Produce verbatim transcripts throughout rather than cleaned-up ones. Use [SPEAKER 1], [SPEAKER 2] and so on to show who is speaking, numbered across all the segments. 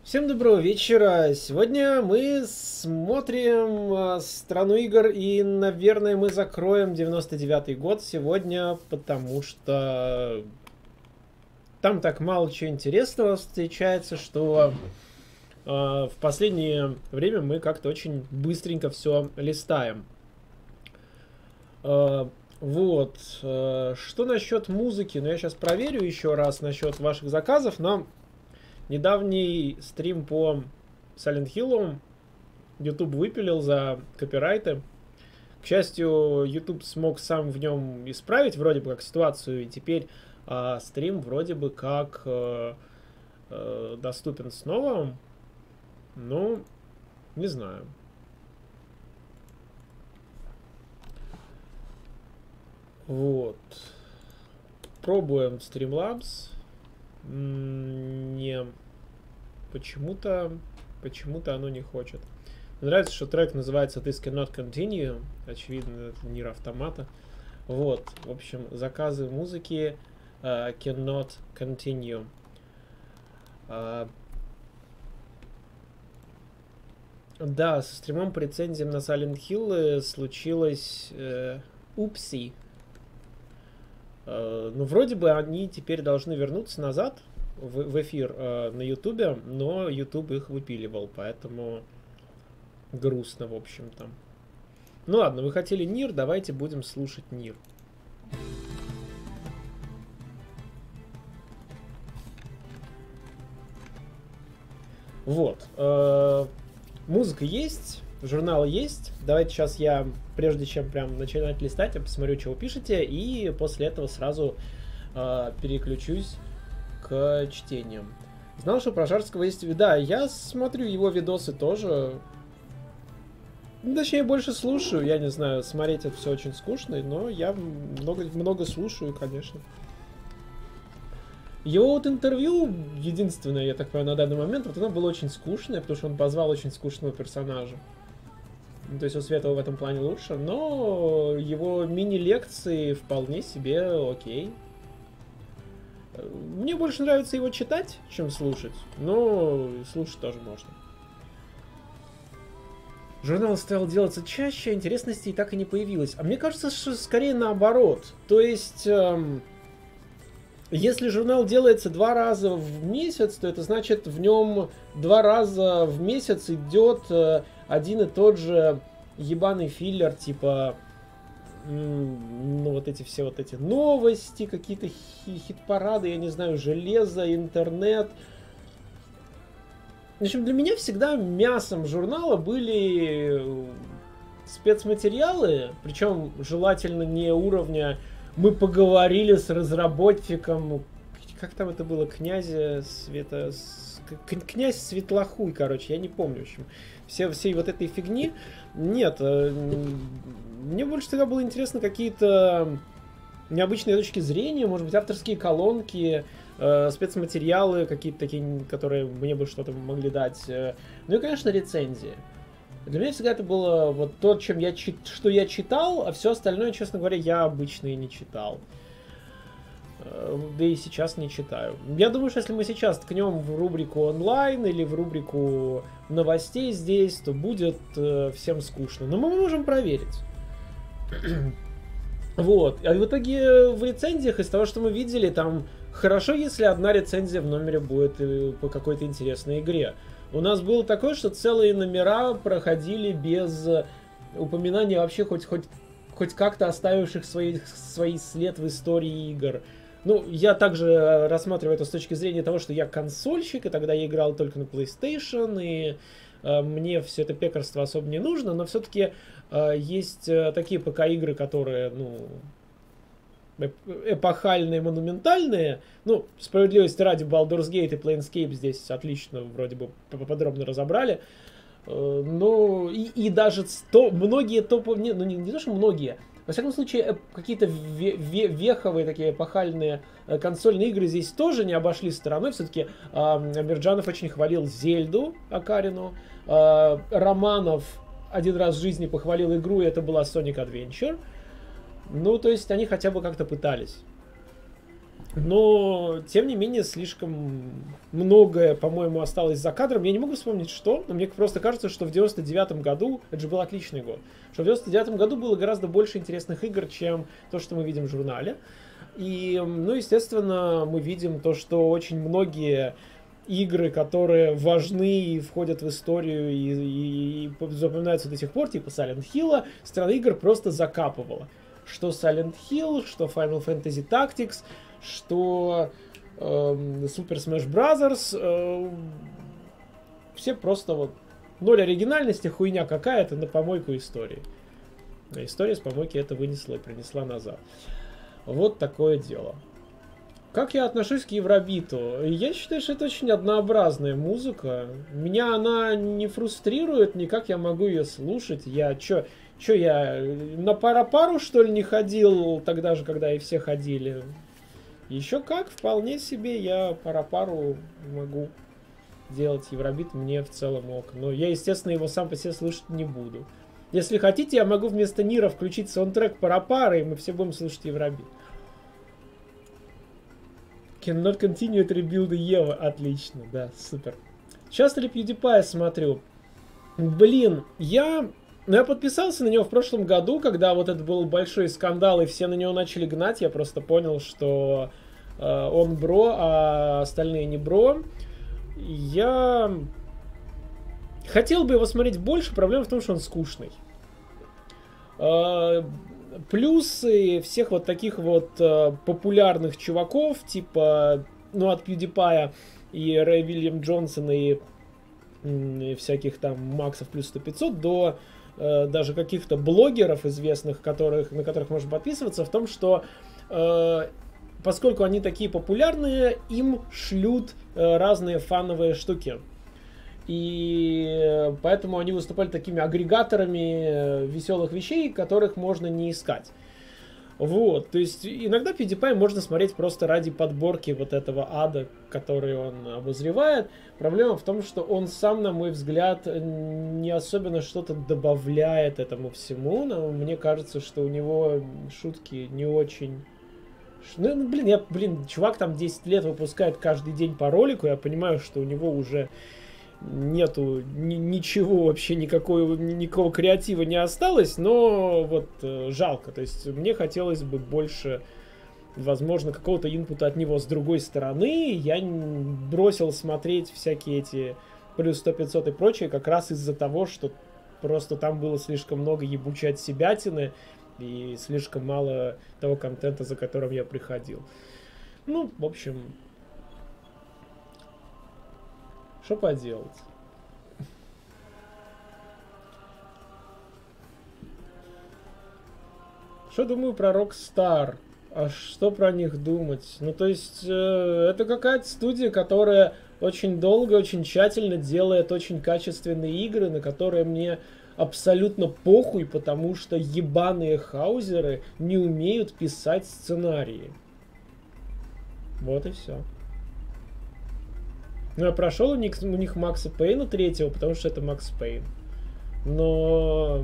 [SPEAKER 1] Всем доброго вечера. Сегодня мы смотрим э, страну игр, и, наверное, мы закроем девяносто девятый год сегодня, потому что там так мало чего интересного встречается, что э, в последнее время мы как-то очень быстренько все листаем. Э, вот. Э, что насчет музыки? Ну, я сейчас проверю еще раз насчет ваших заказов, но недавний стрим по Silent Hill YouTube выпилил за копирайты. К счастью, YouTube смог сам в нем исправить вроде бы как ситуацию, и теперь а, стрим вроде бы как э, э, доступен снова. Ну, не знаю. Вот. Пробуем Streamlabs. Не. Почему-то почему-то оно не хочет. Мне нравится, что трек называется This Cannot Continue. Очевидно, это Нир Автомата. Вот. В общем, заказы музыки uh, Cannot Continue. Uh, да, со стримом по рецензиям на Silent Hill случилось uh, упси. Uh, ну, вроде бы они теперь должны вернуться назад в, в эфир uh, на Ютубе, но Ютуб их выпиливал, поэтому грустно, в общем-то. Ну ладно, вы хотели Нир, давайте будем слушать Нир. Вот. Uh, музыка есть. Журнал есть. Давайте сейчас я, прежде чем прям начинать листать, я посмотрю, что вы пишете, и после этого сразу э, переключусь к чтению. Знал, что про Жарского есть... Да, я смотрю его видосы тоже. Точнее, больше слушаю. Я не знаю, смотреть это все очень скучно, но я много, много слушаю, конечно. Его вот интервью, единственное, я так понимаю, на данный момент, вот оно было очень скучное, потому что он позвал очень скучного персонажа. То есть у Светова в этом плане лучше, но его мини-лекции вполне себе окей. Мне больше нравится его читать, чем слушать, но слушать тоже можно. Журнал стал делаться чаще, интересностей так и не появилось. А мне кажется, что скорее наоборот. То есть, эм, если журнал делается два раза в месяц, то это значит, в нем два раза в месяц идет... Э, один и тот же ебаный филлер, типа, ну, вот эти все вот эти новости, какие-то хит-парады, я не знаю, железо, интернет. В общем, для меня всегда мясом журнала были спецматериалы, причем желательно не уровня «мы поговорили с разработчиком», как там это было, князя Света... Князь Светлохуй, короче, я не помню, в общем. Все, всей вот этой фигни. Нет, мне больше всегда было интересно какие-то необычные точки зрения, может быть, авторские колонки, спецматериалы какие-то такие, которые мне бы что-то могли дать. Ну и, конечно, рецензии. Для меня всегда это было вот то, чем я, что я читал, а все остальное, честно говоря, я обычно и не читал. Да и сейчас не читаю. Я думаю, что если мы сейчас ткнем в рубрику онлайн или в рубрику новостей здесь, то будет э, всем скучно. Но мы можем проверить. Вот. А в итоге в рецензиях, из того, что мы видели, там хорошо, если одна рецензия в номере будет по какой-то интересной игре. У нас было такое, что целые номера проходили без упоминания вообще хоть, хоть, хоть как-то оставивших свои, свой след в истории игр. Ну, я также рассматриваю это с точки зрения того, что я консольщик, и тогда я играл только на PlayStation, и э, мне все это пекарство особо не нужно, но все-таки э, есть э, такие ПК-игры, которые, ну, эпохальные, монументальные. Ну, справедливости ради, Baldur's Gate и Planescape здесь отлично вроде бы подробно разобрали. Э, но и, и даже то, многие топовые, ну не, не то, что многие, во всяком случае, какие-то веховые, такие эпохальные консольные игры здесь тоже не обошли стороной. Все-таки э, Амирджанов очень хвалил Зельду Акарину. Э, Романов один раз в жизни похвалил игру, и это была Sonic Adventure. Ну, то есть, они хотя бы как-то пытались. Но, тем не менее, слишком многое, по-моему, осталось за кадром. Я не могу вспомнить, что, но мне просто кажется, что в девяносто девятом году, это же был отличный год, что в девяносто девятом году было гораздо больше интересных игр, чем то, что мы видим в журнале. И, ну, естественно, мы видим то, что очень многие игры, которые важны и входят в историю и, и, и запоминаются до сих пор, типа Silent Hill, страна игр просто закапывала. Что Silent Hill, что Final Fantasy Tactics, что э, Super Smash Bros. Э, все просто вот ноль оригинальности, хуйня какая-то, на помойку истории. А история с помойки это вынесла и принесла назад. Вот такое дело. Как я отношусь к Евробиту? Я считаю, что это очень однообразная музыка. Меня она не фрустрирует, никак я могу ее слушать. Я чё, чё я на пара-пару, что ли, не ходил тогда же, когда и все ходили? Еще как, вполне себе я пара-пару могу делать. Евробит мне в целом ок. Но я, естественно, его сам по себе слушать не буду. Если хотите, я могу вместо Нира включить саундтрек пара-пары, и мы все будем слушать Евробит. Cannot continue to rebuild Ева. Отлично, да, супер. Часто ли PewDiePie смотрю? Блин, я... Ну, я подписался на него в прошлом году, когда вот это был большой скандал, и все на него начали гнать. Я просто понял, что э, он бро, а остальные не бро. Я хотел бы его смотреть больше, проблема в том, что он скучный. Э, Плюсы всех вот таких вот э, популярных чуваков, типа, ну, от PewDiePie и Рэй Вильям Джонсона и, и всяких там Максов плюс сто пятьсот, до э, даже каких-то блогеров известных, которых, на которых можно подписываться, в том, что э, поскольку они такие популярные, им шлют э, разные фановые штуки. И поэтому они выступали такими агрегаторами веселых вещей, которых можно не искать. Вот, то есть иногда PewDiePie можно смотреть просто ради подборки вот этого ада, который он обозревает. Проблема в том, что он сам, на мой взгляд, не особенно что-то добавляет этому всему. Но мне кажется, что у него шутки не очень... Ну, блин, я, блин, чувак там десять лет выпускает каждый день по ролику, я понимаю, что у него уже... нету ни, ничего вообще, никакого, никакого креатива не осталось, но вот э, жалко. То есть мне хотелось бы больше, возможно, какого-то инпута от него с другой стороны. Я бросил смотреть всякие эти плюс сто пятьсот и прочее как раз из-за того, что просто там было слишком много ебучей отсебятины и слишком мало того контента, за которым я приходил. Ну, в общем... Что поделать? Что думаю про Rockstar? А что про них думать? Ну, то есть, э, это какая-то студия, которая очень долго, очень тщательно делает очень качественные игры, на которые мне абсолютно похуй, потому что ебаные хаузеры не умеют писать сценарии. Вот и все. Ну, я прошел у них, у них Макса Пейна третьего, потому что это Макс Пейн. Но...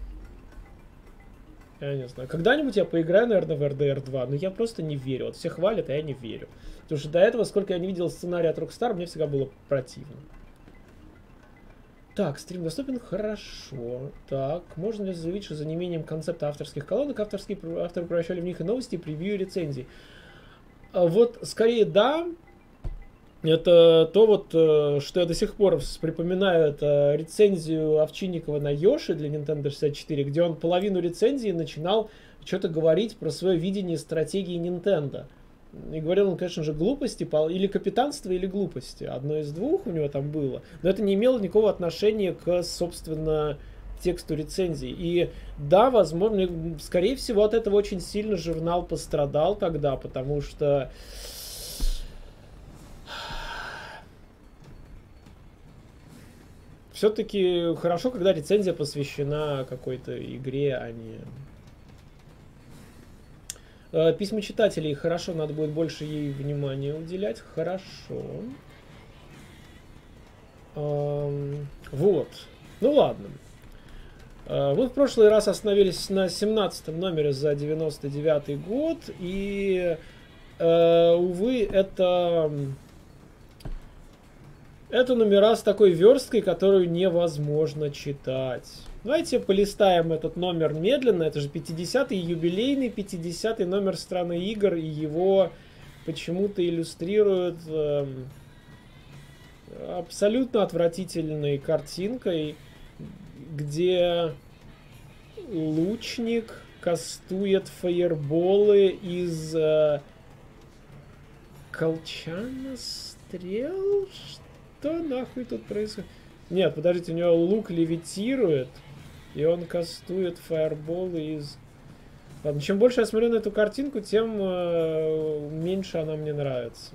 [SPEAKER 1] Я не знаю. Когда-нибудь я поиграю, наверное, в эр дэ эр два, но я просто не верю. Вот все хвалят, а я не верю. Потому что до этого, сколько я не видел сценарий от Rockstar, мне всегда было противно. Так, стрим доступен? Хорошо. Так, можно ли заявить, что за неимением концепта авторских колонок авторские, авторы превращали в них и новости, и превью, и рецензии? А вот, скорее, да. Это то вот, что я до сих пор припоминаю, это рецензию Овчинникова на Йоши для Nintendo шестьдесят четыре, где он половину рецензии начинал что-то говорить про свое видение стратегии Nintendo. И говорил он, конечно же, глупости, или капитанство, или глупости. Одно из двух у него там было. Но это не имело никакого отношения к, собственно, тексту рецензии. И да, возможно, скорее всего, от этого очень сильно журнал пострадал тогда, потому что... Все-таки хорошо, когда рецензия посвящена какой-то игре, а не... Письма читателей. Хорошо, надо будет больше ей внимания уделять. Хорошо. Вот. Ну ладно. Мы в прошлый раз остановились на семнадцатом номере за девяносто девятый год. И э, увы, это... Это номера с такой версткой, которую невозможно читать. Давайте полистаем этот номер медленно. Это же пятидесятый юбилейный пятидесятый номер страны игр, и его почему-то иллюстрируют э, абсолютно отвратительной картинкой, где лучник кастует фаерболы из э, колчана стрел. Что нахуй тут происходит? Нет, подождите, у него лук левитирует, и он кастует фаерболы из... Ладно, чем больше я смотрю на эту картинку, тем э, меньше она мне нравится.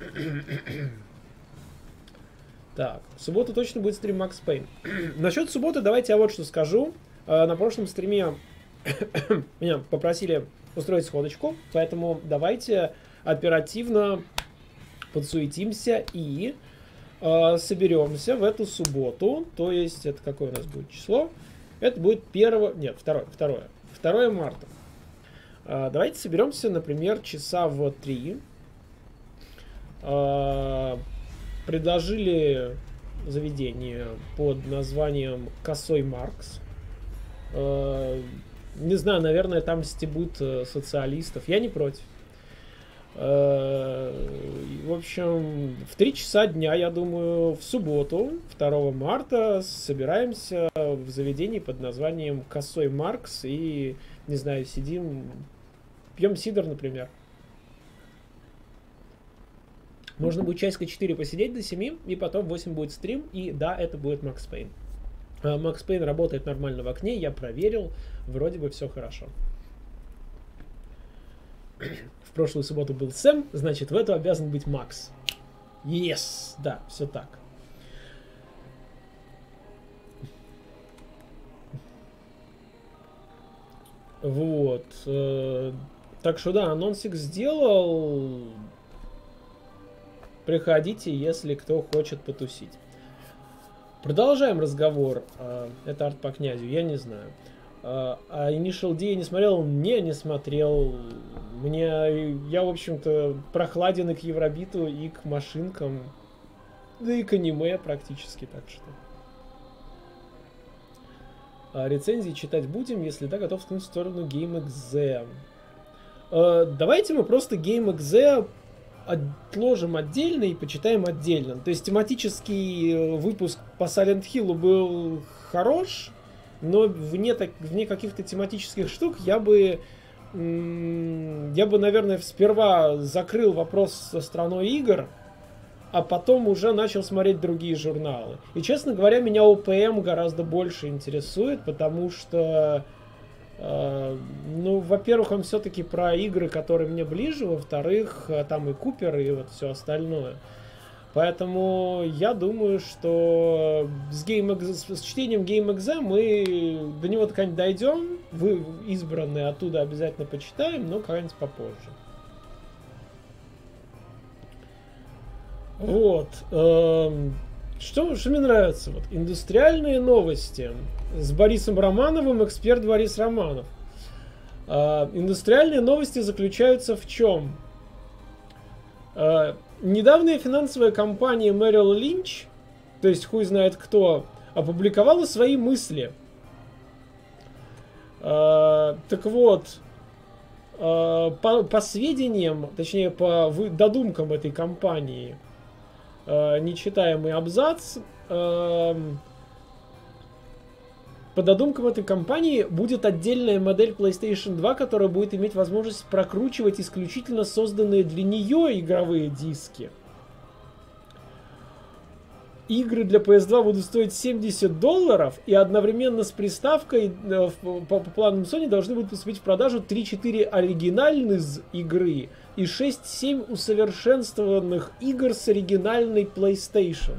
[SPEAKER 1] Так, в субботу точно будет стрим Макс Пейн. Насчет субботы давайте я вот что скажу. Э, на прошлом стриме меня попросили устроить сходочку, поэтому давайте оперативно подсуетимся и... соберемся в эту субботу, то есть это какое у нас будет число? Это будет первое, нет, второе, второе, второе марта. Давайте соберемся, например, часа в три. Предложили заведение под названием Косой Маркс. Не знаю, наверное, там стебут социалистов. Я не против. В общем, в три часа дня, я думаю, в субботу, второго марта, собираемся в заведении под названием Косой Маркс и, не знаю, сидим, пьем сидр, например. Можно будет часика четыре посидеть до семи, и потом в восемь будет стрим, и да, это будет Макс Пейн. Макс Пейн работает нормально в окне, я проверил, вроде бы все хорошо. В прошлую субботу был Сэм, значит, в эту обязан быть Макс. Yes! Да, все так. Вот. Так что да, анонсик сделал. Приходите, если кто хочет потусить. Продолжаем разговор. Это арт по князю, я не знаю. А Initial D я не смотрел, не, не смотрел. Мне, я, в общем-то, прохладен и к Евробиту, и к машинкам, да и к аниме практически, так что. А рецензии читать будем, если да, готов скинуть в сторону GameXZ. А, давайте мы просто GameXZ отложим отдельно и почитаем отдельно. То есть тематический выпуск по Silent Hill был хорош, но вне, так, вне каких-то тематических штук я бы, я бы, наверное, сперва закрыл вопрос со страной игр, а потом уже начал смотреть другие журналы. И, честно говоря, меня о пэ эм гораздо больше интересует, потому что, э, ну, во-первых, он все-таки про игры, которые мне ближе, во-вторых, там и Купер, и вот все остальное. Поэтому я думаю, что с, GameXZ, с чтением GameXZ мы до него когда-нибудь дойдем. Вы избранные оттуда обязательно почитаем, но когда-нибудь попозже. Вот. Эм, что, что мне нравится? Вот, индустриальные новости с Борисом Романовым, эксперт Борис Романов. Э, индустриальные новости заключаются в чем? Э, Недавняя финансовая компания Merrill Lynch, то есть хуй знает кто, опубликовала свои мысли. Э, так вот, э, по, по сведениям, точнее по вы, додумкам этой компании, э, нечитаемый абзац, э, по додумкам этой компании будет отдельная модель PlayStation два, которая будет иметь возможность прокручивать исключительно созданные для нее игровые диски. Игры для пи эс два будут стоить семьдесят долларов, и одновременно с приставкой по, по планам Sony должны будут поступить в продажу три-четыре оригинальных игры и шесть-семь усовершенствованных игр с оригинальной PlayStation.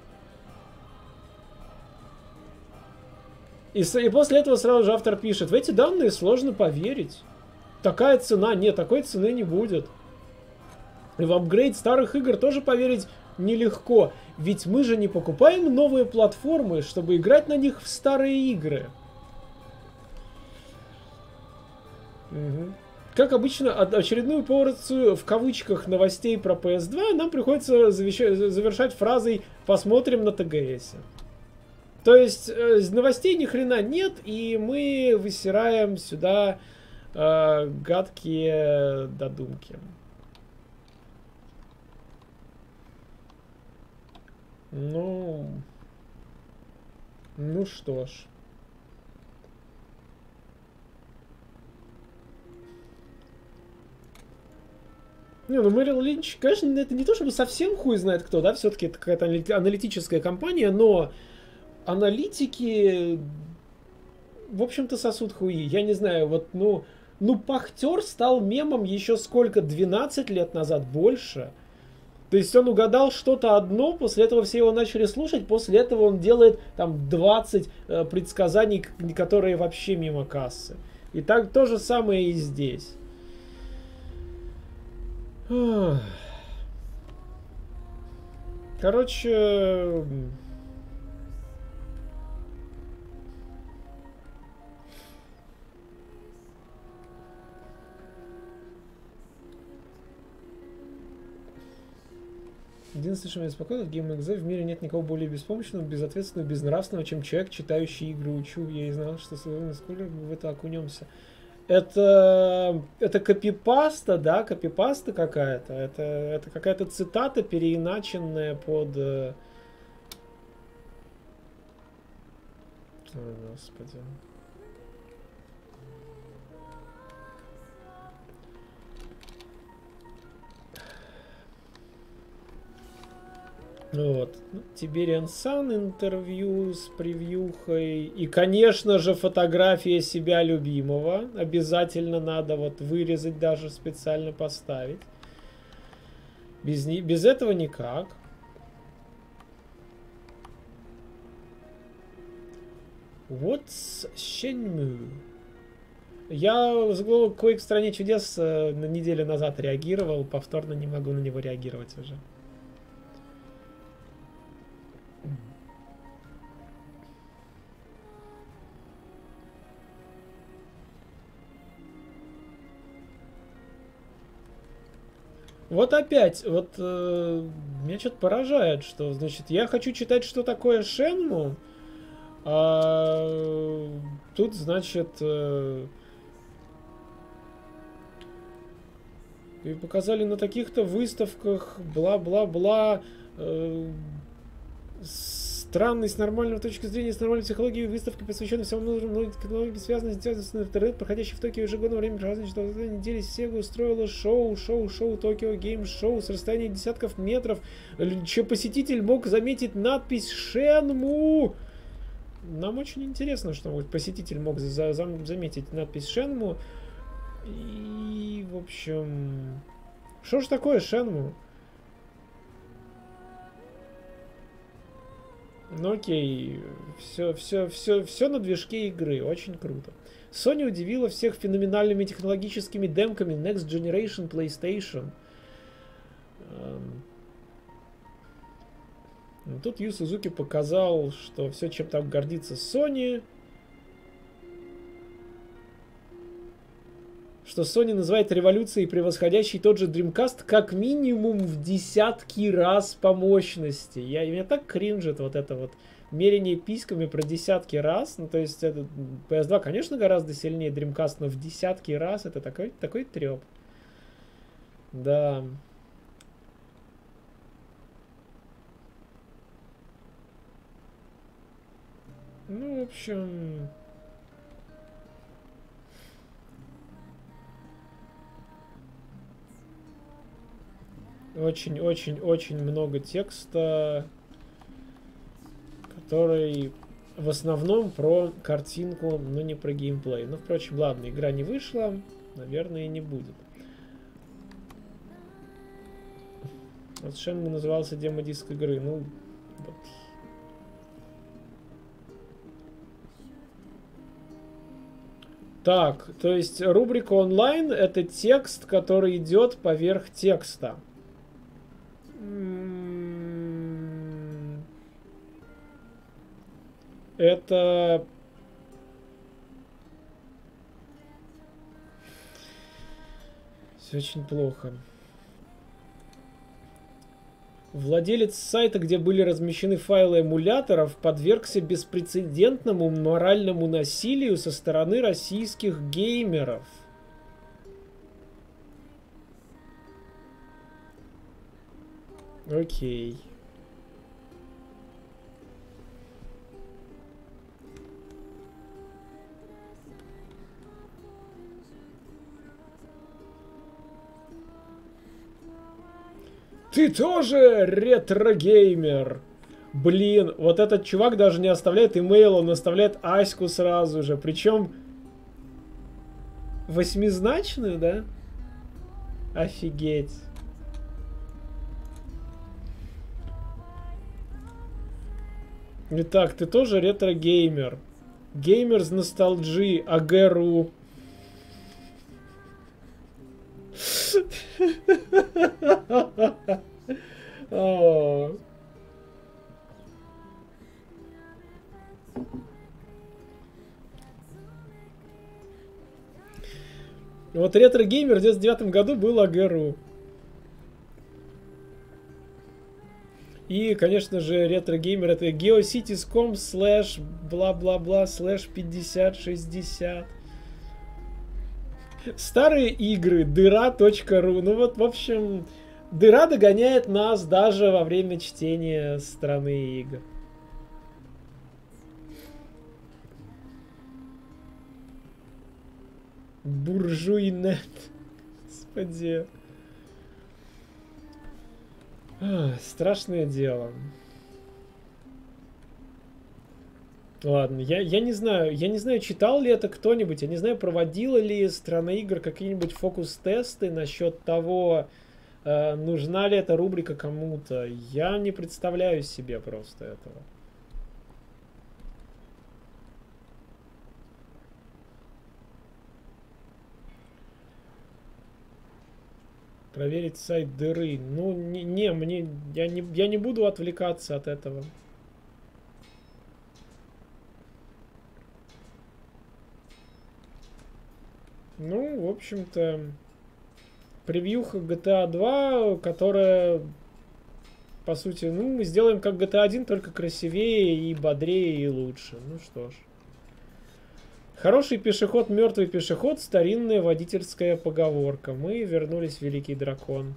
[SPEAKER 1] И, и после этого сразу же автор пишет: в эти данные сложно поверить. Такая цена, нет, такой цены не будет. И в апгрейд старых игр тоже поверить нелегко. Ведь мы же не покупаем новые платформы, чтобы играть на них в старые игры. Угу. как обычно, очередную порцию в кавычках новостей про пи эс два нам приходится завершать фразой «посмотрим на тэ гэ эс». То есть новостей ни хрена нет, и мы высираем сюда э, гадкие додумки. Ну, ну что ж. Не, ну Мэрил Линч, конечно, это не то чтобы совсем хуй знает кто, да, все-таки это какая-то аналитическая компания, но аналитики, в общем-то, сосут хуи. Я не знаю, вот, ну, ну, Пахтер стал мемом еще сколько, двенадцать лет назад, больше. То есть он угадал что-то одно, после этого все его начали слушать, после этого он делает там двадцать э, предсказаний, которые вообще мимо кассы. И так то же самое и здесь. Короче... Единственное, что меня беспокоит, в GameXZ в мире нет никого более беспомощного, безответственного, безнравственного, чем человек, читающий игры учу. Я и знал, что скоро в это окунемся. Это, это копипаста, да, копипаста какая-то. Это, это какая-то цитата, переиначенная под... Ой, господи. Вот. Tiberian Sun интервью с превьюхой. И, конечно же, фотография себя любимого. Обязательно надо вот вырезать, даже специально поставить. Без, не, без этого никак. What's Shenmue? Я в заголовок Quake в стране чудес на неделю назад реагировал. Повторно не могу на него реагировать уже. Вот опять, вот э, меня что-то поражает, что, значит, я хочу читать, что такое Шенму, а тут, значит, э, и показали на таких-то выставках, бла-бла-бла, э, странный с нормальной точки зрения, с нормальной психологией выставка, посвященная всему множеству технологий, связанных с интернет, проходящий в Токио ежегодно во время праздника, что в этой неделе Sega устроила шоу, шоу, шоу, Токио Гейм Шоу с расстояния десятков метров, че посетитель мог заметить надпись Шенму. Нам очень интересно, что посетитель мог за за заметить надпись Шенму. И, в общем, что ж такое Шенму? Ну окей, все, все, все, все на движке игры, очень круто. Sony удивила всех феноменальными технологическими демками Next Generation PlayStation. Тут Ю Сузуки показал, что все, чем там гордится Sony, что Sony называет революцией, превосходящей тот же Dreamcast, как минимум в десятки раз по мощности. Я, меня так кринжит вот это вот мерение письками про десятки раз. Ну, то есть, это, пи эс два, конечно, гораздо сильнее Dreamcast, но в десятки раз это такой, такой треп. Да. Ну, в общем... Очень-очень-очень много текста, который в основном про картинку, но не про геймплей. Ну, впрочем, ладно, игра не вышла, наверное, и не будет. Вот Shenmue назывался демо-диск игры, ну, вот. Так, то есть рубрика онлайн — это текст, который идет поверх текста. Это... Все очень плохо. Владелец сайта, где были размещены файлы эмуляторов, подвергся беспрецедентному моральному насилию со стороны российских геймеров. Окей. Ты тоже ретро-геймер? Блин, вот этот чувак даже не оставляет имейл, он оставляет Аську сразу же. Причем восьмизначную, да? Офигеть. Итак, ты тоже ретро-геймер. Геймер с ностальджи, АГРУ. Вот ретро-геймер в девяносто девятом году был АГРУ. И, конечно же, ретро-геймер это geocities.com слэш бла-бла-бла слэш пятьдесят шестьдесят. Старые игры дыра.ру. Ну вот, в общем, дыра догоняет нас даже во время чтения страны игр. Буржуйнет. Господи. А, страшное дело. Ладно, я, я не знаю, я не знаю, читал ли это кто-нибудь, я не знаю, проводила ли страна игр какие-нибудь фокус-тесты насчет того, э, нужна ли эта рубрика кому-то. Я не представляю себе просто этого. Проверить сайт дыры. Ну, не, не мне, я не, я не буду отвлекаться от этого. Ну, в общем-то, превьюха джи ти эй два, которая, по сути, ну, мы сделаем как джи ти эй один, только красивее и бодрее и лучше. Ну что ж. Хороший пешеход, мертвый пешеход, старинная водительская поговорка. Мы вернулись в Великий Дракон.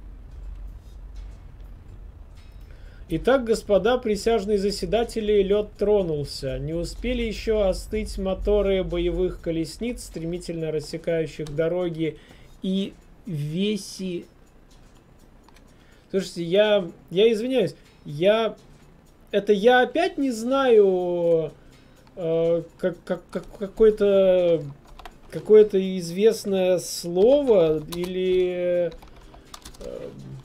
[SPEAKER 1] Итак, господа присяжные заседатели, лед тронулся. Не успели еще остыть моторы боевых колесниц, стремительно рассекающих дороги и веси. Слушайте, я, я извиняюсь, я, это я опять не знаю, э, как, как, как какое-то, какое-то известное слово или... Э,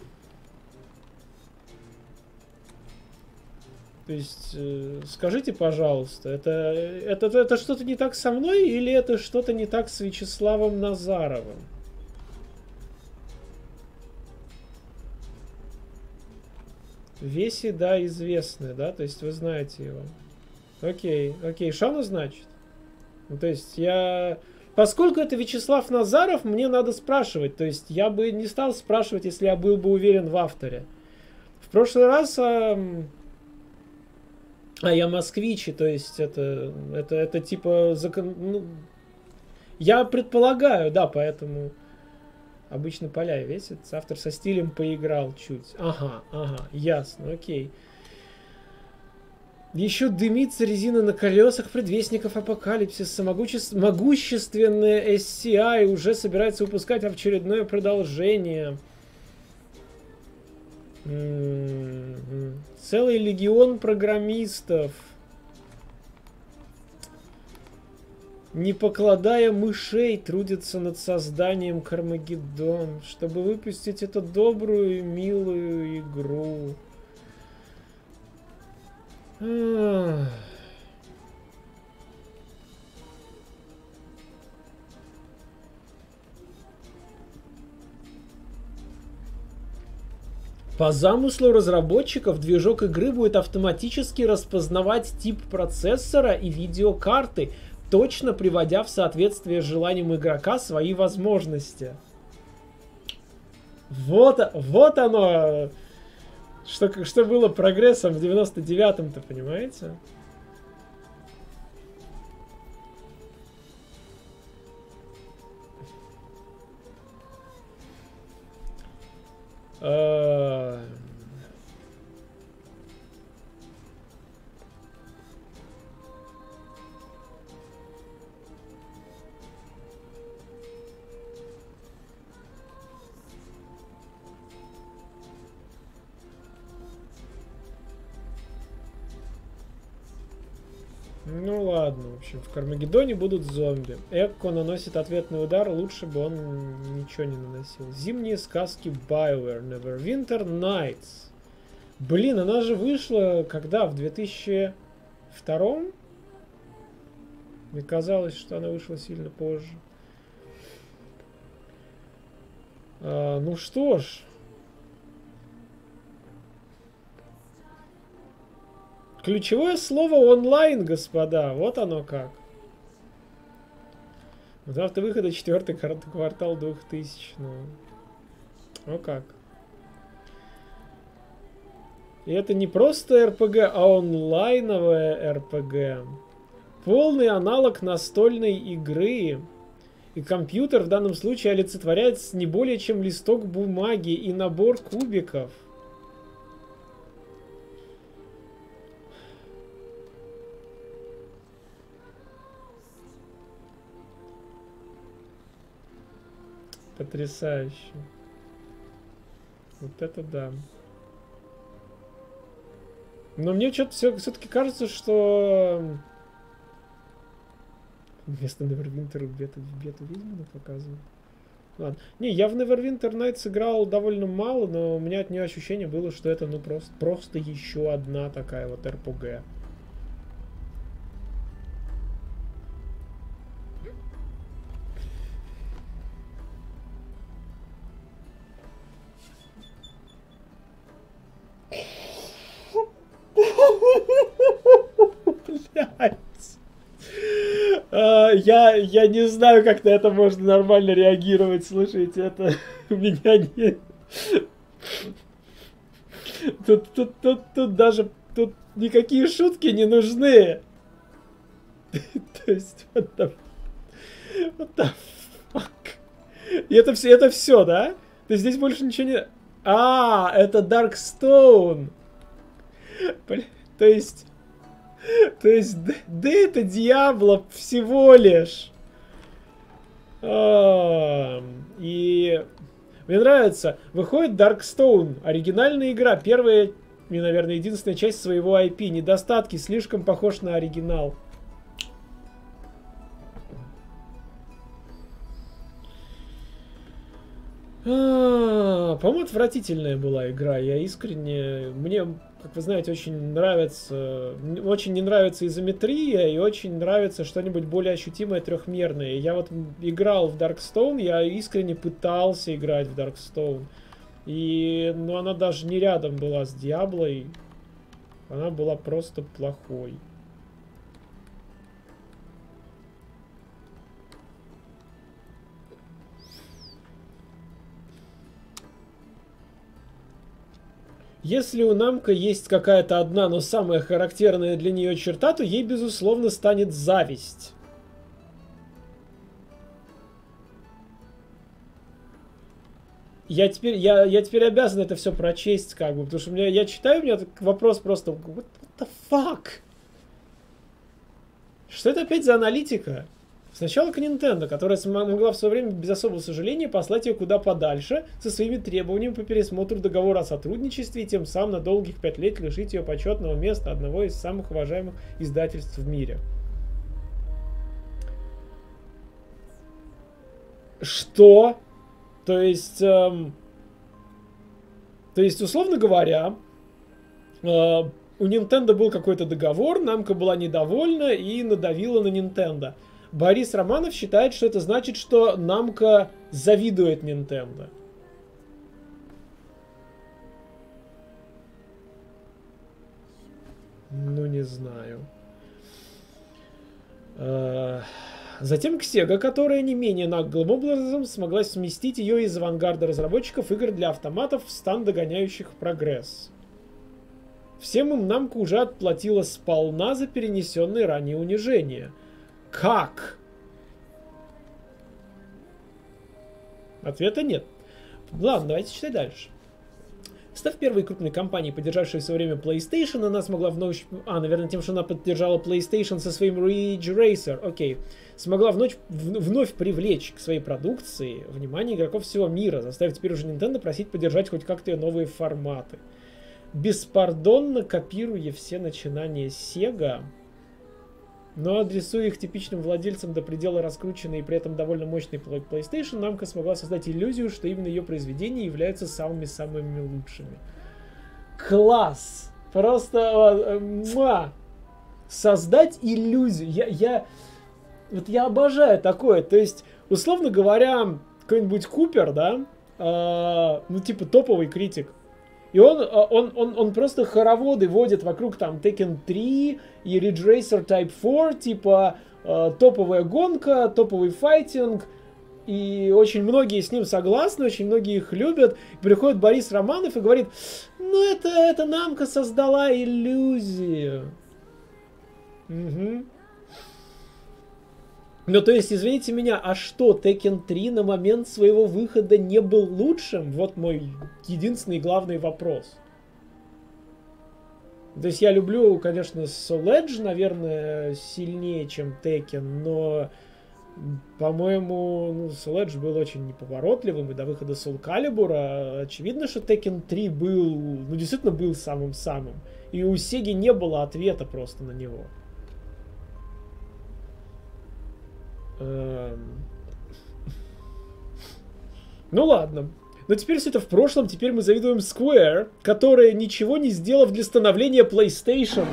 [SPEAKER 1] То есть, э, скажите, пожалуйста, это, это, это что-то не так со мной или это что-то не так с Вячеславом Назаровым? Веси, да, известны, да, то есть вы знаете его. Окей, окей, что оно значит? Ну, то есть я... Поскольку это Вячеслав Назаров, мне надо спрашивать. То есть я бы не стал спрашивать, если я был бы уверен в авторе. В прошлый раз... А... А я москвичи, то есть это, это, это типа закон... ну, я предполагаю, да, поэтому обычно поля весит. Автор со стилем поиграл чуть. Ага, ага, ясно, окей. Еще дымится резина на колесах предвестников апокалипсиса. Могуще... Могущественная эс си ай уже собирается выпускать очередное продолжение. Mm-hmm. Целый легион программистов, не покладая мышей, трудятся над созданием Кармагеддон, чтобы выпустить эту добрую и милую игру. Ах. По замыслу разработчиков, движок игры будет автоматически распознавать тип процессора и видеокарты, точно приводя в соответствие с желанием игрока свои возможности. Вот, вот оно, что, что было прогрессом в девяносто девятом-то, понимаете? Uh... Ну ладно, в общем, в Кармагеддоне будут зомби. Экко наносит ответный удар, лучше бы он ничего не наносил. Зимние сказки BioWare, Neverwinter Nights. Блин, она же вышла когда? В две тысячи втором? Мне казалось, что она вышла сильно позже. А, ну что ж. Ключевое слово онлайн, господа. Вот оно как. Завтра выхода четвертый квартал двухтысячного. О как. И это не просто эр пи джи, а онлайновое эр пи джи. Полный аналог настольной игры. И компьютер в данном случае олицетворяет не более чем листок бумаги и набор кубиков. Потрясающе. Вот это да. Но мне что-то все, все-таки кажется, что вместо Neverwinter бету, бету Ведьмина показывают. Ладно. Не, я в Neverwinter Nights играл довольно мало, но у меня от нее ощущение было, что это ну просто, просто еще одна такая вот эр пи джи. Блять. Я, я не знаю, как на это можно нормально реагировать. Слушайте, это у меня не... Тут, тут, тут, тут даже тут никакие шутки не нужны. То есть, what the, what the fuck? И это все, это все, да? То есть здесь больше ничего не... А, это Darkstone. То есть... То есть, да это Диабло всего лишь. А, и мне нравится. Выходит Darkstone. Оригинальная игра. Первая и, наверное, единственная часть своего ай пи. Недостатки. Слишком похож на оригинал. А, по-моему, отвратительная была игра. Я искренне... Мне... Как вы знаете, очень нравится, очень не нравится изометрия и очень нравится что-нибудь более ощутимое трехмерное. Я вот играл в Darkstone, я искренне пытался играть в Darkstone. И, ну, она даже не рядом была с Диаблой. Она была просто плохой. Если у Намко есть какая-то одна, но самая характерная для нее черта, то ей, безусловно, станет зависть. Я теперь, я, я теперь обязан это все прочесть, как бы, потому что у меня, я читаю, у меня вопрос просто, what the fuck? Что это опять за аналитика? Сначала к Nintendo, которая могла в свое время без особого сожаления послать ее куда подальше со своими требованиями по пересмотру договора о сотрудничестве и тем самым на долгих пять лет лишить ее почетного места одного из самых уважаемых издательств в мире. Что? То есть, эм, то есть, условно говоря, э, у Nintendo был какой-то договор, Намко была недовольна и надавила на Nintendo. Борис Романов считает, что это значит, что Намко завидует Nintendo. Ну, не знаю. Затем Sega, которая не менее наглым образом смогла сместить ее из авангарда разработчиков игр для автоматов в стан догоняющих прогресс. Всем им Namco уже отплатила сполна за перенесенные ранее унижения. Как? Ответа нет. Ладно, давайте читать дальше. Став первой крупной компанией, поддержавшей в свое время PlayStation, она смогла вновь... А, наверное, тем, что она поддержала PlayStation со своим Ridge Racer. Окей. Смогла вновь, в, вновь привлечь к своей продукции внимание игроков всего мира, заставив теперь уже Nintendo просить поддержать хоть как-то ее новые форматы. Беспардонно копируя все начинания Sega, но адресуя их типичным владельцам до предела раскрученной и при этом довольно мощной PlayStation, Namco смогла создать иллюзию, что именно ее произведения являются самыми-самыми лучшими. Класс! Просто... Муа! Создать иллюзию. Я, я... Вот я обожаю такое. То есть, условно говоря, какой-нибудь Купер, да? Э, ну, типа топовый критик. И он, он, он, он просто хороводы водит вокруг там Tekken три и Ridge Racer Type четыре, типа э, топовая гонка, топовый файтинг. И очень многие с ним согласны, очень многие их любят. И приходит Борис Романов и говорит, ну это, это Namco создала иллюзию. Угу. Ну, то есть, извините меня, а что, Tekken три на момент своего выхода не был лучшим? Вот мой единственный главный вопрос. То есть, я люблю, конечно, Soul Edge, наверное, сильнее, чем Tekken, но, по-моему, ну, Soul Edge был очень неповоротливым, и до выхода Soul Calibur очевидно, что Tekken три был, ну, действительно был самым-самым. И у Сеги не было ответа просто на него. Ну ладно. Но теперь все это в прошлом. Теперь мы завидуем Square, которая, ничего не сделав для становления PlayStation,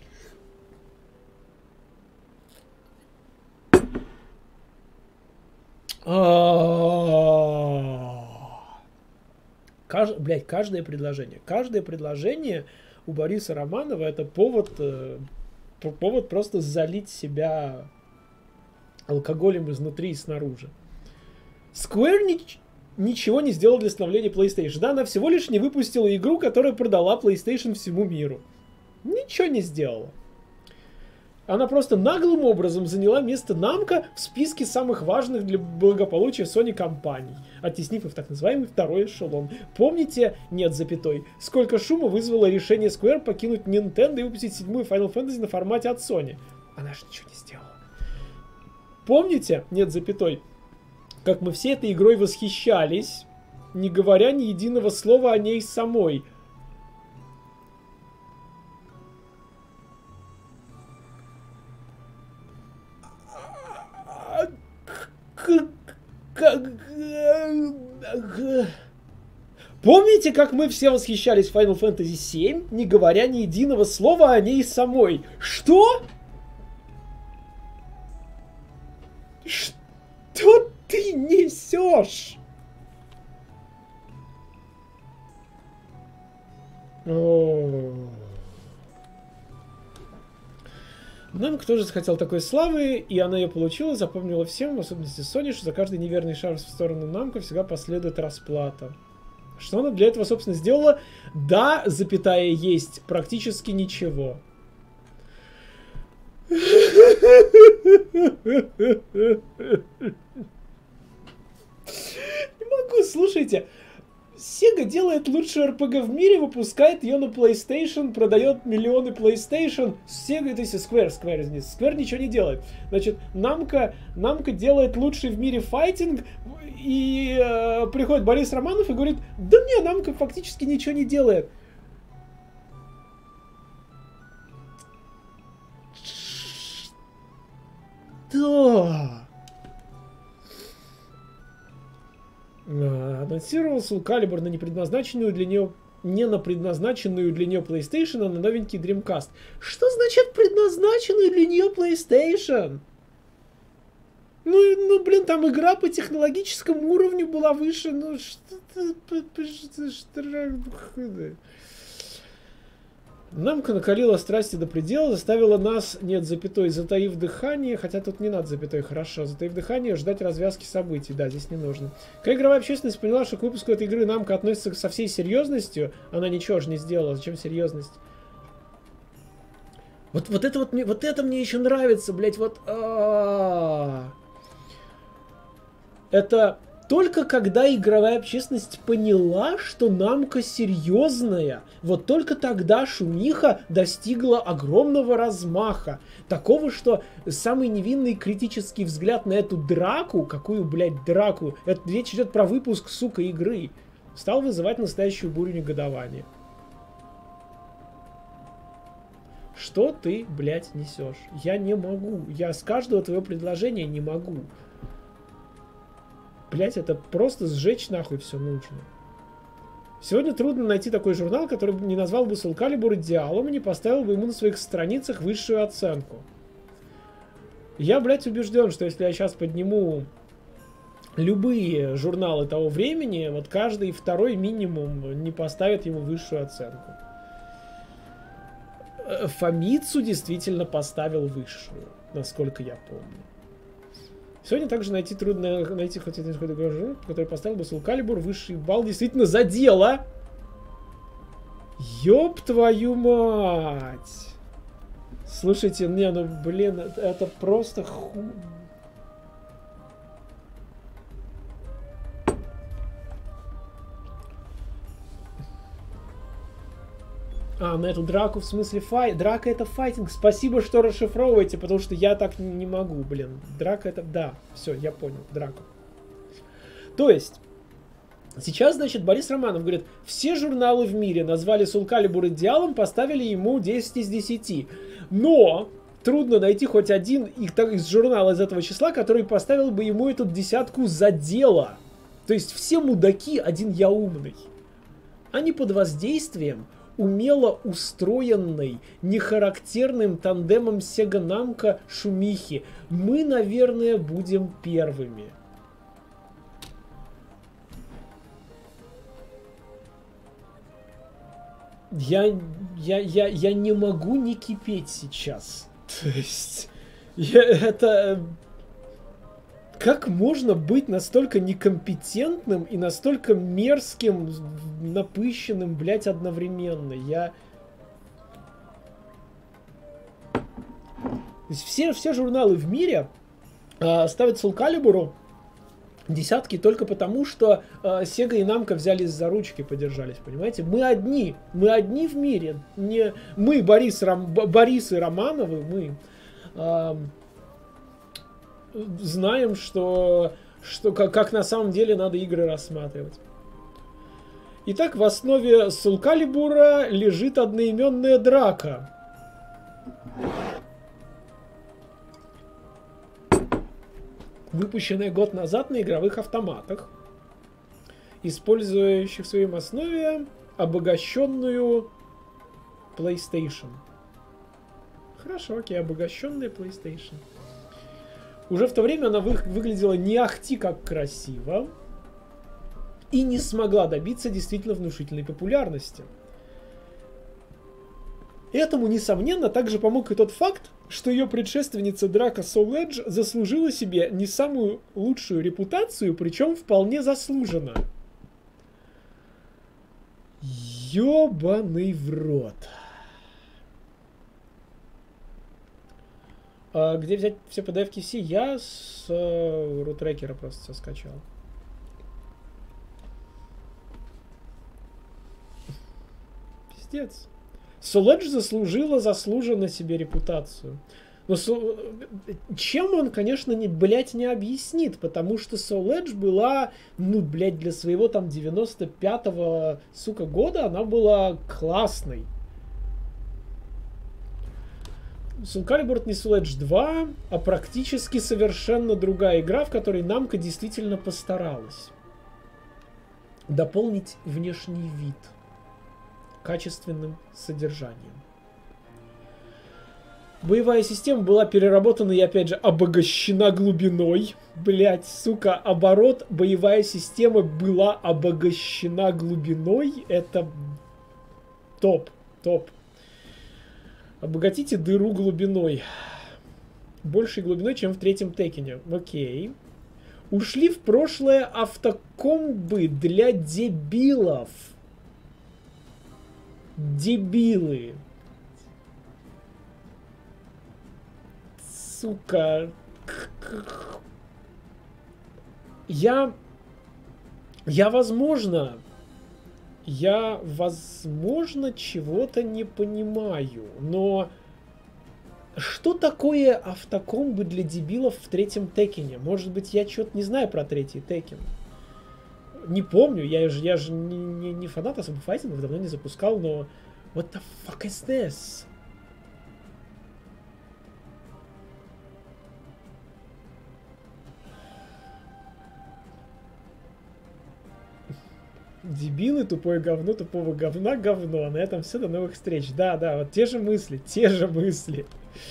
[SPEAKER 1] Кажд... Блять, каждое предложение. Каждое предложение у Бориса Романова это повод, повод просто залить себя алкоголем изнутри и снаружи. Square ни... ничего не сделала для становления PlayStation. Да, она всего лишь не выпустила игру, которая продала PlayStation всему миру. Ничего не сделала. Она просто наглым образом заняла место Namco в списке самых важных для благополучия Sony компаний, оттеснив их в так называемый второй эшелон. Помните, нет запятой, сколько шума вызвало решение Square покинуть Nintendo и выпустить седьмую Final Fantasy на формате от Sony? Она же ничего не сделала. Помните, нет запятой, как мы все этой игрой восхищались, не говоря ни единого слова о ней самой? Помните, как мы все восхищались Final Fantasy семь, не говоря ни единого слова о ней самой? Что? Что ты несешь? Namco тоже захотел такой славы, и она ее получила, запомнила всем, в особенности Sony, что за каждый неверный шаг в сторону Namco всегда последует расплата. Что она для этого, собственно, сделала? Да, запятая, есть практически ничего. Не могу, слушайте. Sega делает лучшую эр пи джи в мире, выпускает ее на PlayStation, продает миллионы PlayStation. Sega, то есть Square, Square, Square ничего не делает. Значит, Namco, Namco делает лучший в мире файтинг, и э, приходит Борис Романов и говорит, да не, Namco фактически ничего не делает. Что? Анонсировал Soul Calibur на непредназначенную для нее, не на предназначенную для нее PlayStation, а на новенький Dreamcast. Что значит предназначенную для нее PlayStation? Ну, ну, блин, там игра по технологическому уровню была выше, ну что-то... Намка накалила страсти до предела, заставила нас, нет, запятой, затаив дыхание, хотя тут не надо запятой, хорошо, затаив дыхание, ждать развязки событий, да, здесь не нужно. Когда игровая общественность поняла, что к выпуску этой игры Намка относится со всей серьезностью, она ничего же не сделала, зачем серьезность? Вот, вот это вот, мне, вот это мне еще нравится, блять, вот... А-а-а. Это... Только когда игровая общественность поняла, что Намка серьезная, вот только тогда шумиха достигла огромного размаха. Такого, что самый невинный критический взгляд на эту драку, какую, блядь, драку, это речь идет про выпуск, сука, игры, стал вызывать настоящую бурю негодования. Что ты, блядь, несешь? Я не могу. Я с каждого твоего предложения не могу. Блять, это просто сжечь нахуй все нужно. Сегодня трудно найти такой журнал, который не назвал бы Soul Calibur идеалом и не поставил бы ему на своих страницах высшую оценку. Я, блядь, убежден, что если я сейчас подниму любые журналы того времени, вот каждый второй минимум не поставит ему высшую оценку. Фамицу действительно поставил высшую, насколько я помню. Сегодня также найти трудно найти хоть один журнал, который поставил бы Soul Calibur высший балл действительно за дело. Ёб твою мать! Слушайте, не, ну блин, это, это просто ху... А, на эту драку в смысле фай... Драка это файтинг. Спасибо, что расшифровываете, потому что я так не могу, блин. Драка это... Да, все, я понял. Драка. То есть, сейчас, значит, Борис Романов говорит, все журналы в мире назвали Soul Calibur идеалом, поставили ему десять из десяти. Но трудно найти хоть один из журнала из этого числа, который поставил бы ему эту десятку за дело. То есть, все мудаки, один я умный. Они под воздействием умело устроенной, нехарактерным тандемом Sega Namco шумихи. Мы, наверное, будем первыми. Я, я, я, я не могу не кипеть сейчас. То есть, я, это... Как можно быть настолько некомпетентным и настолько мерзким, напыщенным, блядь, одновременно? Я... То есть все, все журналы в мире э, ставят Soul Calibur десятки только потому, что э, Sega и Namco взялись за ручки, подержались, понимаете? Мы одни, мы одни в мире. Не... Мы, Борис, Ром... Борис и Романовы, мы... Э, знаем, что, что как, как на самом деле надо игры рассматривать. Итак, в основе Soul Calibur лежит одноименная драка. Выпущенная год назад на игровых автоматах, использующих в своем основе обогащенную PlayStation. Хорошо, окей, обогащенная PlayStation. Уже в то время она вы, выглядела не ахти как красиво и не смогла добиться действительно внушительной популярности. Этому, несомненно, также помог и тот факт, что ее предшественница драка Soul Edge заслужила себе не самую лучшую репутацию, причем вполне заслуженно. Ёбаный в рот. А где взять все пи ди эф-ки все? Я с э, рутрекера просто все скачал. Пиздец. Soul Edge заслужила заслуженно себе репутацию. Но со... чем он, конечно, не, блядь, не объяснит, потому что Soul Edge была, ну, блядь, для своего там девяносто пятого, сука, года она была классной. Soul Calibur не Soul Edge два, а практически совершенно другая игра, в которой Namco действительно постаралась дополнить внешний вид качественным содержанием. Боевая система была переработана и, опять же, обогащена глубиной. Блять, сука, оборот. Боевая система была обогащена глубиной. Это топ, топ. Обогатите дыру глубиной. Большей глубиной, чем в третьем Текене. Окей. Ушли в прошлое автокомбы для дебилов. Дебилы. Сука. Я... Я, возможно... Я, возможно, чего-то не понимаю, но... Что такое автокомбы для дебилов в третьем Текене? Может быть, я что-то не знаю про третий Текен. Не помню, я же, я же не, не, не фанат особо файтингов, давно не запускал, но... What the fuck is this? Дебилы, тупое говно, тупого говна, говно. На этом все, до новых встреч. Да, да, вот те же мысли, те же мысли.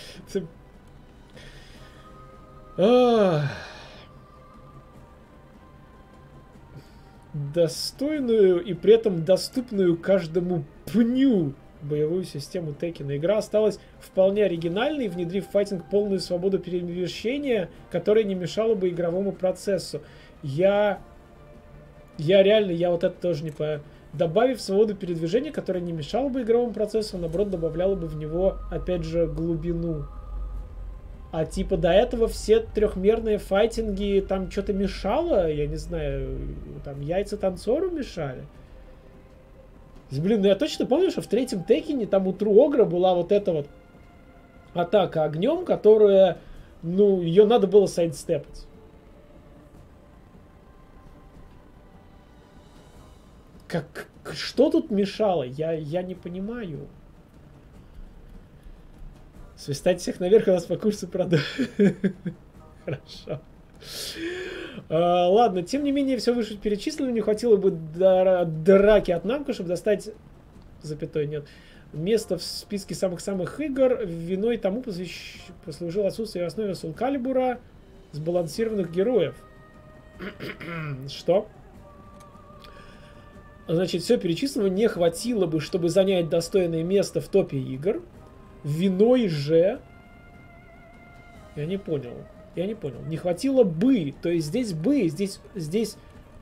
[SPEAKER 1] Достойную и при этом доступную каждому пню боевую систему Текена. Игра осталась вполне оригинальной, внедрив в файтинг полную свободу перемещения, которая не мешала бы игровому процессу. Я... Я реально, я вот это тоже не понимаю. Добавив свободу передвижения, которая не мешала бы игровому процессу, а наоборот добавляла бы в него, опять же, глубину. А типа до этого все трехмерные файтинги там что-то мешало, я не знаю, там яйца танцору мешали. Блин, ну я точно помню, что в третьем Текене там у Труогра была вот эта вот атака огнем, которая, ну, ее надо было сайдстепать. Как, что тут мешало? Я, я не понимаю. Свистать всех наверх, у нас по курсу продают. Хорошо. А, ладно, тем не менее, все выше перечислено. Не хватило бы драки от Намко, чтобы достать... Запятой нет. Место в списке самых-самых игр. Виной тому посвящ... послужило отсутствие в основе Soul Calibur сбалансированных героев. Что? Значит, все перечислено не хватило бы, чтобы занять достойное место в топе игр. Виной же... Я не понял. Я не понял. Не хватило бы. То есть здесь бы, здесь... здесь...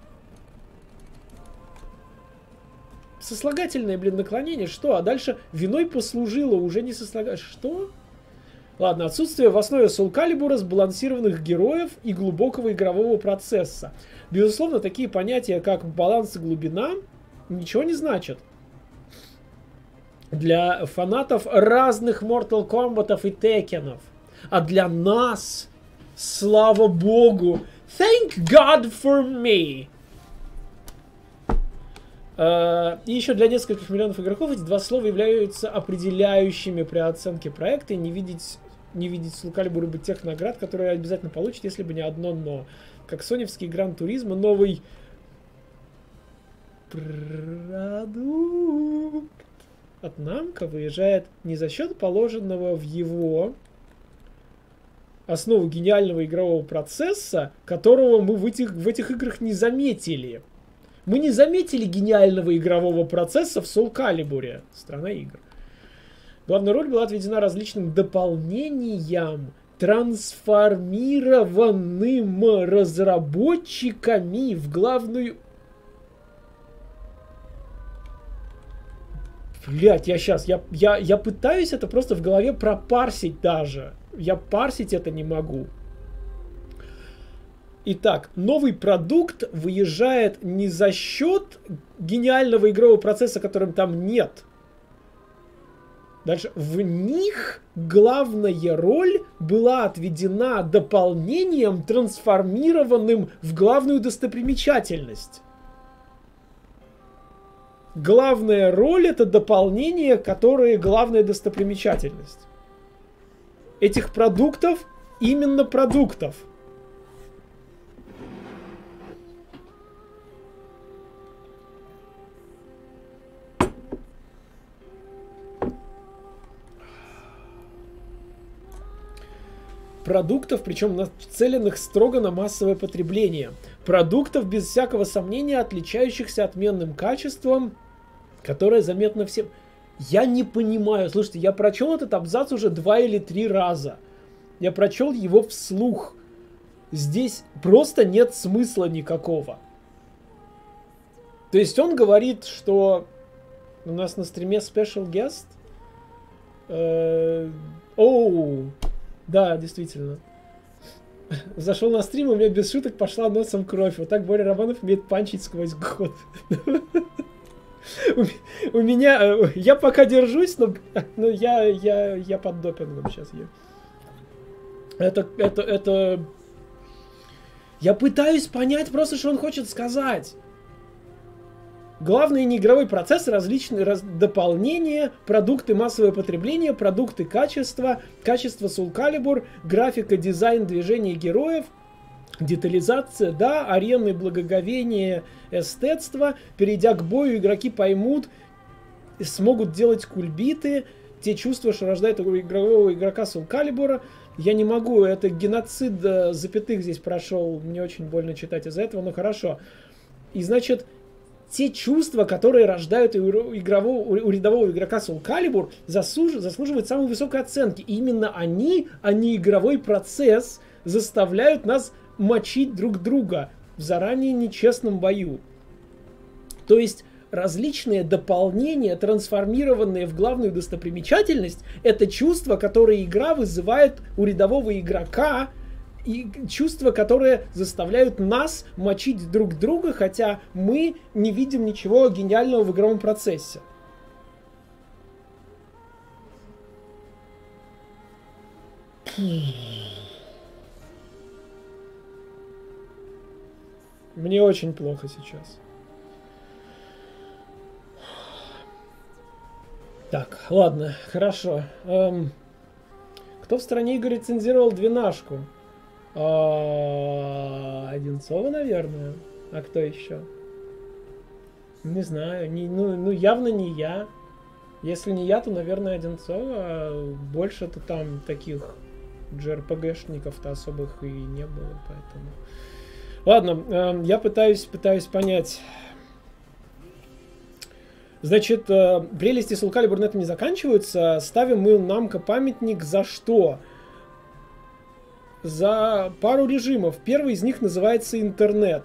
[SPEAKER 1] Сослагательное, блин, наклонение. Что? А дальше виной послужило уже не сослагательное. Что? Ладно, отсутствие в основе Soul Calibur сбалансированных героев и глубокого игрового процесса. Безусловно, такие понятия, как баланс и глубина, ничего не значат. Для фанатов разных Mortal Kombat и Текенов. А для нас, слава богу, thank God for me. Uh, и еще для нескольких миллионов игроков эти два слова являются определяющими при оценке проекта. И не видеть, не видеть Soul Calibur бы тех наград, которые обязательно получит, если бы не одно но. Как соневский Гран Туризмо, новый продукт от Намко выезжает не за счет положенного в его основу гениального игрового процесса, которого мы в этих, в этих играх не заметили. Мы не заметили гениального игрового процесса в Soul Calibur. Страна игр. Главная роль была отведена различным дополнениям, трансформированным разработчиками в главную... Блять, я сейчас, я, я, я пытаюсь это просто в голове пропарсить даже. Я парсить это не могу. Итак, новый продукт выезжает не за счет гениального игрового процесса, которым там нет. Дальше. В них главная роль была отведена дополнением, трансформированным в главную достопримечательность. Главная роль — это дополнение, которое главная достопримечательность. Этих продуктов именно продуктов. Продуктов, причем нацеленных строго на массовое потребление. Продуктов, без всякого сомнения, отличающихся отменным качеством, которое заметно всем. Я не понимаю. Слушайте, я прочел этот абзац уже два или три раза. Я прочел его вслух. Здесь просто нет смысла никакого. То есть он говорит, что у нас на стриме special guest. Э, Оу, да, действительно. Зашел на стрим, у меня без шуток пошла носом кровь. Вот так Боря Романов умеет панчить сквозь год. У меня... Я пока держусь, но я, я, я под допингом сейчас. Это, это, это... Я пытаюсь понять просто, что он хочет сказать. Главный неигровой процесс, различные раз, дополнения, продукты массового потребления, продукты качества, качество Soul Calibur, графика, дизайн, движение героев, детализация, да, арены, благоговение, эстетство. Перейдя к бою, игроки поймут, смогут делать кульбиты, те чувства, что рождает у игрового игрока Soul Calibur. Я не могу, это геноцид запятых здесь прошел, мне очень больно читать из-за этого, но хорошо. И значит... Те чувства, которые рождают у, игрового, у рядового игрока Soul Calibur, заслуж, заслуживают самой высокой оценки. И именно они, а не игровой процесс, заставляют нас мочить друг друга в заранее нечестном бою. То есть различные дополнения, трансформированные в главную достопримечательность, это чувства, которые игра вызывает у рядового игрока, и чувства, которые заставляют нас мочить друг друга, хотя мы не видим ничего гениального в игровом процессе. Мне очень плохо сейчас. Так, ладно, хорошо. Эм, кто в стране игр рецензировал двенашку? А, Одинцова, наверное. А кто еще? Не знаю. Не, ну, ну, явно не я. Если не я, то, наверное, Одинцова. А больше-то там таких джей ар пи джи-шников-то особых и не было, поэтому... Ладно, э, я пытаюсь, пытаюсь понять. Значит, э, прелести Soul Calibur на этом не заканчиваются. Ставим мы Намко памятник за что? За пару режимов. Первый из них называется интернет.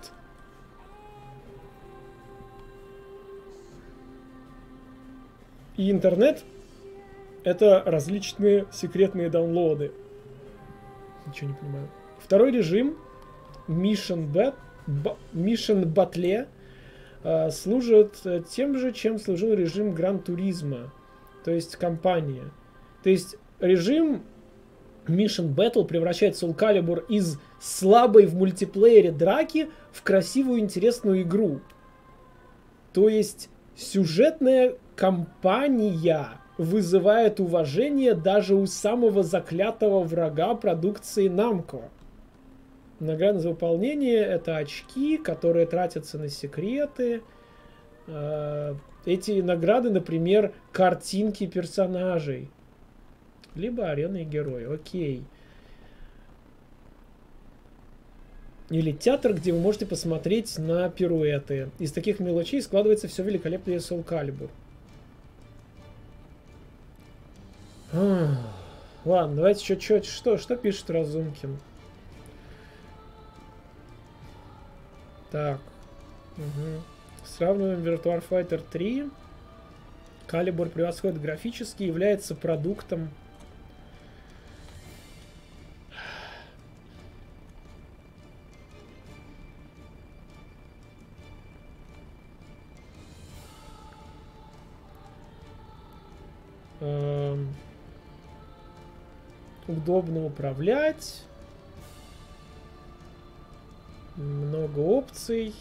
[SPEAKER 1] И интернет — это различные секретные даунлоды. Ничего не понимаю. Второй режим Mission, Bet, Mission Battle э, служит тем же, чем служил режим Гран Туризма. То есть компания. То есть режим Mission Battle превращает Soul Calibur из слабой в мультиплеере драки в красивую интересную игру. То есть сюжетная кампания вызывает уважение даже у самого заклятого врага продукции Namco. Награда за выполнение — это очки, которые тратятся на секреты. Эти награды, например, картинки персонажей. Либо арены и герои. Окей. Или театр, где вы можете посмотреть на пируэты. Из таких мелочей складывается все великолепное Soul Calibur. А, ладно, давайте что, что, что, что пишет Разумкин. Так. Угу. Сравниваем Virtua Fighter три. Calibur превосходит графически, является продуктом. Эм, удобно управлять. Много опций.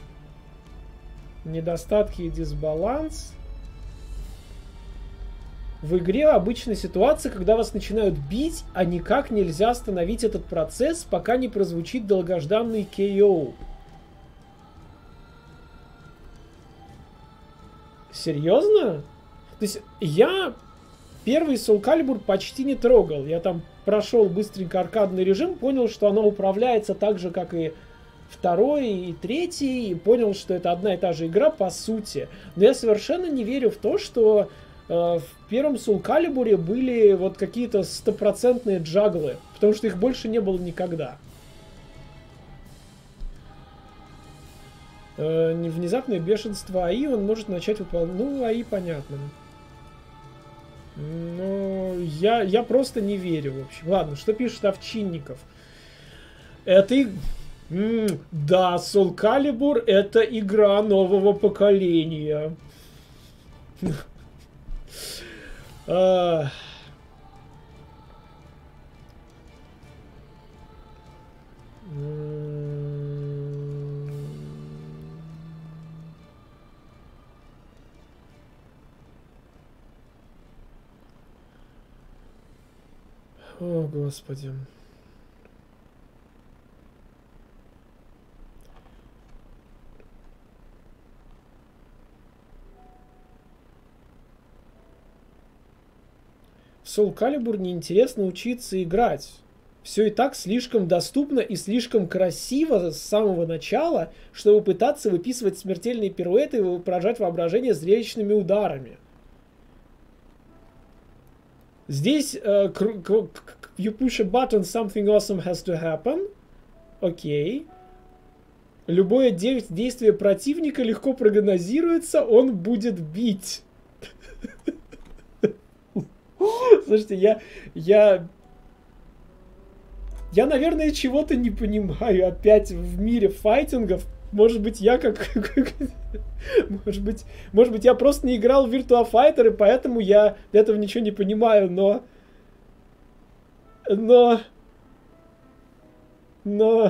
[SPEAKER 1] Недостатки и дисбаланс. В игре обычная ситуация, когда вас начинают бить, а никак нельзя остановить этот процесс, пока не прозвучит долгожданный кей о. Серьезно? То есть я первый Soul Calibur почти не трогал. Я там прошел быстренько аркадный режим, понял, что оно управляется так же, как и второй и третий, и понял, что это одна и та же игра по сути. Но я совершенно не верю в то, что в первом Soul Calibur были вот какие-то стопроцентные джаглы, потому что их больше не было никогда. Внезапное бешенство АИ, он может начать выполнять... Ну, АИ понятно. Но я, я просто не верю, в общем. Ладно, что пишет Овчинников? Это... И... М-м, да, Soul Calibur это игра нового поколения. О, Господи. В Soul Calibur неинтересно учиться играть. Все и так слишком доступно и слишком красиво с самого начала, чтобы пытаться выписывать смертельные пируэты и поражать воображение зрелищными ударами. Здесь uh, you push a button, something awesome has to happen. Окей. Okay. Любое де действие противника легко прогнозируется, он будет бить. Слушайте, я... Я... Я, наверное, чего-то не понимаю опять в мире файтингов. Может быть, я как... Может быть, может быть, я просто не играл в Virtua Fighter, и поэтому я этого ничего не понимаю, но... Но... Но...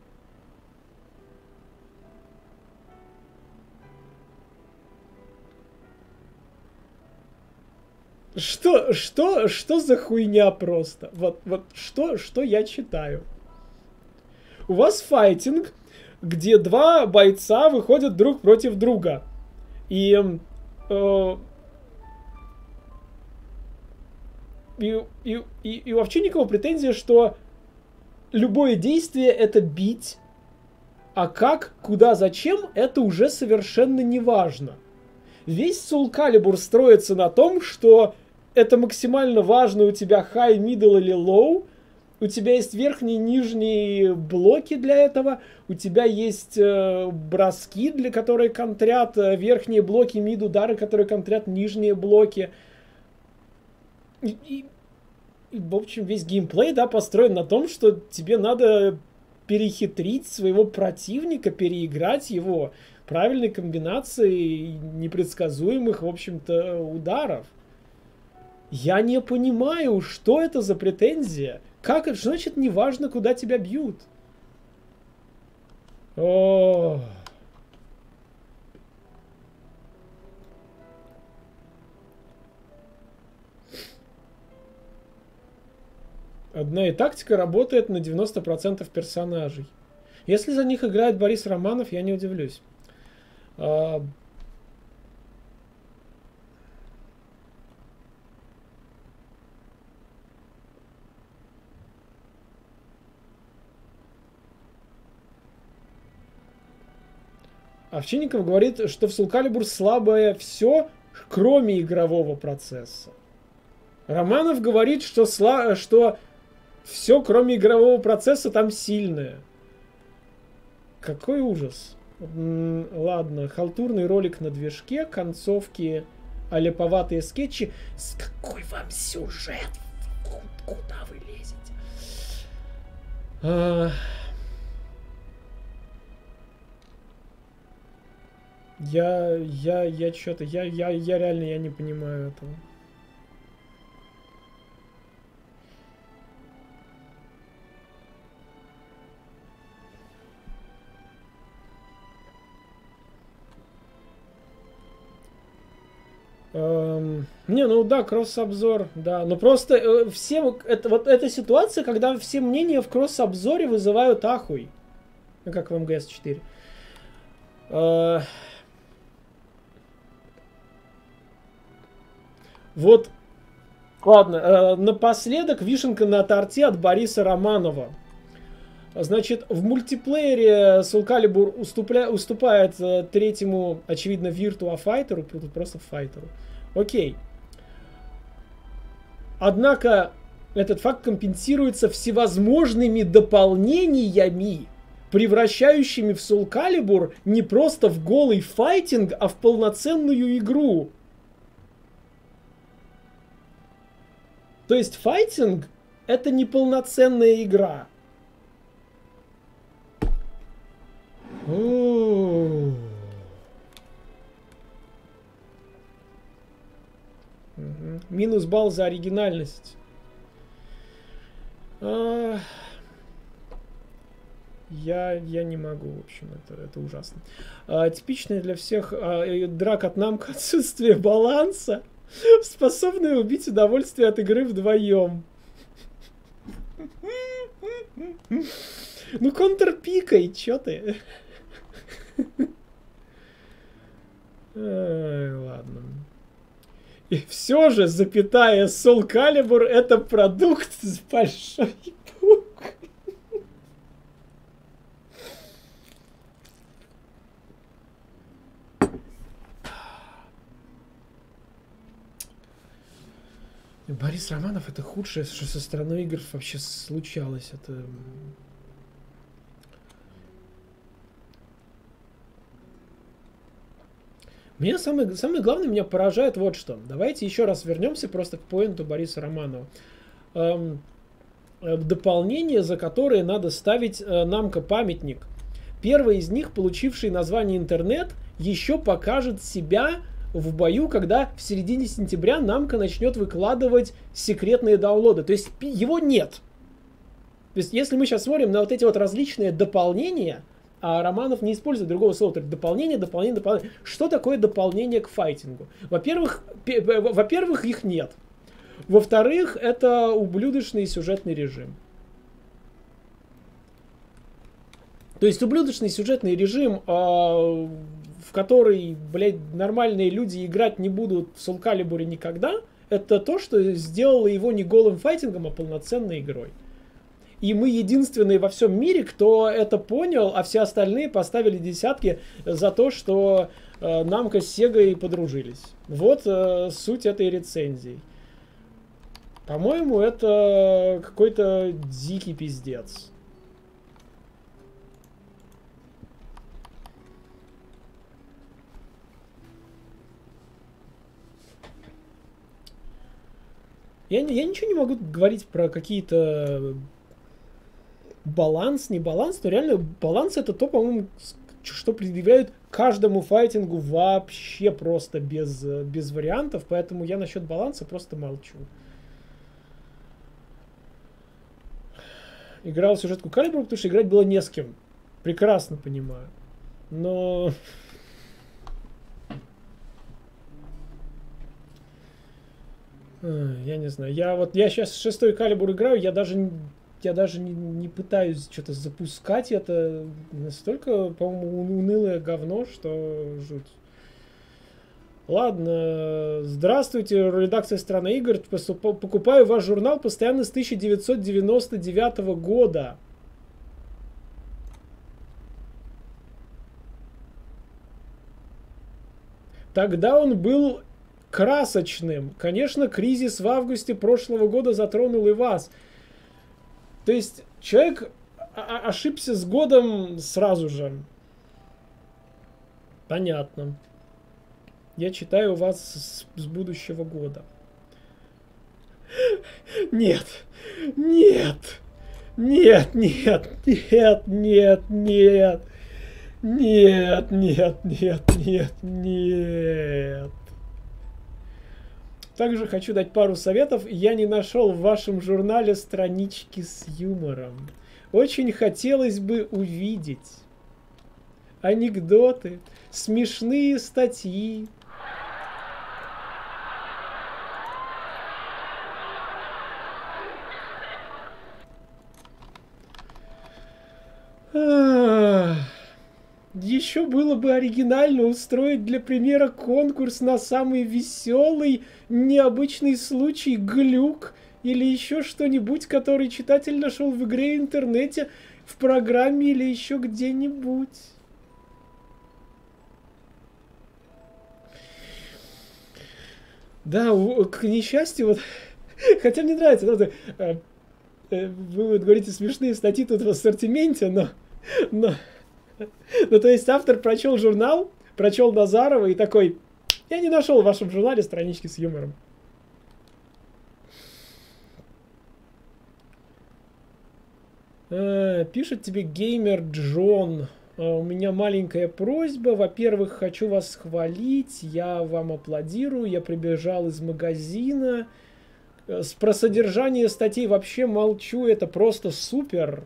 [SPEAKER 1] Что, что, что за хуйня просто? Вот, вот что, что я читаю? У вас файтинг, где два бойца выходят друг против друга. И, э, и, и, и, и у Овчинникова претензия, что любое действие это бить, а как, куда, зачем, это уже совершенно не важно. Весь Soul Calibur строится на том, что это максимально важно, у тебя high, middle или low, у тебя есть верхние и нижние блоки для этого, у тебя есть э, броски, для которых контрят э, верхние блоки, мид удары, которые контрят нижние блоки. И, и, и, в общем, весь геймплей, да, построен на том, что тебе надо перехитрить своего противника, переиграть его правильной комбинацией непредсказуемых, в общем-то, ударов. Я не понимаю, что это за претензия. Как это? Что значит не важно, куда тебя бьют? О. Одна и тактика работает на девяносто процентов персонажей. Если за них играет Борис Романов, я не удивлюсь. А... Овчинников говорит, что в Soul Calibur слабое все, кроме игрового процесса. Романов говорит, что, сла... что все, кроме игрового процесса, там сильное. Какой ужас. М-м, ладно, халтурный ролик на движке, концовки, аляповатые скетчи. С какой вам сюжет? Куда вы лезете? А... Я, я, я что-то, я, я, я реально, я не понимаю этого. Эм, не, ну да, кросс-обзор, да, но просто э, все, это, вот эта ситуация, когда все мнения в кросс-обзоре вызывают ахуй, ну, как в эм гэ эс четыре. Э, Вот, ладно, э, напоследок вишенка на торте от Бориса Романова. Значит, в мультиплеере Soul Calibur уступля, уступает э, третьему, очевидно, Virtua Fighter, тут просто Fighter. Окей. Однако этот факт компенсируется всевозможными дополнениями, превращающими в Soul Calibur не просто в голый файтинг, а в полноценную игру. То есть файтинг — это не полноценная игра. Угу. Минус балл за оригинальность. А... Я, я не могу, в общем, это, это ужасно. А, типичное для всех а, драк от намка отсутствие баланса, способное убить удовольствие от игры вдвоем. Ну, контрпикай, чё ты? Ай, ладно. И все же, запятая, Soul Calibur — это продукт с большой буквы. Борис Романов — это худшее, что со стороны игр вообще случалось. Это... Меня самое, самое главное, меня поражает вот что. Давайте еще раз вернемся просто к поинту Бориса Романова. Эм, дополнение, за которое надо ставить э, Намко памятник. Первый из них, получивший название «Интернет», еще покажет себя в бою, когда в середине сентября Намко начнет выкладывать секретные даунлоды. То есть его нет. То есть если мы сейчас смотрим на вот эти вот различные дополнения, а Романов не использует другого слова, только дополнение, дополнение, дополнение. Что такое дополнение к файтингу? Во-первых, во-первых, их нет. Во-вторых, это ублюдочный сюжетный режим. То есть ублюдочный сюжетный режим, в который, блядь, нормальные люди играть не будут в Soul Calibur никогда, это то, что сделало его не голым файтингом, а полноценной игрой. И мы единственные во всем мире, кто это понял, а все остальные поставили десятки за то, что э, Намко с Сегой подружились. Вот э, суть этой рецензии. По-моему, это какой-то дикий пиздец. Я, я ничего не могу говорить про какие-то... Баланс, не баланс, но реально баланс — это то, по-моему, что предъявляют каждому файтингу вообще просто без, без вариантов, поэтому я насчет баланса просто молчу. Играл в сюжетку Calibur, потому что играть было не с кем. Прекрасно понимаю. Но... Я не знаю. Я вот я сейчас шестой Calibur играю, я даже... Я даже не, не пытаюсь что-то запускать. Это настолько, по-моему, унылое говно, что жуть. Ладно. Здравствуйте, редакция «Страна игр». Покупаю ваш журнал постоянно с тысяча девятьсот девяносто девятого года. Тогда он был красочным. Конечно, кризис в августе прошлого года затронул и вас. То есть человек ошибся с годом сразу же. Понятно. Я читаю вас с, с будущего года. Нет. Нет. Нет, нет, нет, нет, нет. Нет, нет, нет, нет, нет. Также хочу дать пару советов. Я не нашел в вашем журнале странички с юмором. Очень хотелось бы увидеть анекдоты, смешные статьи. Еще было бы оригинально устроить для примера конкурс на самый веселый, необычный случай, глюк или еще что-нибудь, который читатель нашел в игре, интернете, в программе или еще где-нибудь. Да, к несчастью, вот Хотя мне нравится, ну, э, э, вы вот говорите смешные статьи тут в ассортименте, но, но, ну, то есть автор прочел журнал, прочел Назарова и такой, я не нашел в вашем журнале странички с юмором. Э, пишет тебе геймер Джон. У меня маленькая просьба. Во-первых, хочу вас хвалить. Я вам аплодирую. Я прибежал из магазина. Про содержание статей вообще молчу. Это просто супер.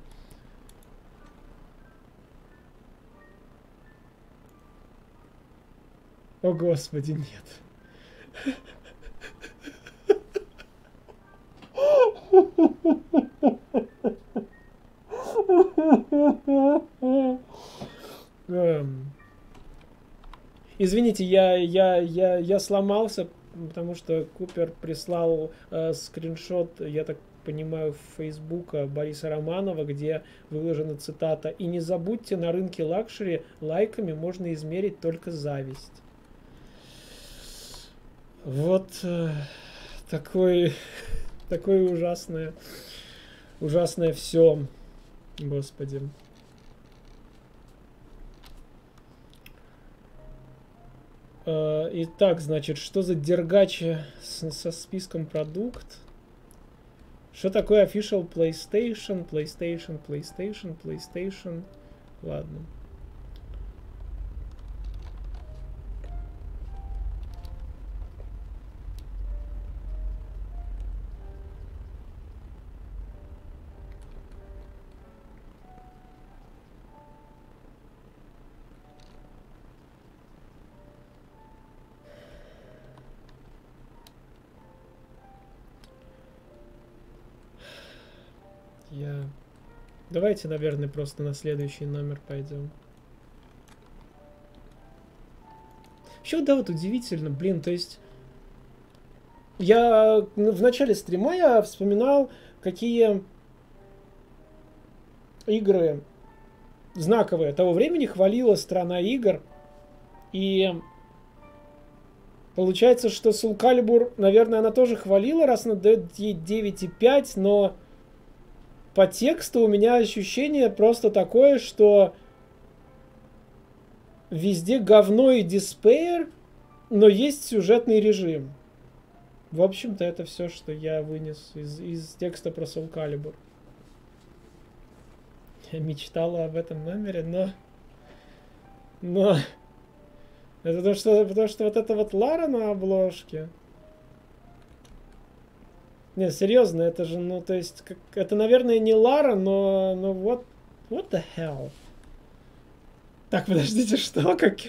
[SPEAKER 1] О, Господи, нет. Извините, я, я, я, я сломался, потому что Купер прислал э, скриншот, я так понимаю, в Фейсбука Бориса Романова, где выложена цитата: «И не забудьте, на рынке лакшери лайками можно измерить только зависть». Вот э, такое, такое ужасное, ужасное все, Господи. Итак, значит, что за дергачи со списком продукт? Что такое official PlayStation, PlayStation, PlayStation, PlayStation? Ладно. Я... Давайте, наверное, просто на следующий номер пойдем. Еще, да, вот удивительно, блин, то есть... Я в начале стрима я вспоминал, какие игры знаковые того времени хвалила страна игр. И получается, что Soul Calibur, наверное, она тоже хвалила, раз она дает ей девять и пять, но... По тексту у меня ощущение просто такое, что везде говно и диспейр, но есть сюжетный режим. В общем-то, это все, что я вынес из, из текста про Soul Calibur. Я мечтала об этом номере, но... Но... Это потому что, потому что вот это вот Лара на обложке... Не, серьезно, это же, ну, то есть, как, это, наверное, не Лара, но, ну, what, what the hell? Так, подождите, что? Как...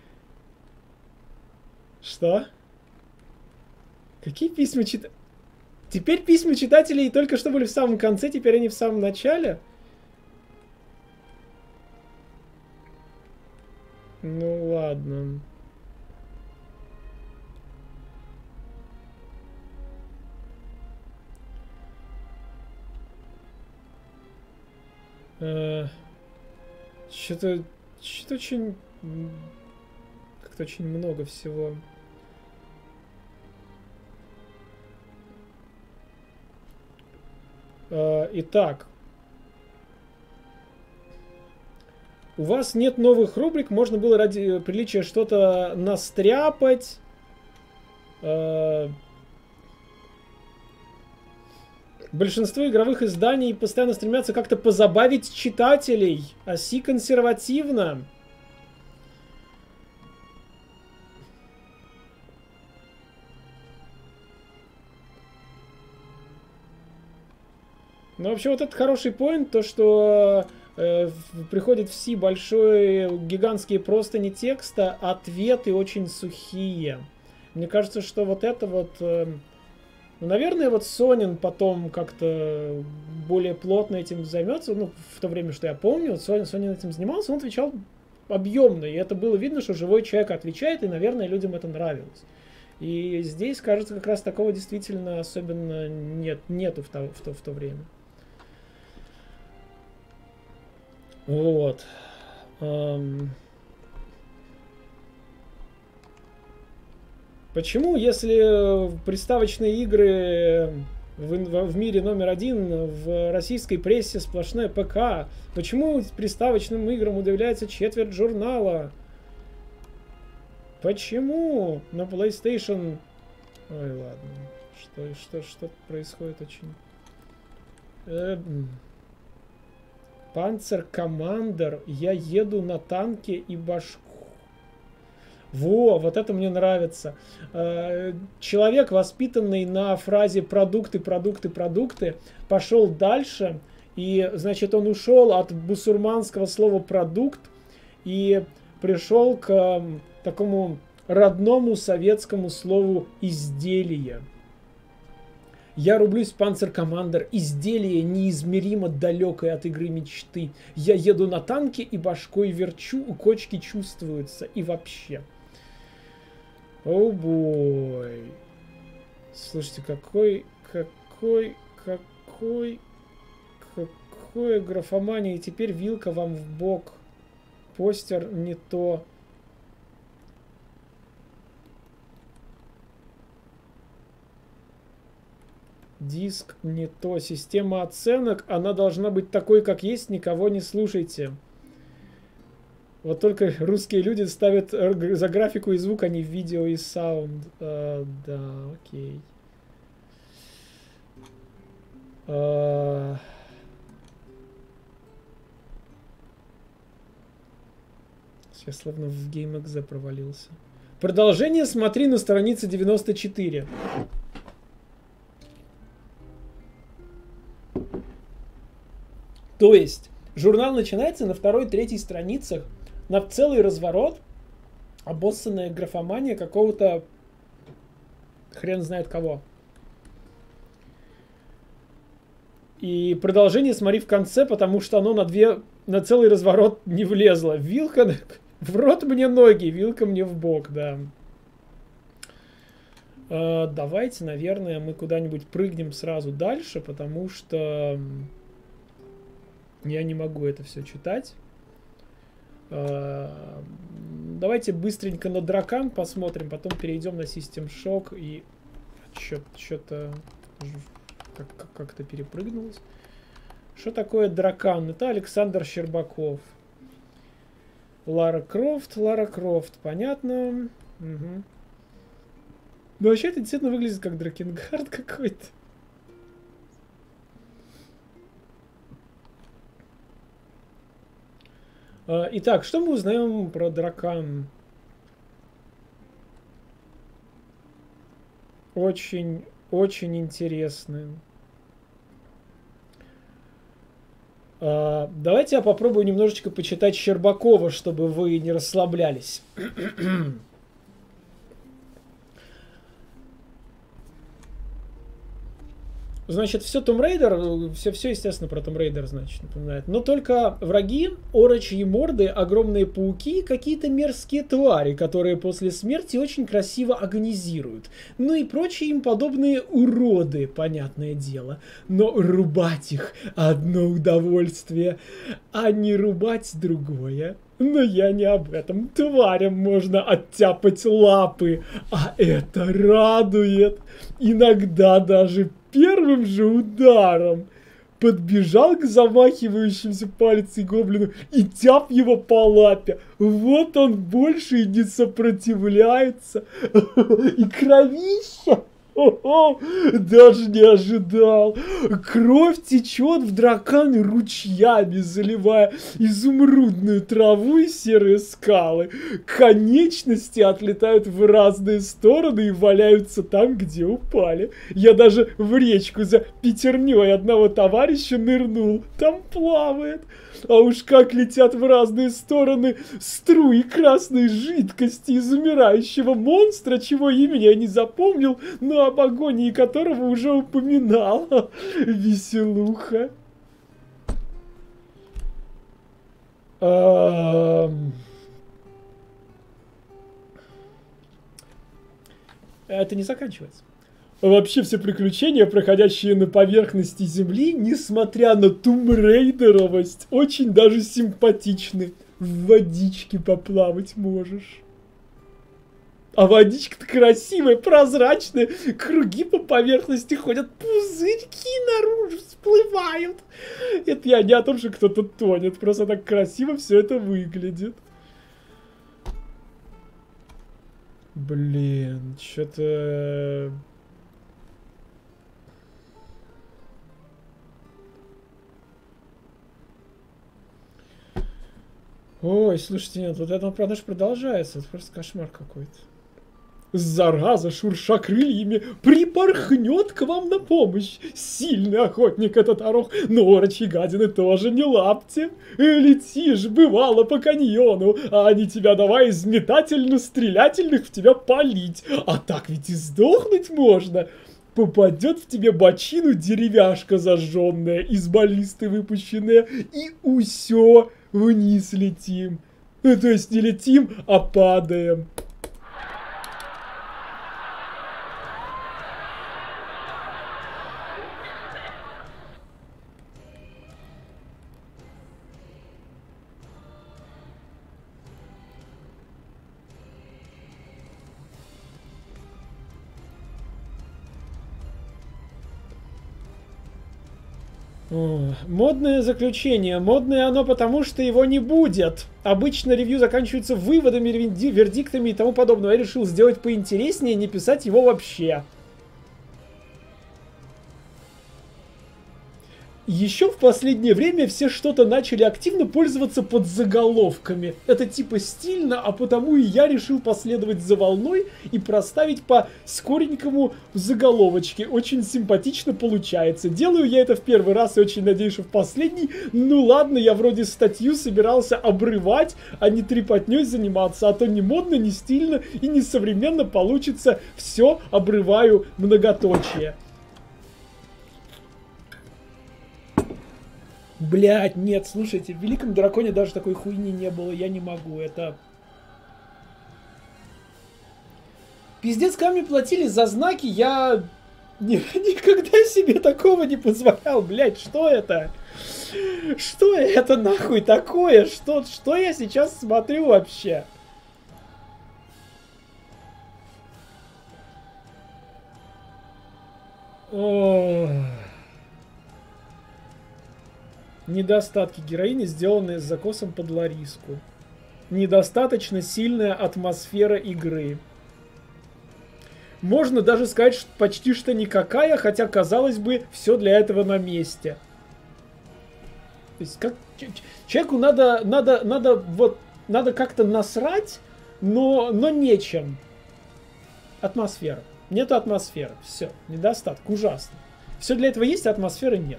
[SPEAKER 1] Что? Какие письма читателей? Теперь письма читателей только что были в самом конце, теперь они в самом начале? Ну, ладно. Uh, что-то что-то очень как-то очень много всего. Uh, итак, у вас нет новых рубрик, можно было ради приличия что-то настряпать. Uh, Большинство игровых изданий постоянно стремятся как-то позабавить читателей, оси консервативно. Ну, вообще, вот это хороший поинт, то, что э, приходит в Си большой, гигантские простыни текста, ответы очень сухие. Мне кажется, что вот это вот... Э, Ну, наверное, вот Сонин потом как-то более плотно этим займется. Ну, в то время, что я помню, вот Сонин, Сонин этим занимался, он отвечал объемно. И это было видно, что живой человек отвечает, и, наверное, людям это нравилось. И здесь, кажется, как раз такого действительно особенно нет, нету в то, в то, в то время. Вот. Um... Почему, если приставочные игры В, в, в мире номер один в российской прессе сплошная ПК. Почему приставочным играм удивляется четверть журнала? Почему на PlayStation... Ой, ладно. Что, что, что происходит очень... Э, Панцер Командер. Я еду на танке и башку. Во, вот это мне нравится. Человек, воспитанный на фразе продукты, продукты, продукты, пошел дальше. И, значит, он ушел от бусурманского слова продукт и пришел к такому родному советскому слову изделие. Я рублюсь в Panzer Commander. Изделие неизмеримо далекое от игры мечты. Я еду на танке и башкой верчу, у кочки чувствуются. И вообще. О бой. Слушайте, какой, какой, какой, какой графомания. И теперь вилка вам в бок. Постер не то. Диск не то. Система оценок, она должна быть такой, как есть. Никого не слушайте. Вот только русские люди ставят за графику и звук, а не видео и саунд. А, да, окей. А... Я словно в GameXZ провалился. Продолжение смотри на странице девяносто четыре. То есть, журнал начинается на второй-третьей страницах, на целый разворот, обоссанная графомания какого-то хрен знает кого. И продолжение смотри в конце, потому что оно на две, на целый разворот не влезло. Вилка в рот мне ноги, вилка мне в бок, да. А, давайте, наверное, мы куда-нибудь прыгнем сразу дальше, потому что я не могу это все читать. А, давайте быстренько на дракан посмотрим, потом перейдем на System Shock и что-то как-то перепрыгнулось. Что такое дракан? Это Александр Щербаков. Лара Крофт, Лара Крофт, понятно. Угу. Но вообще это действительно выглядит как Дракенгард какой-то. Итак, что мы узнаем про дракан? Очень, очень интересно. Давайте я попробую немножечко почитать Щербакова, чтобы вы не расслаблялись. Значит, все Tomb Raider, все, все, естественно, про Tomb Raider, значит, напоминает. Но только враги, орочьи морды, огромные пауки, какие-то мерзкие твари, которые после смерти очень красиво агонизируют. Ну и прочие им подобные уроды, понятное дело. Но рубать их одно удовольствие, а не рубать другое. Но я не об этом. Тварям можно оттяпать лапы, а это радует. Иногда даже первым же ударом подбежал к замахивающимся палицей гоблину и тяп его по лапе. Вот он больше и не сопротивляется. И кровища. Даже не ожидал. Кровь течет в дракане ручьями, заливая изумрудную траву и серые скалы. Конечности отлетают в разные стороны и валяются там, где упали. Я даже в речку за пятерней одного товарища нырнул. Там плавает. А уж как летят в разные стороны струи красной жидкости из умирающего монстра, чего имени я не запомнил, но об агонии которого уже упоминал. Веселуха. Это не заканчивается. Вообще все приключения, проходящие на поверхности Земли, несмотря на тумрейдеровость, очень даже симпатичны. В водичке поплавать можешь. А водичка-то красивая, прозрачная, круги по поверхности ходят, пузырьки наружу всплывают. Это я не о том, что кто-то тонет, просто так красиво все это выглядит. Блин, что-то... Ой, слушайте, нет, вот это, правда, же продолжается. Это просто кошмар какой-то. Зараза, шурша крыльями, припорхнет к вам на помощь. Сильный охотник этот орох, но орочьи гадины тоже не лапти. Летишь, бывало, по каньону, а они тебя давай из метательно-стрелятельных в тебя палить. А так ведь и сдохнуть можно. Попадет в тебе бочину деревяшка зажженная, из баллисты выпущенная, и усё, вниз летим. Ну, то есть не летим, а падаем. Модное заключение. Модное оно потому, что его не будет. Обычно ревью заканчивается выводами, вердиктами и тому подобное. Я решил сделать поинтереснее, не писать его вообще. Еще в последнее время все что-то начали активно пользоваться подзаголовками. Это типа стильно, а потому и я решил последовать за волной и проставить по скоренькому в заголовочке. Очень симпатично получается. Делаю я это в первый раз и очень надеюсь, что в последний. Ну ладно, я вроде статью собирался обрывать, а не трепотней заниматься. А то не модно, не стильно и не современно получится. Все обрываю многоточие. Блять, нет, слушайте, в Великом Драконе даже такой хуйни не было, я не могу, это... Пиздец, камни платили за знаки, я ни, никогда себе такого не позволял, блять, что это? Что это нахуй такое? Что, что я сейчас смотрю вообще? Ох... Недостатки героини, сделанные с закосом под Лариску. Недостаточно сильная атмосфера игры. Можно даже сказать, что почти что никакая, хотя, казалось бы, все для этого на месте. То есть, как человеку надо, надо, надо, вот, надо как-то насрать, но, но нечем. Атмосфера. Нету атмосферы. Все. Недостаток. Ужасно. Все для этого есть, а атмосферы нет.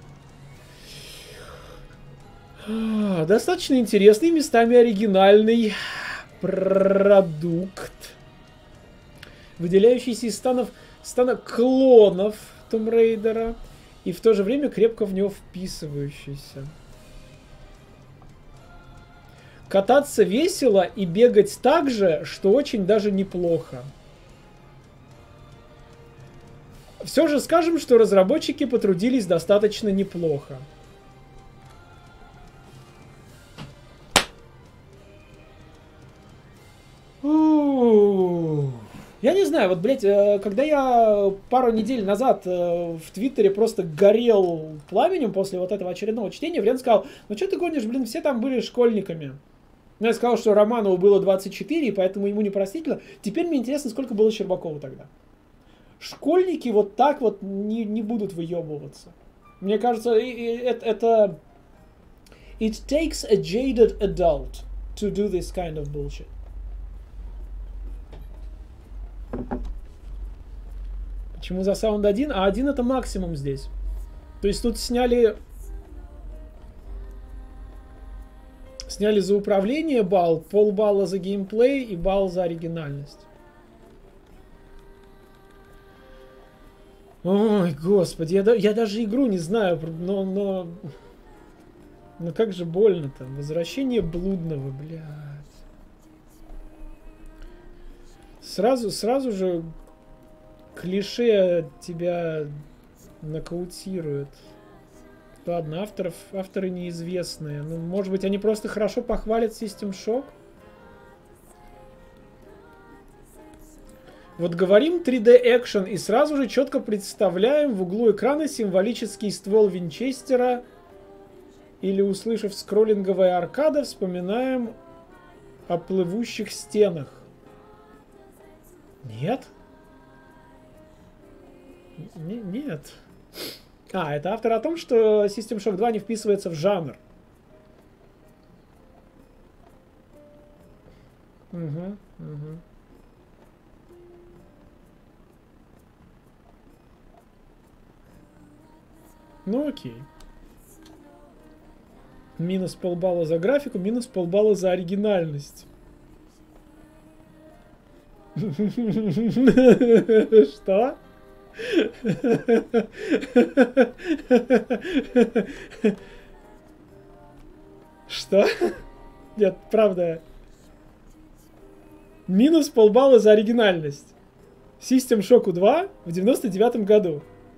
[SPEAKER 1] Достаточно интересный, местами оригинальный продукт, выделяющийся из станов, стана клонов Tomb Raider и в то же время крепко в него вписывающийся. Кататься весело и бегать так же, что очень даже неплохо. Все же скажем, что разработчики потрудились достаточно неплохо. Я не знаю, вот, блядь, когда я пару недель назад в Твиттере просто горел пламенем после вот этого очередного чтения, Врен сказал, ну что ты гонишь, блин, все там были школьниками. Ну, я сказал, что Романову было двадцать четыре, и поэтому ему непростительно. Теперь мне интересно, сколько было Щербакову тогда. Школьники вот так вот не, не будут выебываться. Мне кажется, это, это... It takes a jaded adult to do this kind of bullshit. Почему за саунд один? А один это максимум здесь. То есть тут сняли... Сняли за управление балл, полбалла за геймплей и балл за оригинальность. Ой, господи, я, я даже игру не знаю, но... но... Ну как же больно-то. Возвращение блудного, блядь. Сразу, сразу же клише тебя нокаутируют. Ладно, авторов, авторы неизвестные. Ну, может быть, они просто хорошо похвалят System Shock? Вот говорим три дэ экшен и сразу же четко представляем в углу экрана символический ствол Винчестера. Или, услышав скроллинговая аркада, вспоминаем о плывущих стенах. Нет? Н нет. А, это автор о том, что System Shock два не вписывается в жанр. Угу, угу. Ну окей. Минус полбалла за графику, минус полбалла за оригинальность. Что? Что? Нет, правда. Минус полбалла за оригинальность. System Shock два в девяносто девятом году.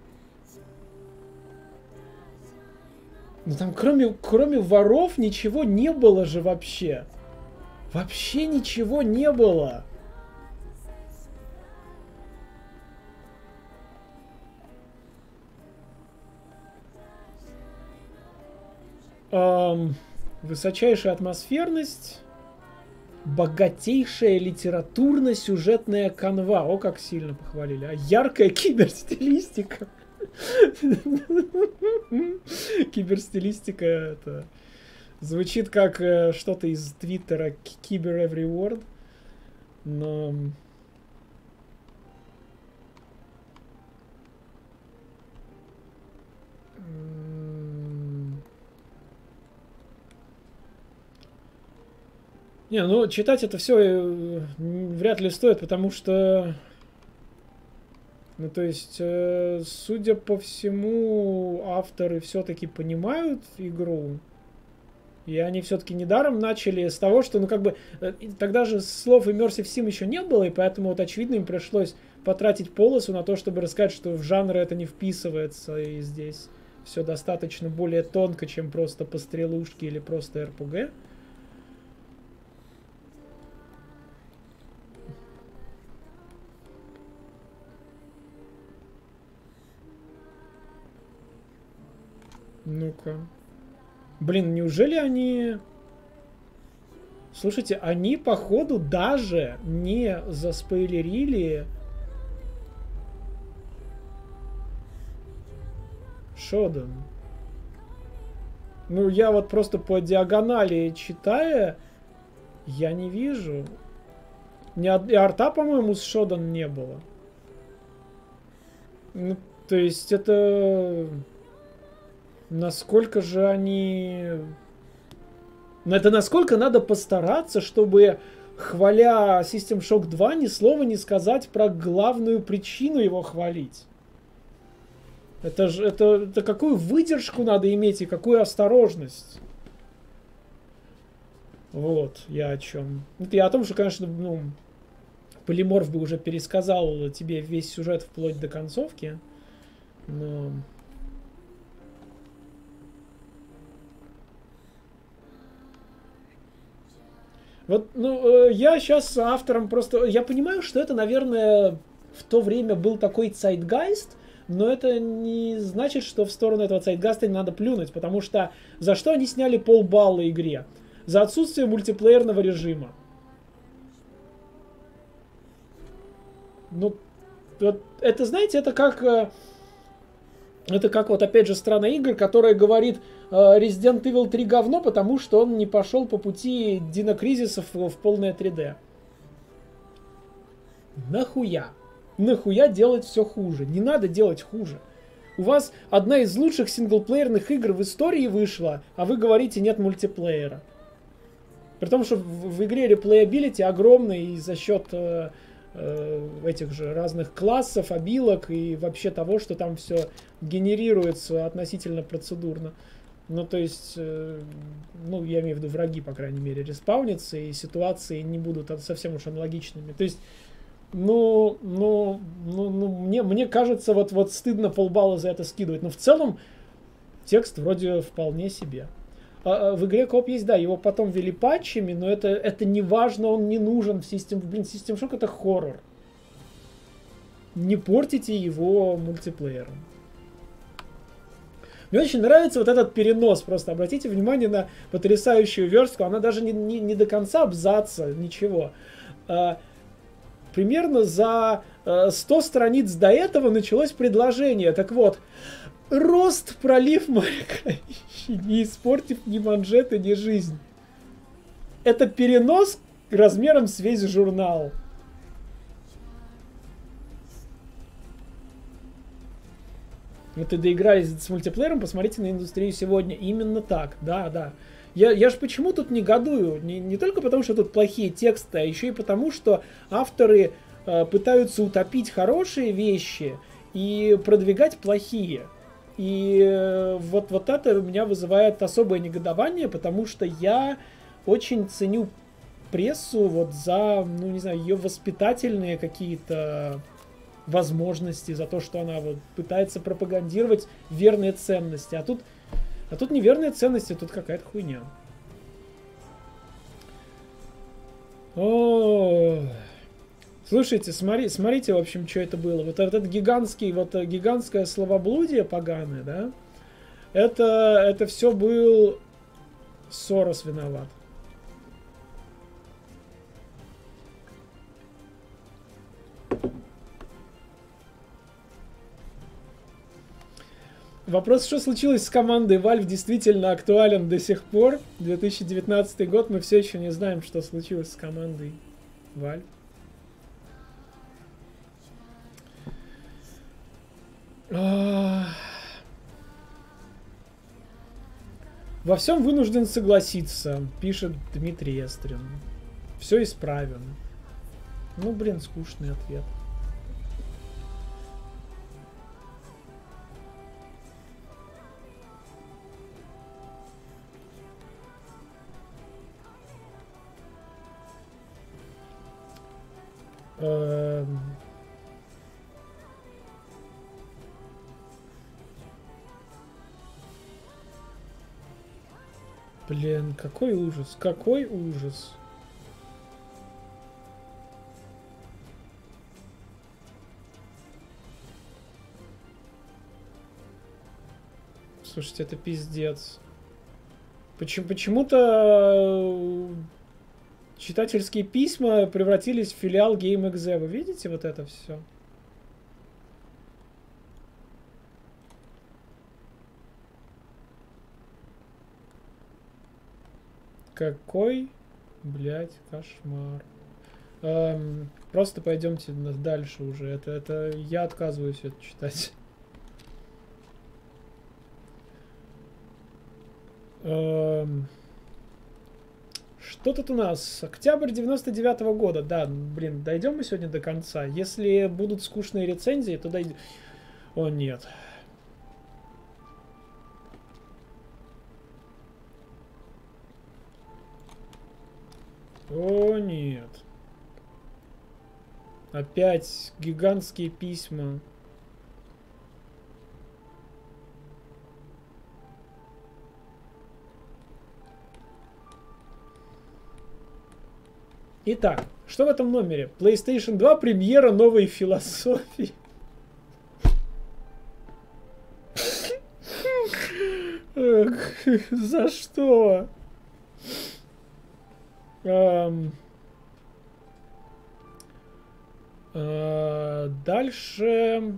[SPEAKER 1] Ну там кроме, кроме воров ничего не было же вообще. Вообще ничего не было. Эм, высочайшая атмосферность. Богатейшая литературно-сюжетная канва. О, как сильно похвалили. А яркая киберстилистика. Киберстилистика это звучит как э, что-то из твиттера Кибер Every Word, но не, ну читать это все вряд ли стоит, потому что ну, то есть, э, судя по всему, авторы все-таки понимают игру. И они все-таки недаром начали с того, что, ну, как бы, э, тогда же слов Immersive Sim еще не было, и поэтому, вот, очевидно, им пришлось потратить полосу на то, чтобы рассказать, что в жанр это не вписывается, и здесь все достаточно более тонко, чем просто пострелушки или просто эр пи джи. Ну-ка. Блин, неужели они... Слушайте, они, походу, даже не заспойлерили... Шоден. Ну, я вот просто по диагонали читая, я не вижу. Ни арта, по-моему, с Шоден не было. Ну, то есть это... Насколько же они... Это насколько надо постараться, чтобы, хваля System Shock два, ни слова не сказать про главную причину его хвалить. Это же это, это какую выдержку надо иметь и какую осторожность. Вот, я о чем. Это я о том, что, конечно, ну, Полиморф бы уже пересказал тебе весь сюжет вплоть до концовки. Но... Вот, ну, я сейчас с автором просто... Я понимаю, что это, наверное, в то время был такой цайтгайст, но это не значит, что в сторону этого цайтгайста не надо плюнуть, потому что за что они сняли полбалла игре? За отсутствие мультиплеерного режима. Ну, вот, это, знаете, это как... Это как вот, опять же, страна игр, которая говорит, Resident Evil три говно, потому что он не пошел по пути Dino Crisis в, в полное три дэ. Нахуя? Нахуя делать все хуже? Не надо делать хуже. У вас одна из лучших синглплеерных игр в истории вышла, а вы говорите, нет мультиплеера. При том, что в, в игре реплеябилити огромный и за счет э, э, этих же разных классов, обилок и вообще того, что там все генерируется относительно процедурно. Ну, то есть, э, ну, я имею в виду, враги, по крайней мере, респаунятся, и ситуации не будут совсем уж аналогичными. То есть, ну, ну, ну, ну мне, мне кажется, вот, вот стыдно полбалла за это скидывать. Но в целом, текст вроде вполне себе. А, а в игре коп есть, да, его потом ввели патчами, но это, это не важно, он не нужен в System... Блин, System Shock это хоррор. не портите его мультиплеером. Мне очень нравится вот этот перенос. Просто обратите внимание на потрясающую верстку. Она даже не, не, не до конца абзаца, ничего. А, примерно за а, сто страниц до этого началось предложение. Так вот, рост, пролив моря, не испортив ни манжеты, ни жизнь. Это перенос размером с весь журнал. Вот и доигрались с мультиплеером, посмотрите на индустрию сегодня. Именно так, да, да. Я, я же почему тут негодую? Не, не только потому, что тут плохие тексты, а еще и потому, что авторы э, пытаются утопить хорошие вещи и продвигать плохие. И э, вот, вот это у меня вызывает особое негодование, потому что я очень ценю прессу вот за, ну не знаю, ее воспитательные какие-то возможности, за то, что она вот пытается пропагандировать верные ценности. А тут, а тут неверные ценности, тут какая-то хуйня. О, слушайте, смотри, смотрите, в общем, что это было. Вот этот гигантский, вот гигантское словоблудие поганое, да? Это, это все был Сорос виноват. Вопрос, что случилось с командой Valve, действительно актуален до сих пор. две тысячи девятнадцатый год, мы все еще не знаем, что случилось с командой Valve. Во всем вынужден согласиться, пишет Дмитрий Эстрин. Все исправим. Ну, блин, скучный ответ. Эм... Блин, какой ужас, какой ужас. Слушайте, это пиздец. Почему, почему-то читательские письма превратились в филиал GameXZ. Вы видите вот это все? Какой, блядь, кошмар. Эм, просто пойдемте дальше уже. Это, это я отказываюсь это читать. Эм, что тут у нас? Октябрь девяносто девятого года. Да, блин, дойдем мы сегодня до конца. Если будут скучные рецензии, то дойдем. О, нет. О, нет. Опять гигантские письма. Итак, что в этом номере? PlayStation два, премьера новой философии. За что? Эм, э, дальше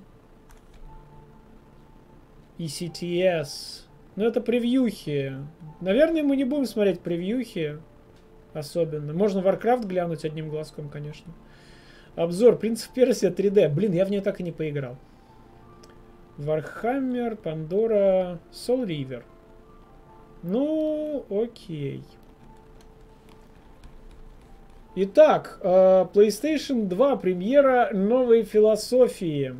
[SPEAKER 1] и си ти эс. Ну, это превьюхи. Наверное, мы не будем смотреть превьюхи особенно. Можно Warcraft глянуть одним глазком, конечно. Обзор Принц of Persia три дэ. Блин, я в нее так и не поиграл. Warhammer, Pandora, Soul River. Ну, окей. Итак, PlayStation два, премьера новой философии.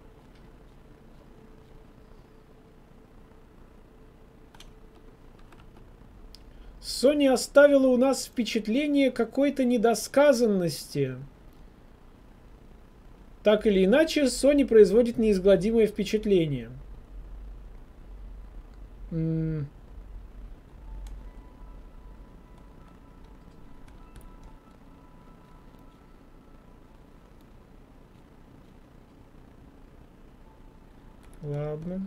[SPEAKER 1] Sony оставила у нас впечатление какой-то недосказанности. Так или иначе, Sony производит неизгладимое впечатление. М- ладно.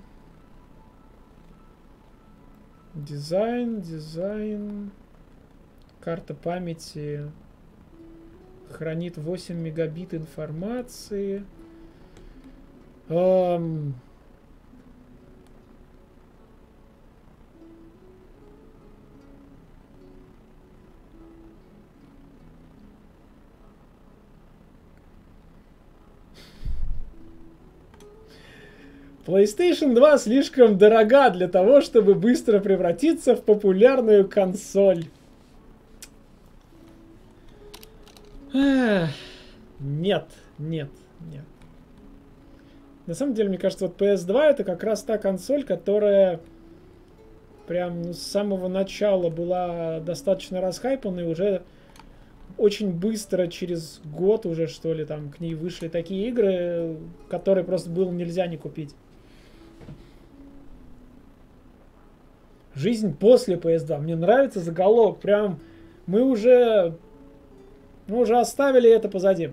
[SPEAKER 1] Дизайн, дизайн. Карта памяти хранит восемь мегабит информации. Эм... PlayStation два слишком дорога для того, чтобы быстро превратиться в популярную консоль. Эх, нет, нет, нет. На самом деле, мне кажется, вот пи эс два это как раз та консоль, которая прям ну, с самого начала была достаточно расхайпана, и уже очень быстро, через год уже, что ли, там к ней вышли такие игры, которые просто было нельзя не купить. Жизнь после пи эс два. Мне нравится заголовок. Прям мы уже, мы уже оставили это позади.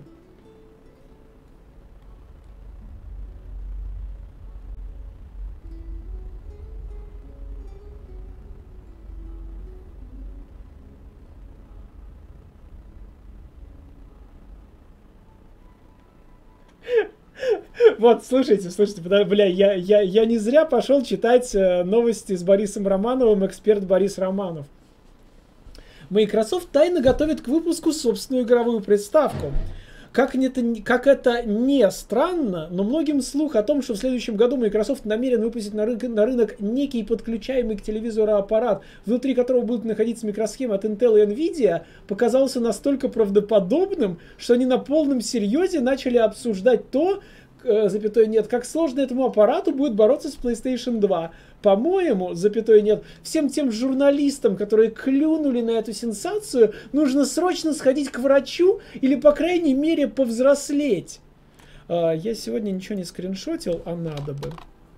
[SPEAKER 1] Вот, слушайте, слушайте, бля, я, я, я не зря пошел читать новости с Борисом Романовым, эксперт Борис Романов. Microsoft тайно готовит к выпуску собственную игровую приставку. Как это, как это не странно, но многим слух о том, что в следующем году Microsoft намерен выпустить на рынок, на рынок некий подключаемый к телевизору аппарат, внутри которого будут находиться микросхемы от Intel и Nvidia, показался настолько правдоподобным, что они на полном серьезе начали обсуждать то, запятой нет, как сложно этому аппарату будет бороться с PlayStation два. По-моему, запятой нет, всем тем журналистам, которые клюнули на эту сенсацию, нужно срочно сходить к врачу или, по крайней мере, повзрослеть. А, я сегодня ничего не скриншотил, а надо бы.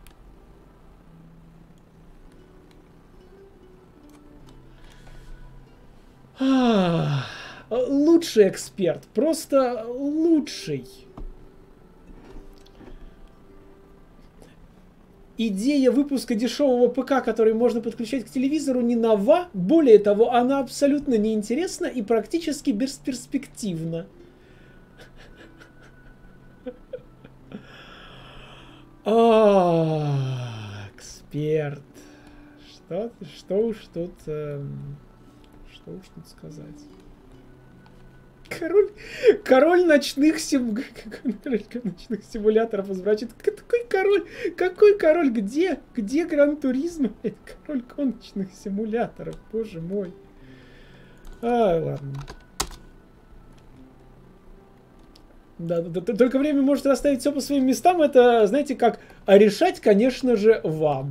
[SPEAKER 1] А, лучший эксперт, просто лучший. Идея выпуска дешевого ПК, который можно подключать к телевизору, не нова. Более того, она абсолютно неинтересна и практически бесперспективна. А, эксперт. Что, что уж тут, эм, что уж тут сказать? Король, король ночных сим... король ночных симуляторов возвращает. Какой король? Какой король? Где? Где Гран Туризмо? Король гоночных симуляторов. Боже мой. А, ладно. Да, да, да, только время может расставить все по своим местам. Это, знаете, как... А решать, конечно же, вам.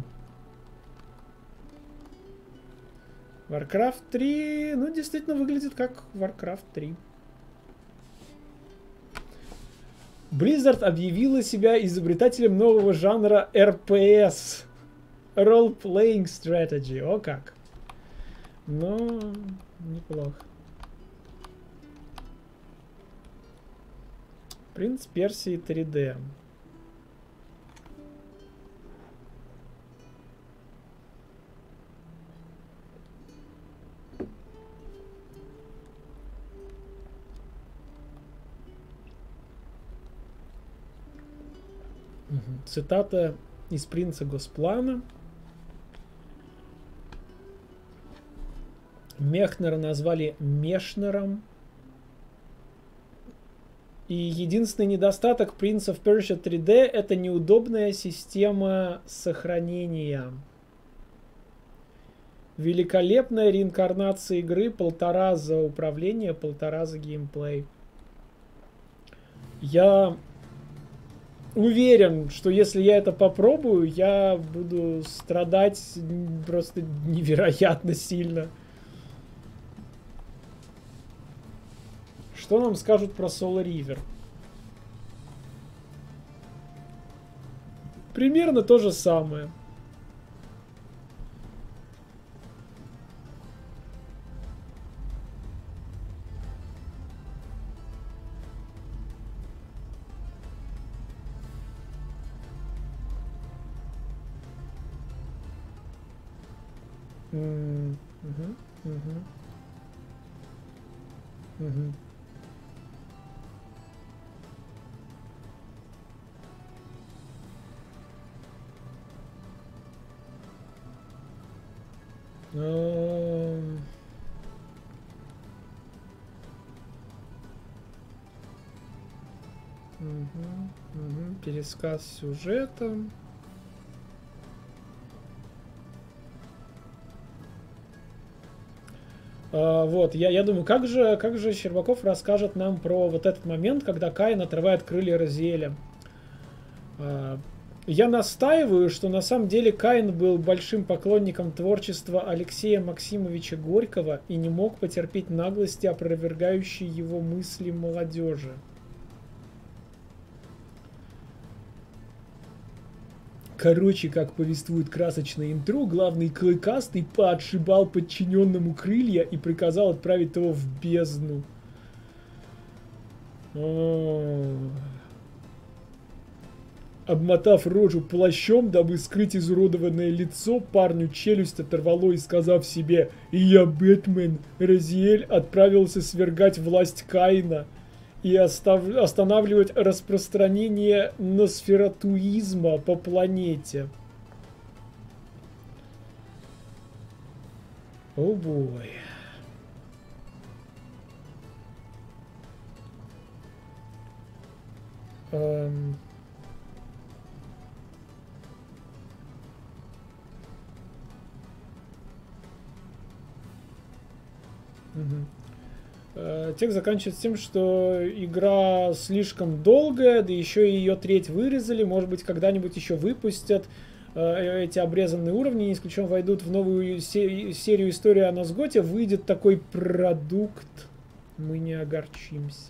[SPEAKER 1] Warcraft три... Ну, действительно, выглядит как Warcraft три. Blizzard объявила себя изобретателем нового жанра эр пи эс. Role Playing Strategy. О как. Ну, неплохо. Принц Персии три дэ. Цитата из «Принца Госплана». Мехнера назвали Мешнером. И единственный недостаток Prince of Persia три дэ — это неудобная система сохранения. Великолепная реинкарнация игры, полтора за управление, полтора за геймплей. Я уверен, что если я это попробую, я буду страдать просто невероятно сильно. Что нам скажут про Soul River? Примерно то же самое. М, мгм, мгм. Мгм. Ам. Мгм, мгм. Пересказ сюжета. А, вот, я, я думаю, как же, как же Щербаков расскажет нам про вот этот момент, когда Каин отрывает крылья Разиэля. А, я настаиваю, что на самом деле Каин был большим поклонником творчества Алексея Максимовича Горького и не мог потерпеть наглости, опровергающей его мысли молодежи. Короче, как повествует красочное интро, главный клыкастый поотшибал подчиненному крылья и приказал отправить его в бездну. О. Обмотав рожу плащом, дабы скрыть изуродованное лицо, парню челюсть оторвало и, сказав себе «Я Бэтмен», Разиэль отправился свергать власть Каина и остав... останавливать распространение носфератуизма по планете. О бой. Эм... Угу. Текст заканчивается тем, что игра слишком долгая, да еще и ее треть вырезали, может быть, когда-нибудь еще выпустят эти обрезанные уровни, не исключен войдут в новую се- серию истории о Нозготе, выйдет такой продукт, мы не огорчимся.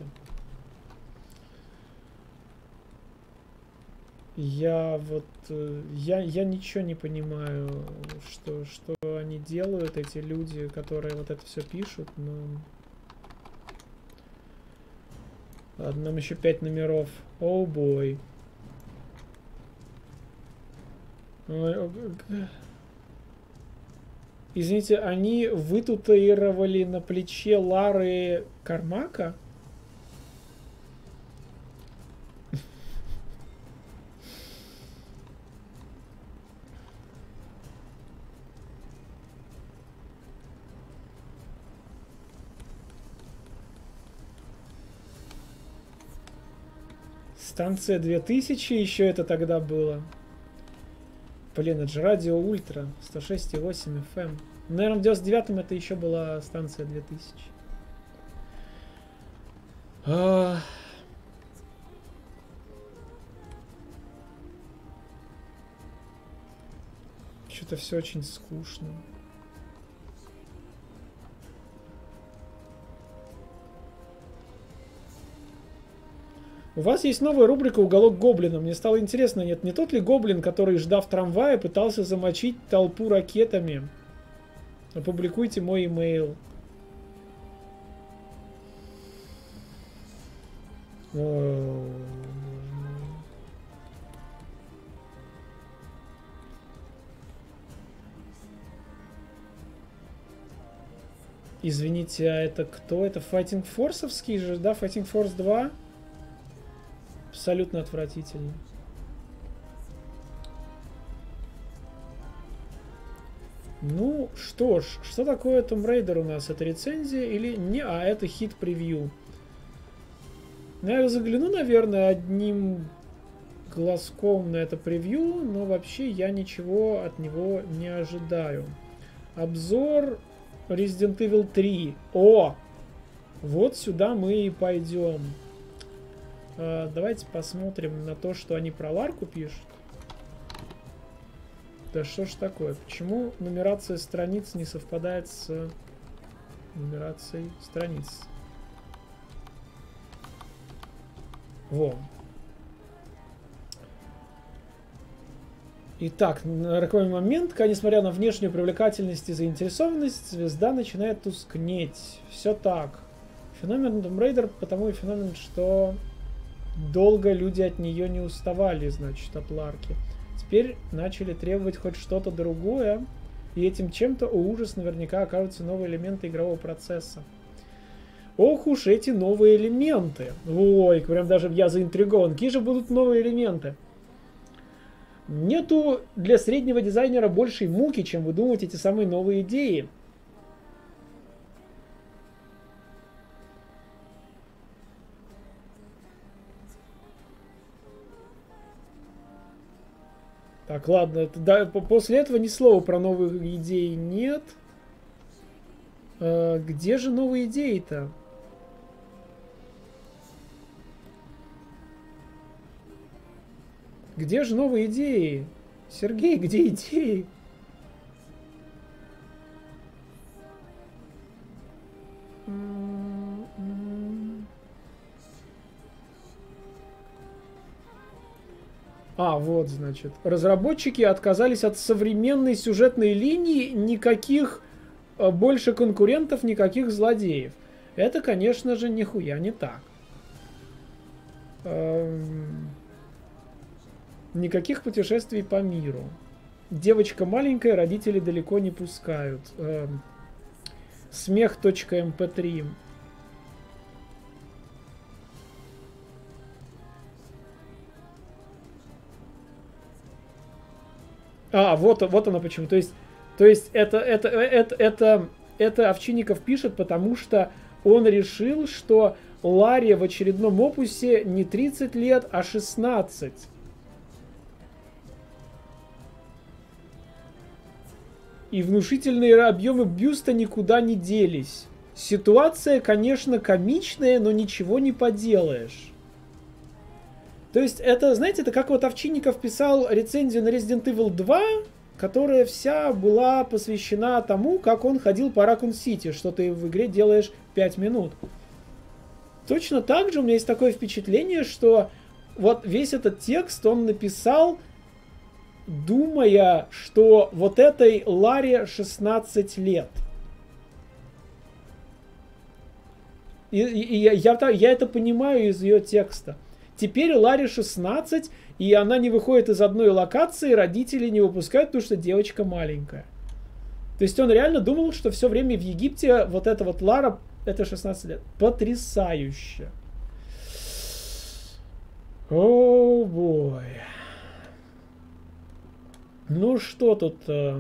[SPEAKER 1] Я вот, я, я ничего не понимаю, что, что они делают, эти люди, которые вот это все пишут, но... Ладно, нам еще пять номеров. Оу бой. Извините, они вытатуировали на плече Лары Кармака? Станция две тысячи еще это тогда было. Блин, это же радио Ультра. сто шесть и восемь эф эм. Наверное, в девяносто девятом это еще была станция две тысячи. А... Что-то все очень скучно. У вас есть новая рубрика «Уголок Гоблина». Мне стало интересно, нет, не тот ли гоблин, который, ждав трамвая, пытался замочить толпу ракетами? Опубликуйте мой имейл. Извините, а это кто? Это Fighting Force'овский же, да? Fighting Force два? Абсолютно отвратительно. Ну, что ж, что такое Tomb Raider у нас? Это рецензия или не? А, это хит-превью. Я загляну, наверное, одним глазком на это превью, но вообще я ничего от него не ожидаю. Обзор Resident Evil три. О! Вот сюда мы и пойдем. А, давайте посмотрим на то, что они про Ларку пишут. Да что ж такое? Почему нумерация страниц не совпадает с нумерацией страниц? Во. Итак, на роковой момент, несмотря на внешнюю привлекательность и заинтересованность, звезда начинает тускнеть. Все так. Феномен Tomb Raider потому и феномен, что долго люди от нее не уставали, значит, от Ларки. Теперь начали требовать хоть что-то другое. И этим чем-то, о ужас, наверняка окажутся новые элементы игрового процесса. Ох уж эти новые элементы. Ой, прям даже я заинтригован. Какие же будут новые элементы? Нету для среднего дизайнера большей муки, чем выдумывать эти самые новые идеи. Так, ладно, это, да, после этого ни слова про новые идеи нет. А, где же новые идеи-то? Где же новые идеи? Сергей, где идеи? А, вот, значит. Разработчики отказались от современной сюжетной линии, никаких больше конкурентов, никаких злодеев. Это, конечно же, нихуя не так. Эм... Никаких путешествий по миру. Девочка маленькая, родители далеко не пускают. Эм... Смех точка эм пэ три. А, вот, вот оно почему. То есть, то есть это, это, это, это, это Овчинников пишет, потому что он решил, что Ларе в очередном опусе не тридцать лет, а шестнадцать. И внушительные объемы бюста никуда не делись. Ситуация, конечно, комичная, но ничего не поделаешь. То есть это, знаете, это как вот Овчинников писал рецензию на Resident Evil два, которая вся была посвящена тому, как он ходил по Ракун-Сити, что ты в игре делаешь пять минут. Точно так же у меня есть такое впечатление, что вот весь этот текст он написал, думая, что вот этой Ларе шестнадцать лет. И, и, и я, я, я это понимаю из ее текста. Теперь Ларе шестнадцать, и она не выходит из одной локации, родители не выпускают, потому что девочка маленькая. То есть он реально думал, что все время в Египте вот эта вот Лара, это шестнадцать лет. Потрясающе. О, бой. Ну что тут... Э...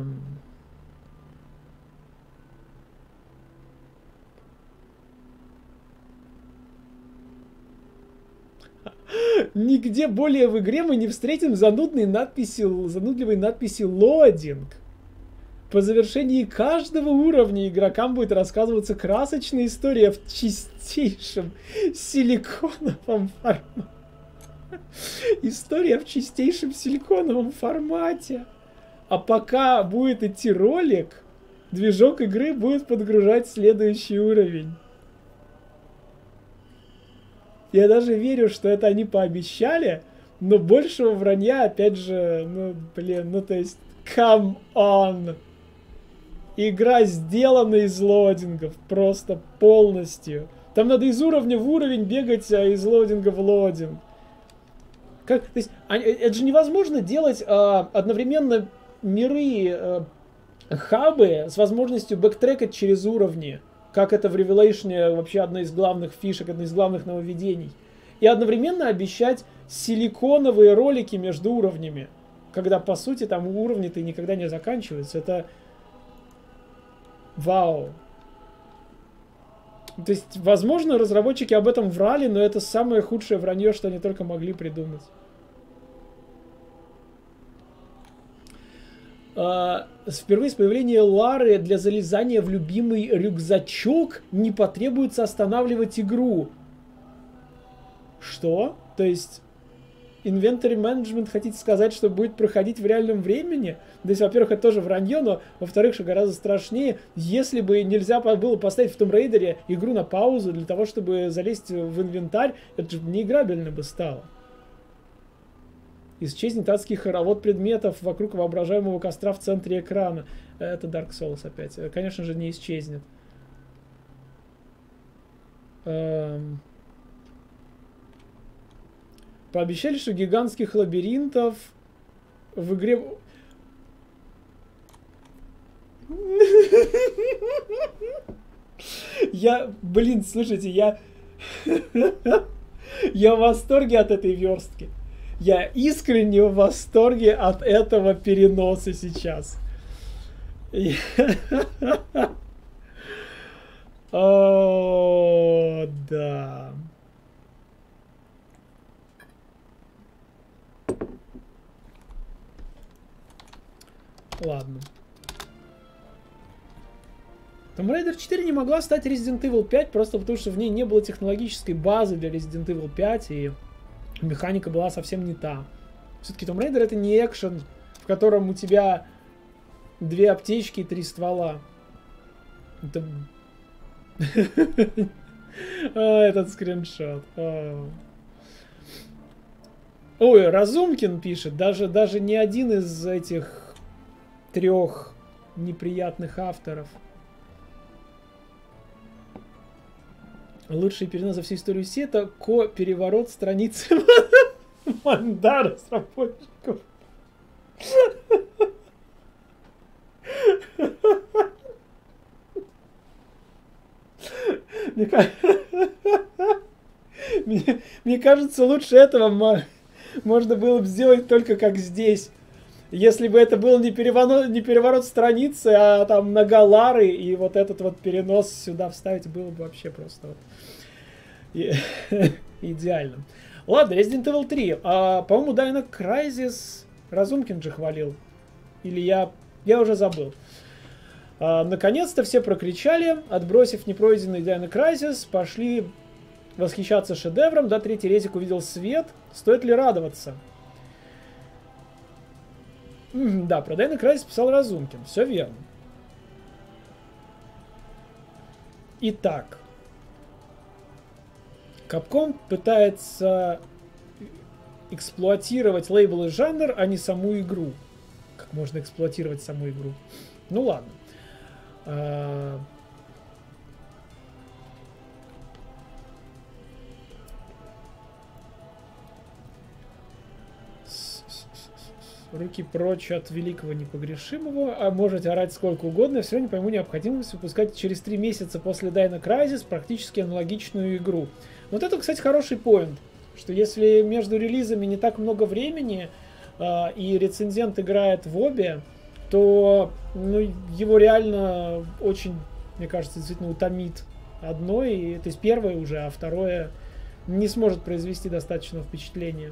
[SPEAKER 1] Нигде более в игре мы не встретим занудные надписи, занудливые надписи «Лоадинг». По завершении каждого уровня игрокам будет рассказываться красочная история в чистейшем силиконовом формате. История в чистейшем силиконовом формате. А пока будет идти ролик, движок игры будет подгружать следующий уровень. Я даже верю, что это они пообещали, но большего вранья, опять же, ну, блин, ну, то есть, come on. Игра сделана из лоадингов, просто полностью. Там надо из уровня в уровень бегать, а из лоадинга в лоадинг. Как, то есть, это же невозможно делать а, одновременно миры, а, хабы с возможностью бэктрекать через уровни. Как это в Revelation вообще одна из главных фишек, одно из главных нововведений. И одновременно обещать силиконовые ролики между уровнями. Когда, по сути, там уровни-то никогда не заканчиваются. Это... Вау. То есть, возможно, разработчики об этом врали, но это самое худшее вранье, что они только могли придумать. Впервые с появления Лары для залезания в любимый рюкзачок не потребуется останавливать игру. Что? То есть inventory management, хотите сказать, что будет проходить в реальном времени? То есть, во-первых, это тоже вранье, но, во-вторых, что гораздо страшнее, если бы нельзя было поставить в Tomb Raider игру на паузу для того, чтобы залезть в инвентарь, это же неиграбельно бы стало. Исчезнет адский хоровод предметов вокруг воображаемого костра в центре экрана. Это Dark Souls опять. Конечно же, не исчезнет. Эм... Пообещали, что гигантских лабиринтов в игре... Я, блин, слушайте, я... Я в восторге от этой верстки. Я искренне в восторге от этого переноса сейчас. О, да. Ладно. Tomb Raider четыре не могла стать Resident Evil пять, просто потому что в ней не было технологической базы для Resident Evil пять, и механика была совсем не та. Все-таки Tomb Raider это не экшен, в котором у тебя две аптечки и три ствола. Это... Этот скриншот. Ой, Разумкин пишет, даже, даже не один из этих трех неприятных авторов. Лучший перенос за всю историю сета — ко-переворот страницы манда разработчиков. Мне, мне, мне кажется, лучше этого можно было бы сделать только как здесь. Если бы это был не переворот, не переворот страницы, а там многолары, и вот этот вот перенос сюда вставить, было бы вообще просто вот и, идеально. Ладно, Resident Evil три. А, по-моему, Dino Crisis Разумкин же хвалил. Или я... Я уже забыл. А, наконец-то все прокричали, отбросив непройденный Dino Crisis, пошли восхищаться шедевром. Да, третий резик увидел свет. Стоит ли радоваться? М-м, да, про Dino Crisis писал Разумкин. Все верно. Итак. Capcom пытается эксплуатировать лейбл и жанр, а не саму игру. Как можно эксплуатировать саму игру? Ну ладно. А... Руки прочь от великого непогрешимого. А можете орать сколько угодно, все равно не пойму необходимость выпускать через три месяца после Dino Crisis практически аналогичную игру. Вот это, кстати, хороший поинт, что если между релизами не так много времени, э, и рецензент играет в обе, то ну, его реально очень, мне кажется, действительно утомит одно, и, то есть первое уже, а второе не сможет произвести достаточного впечатления.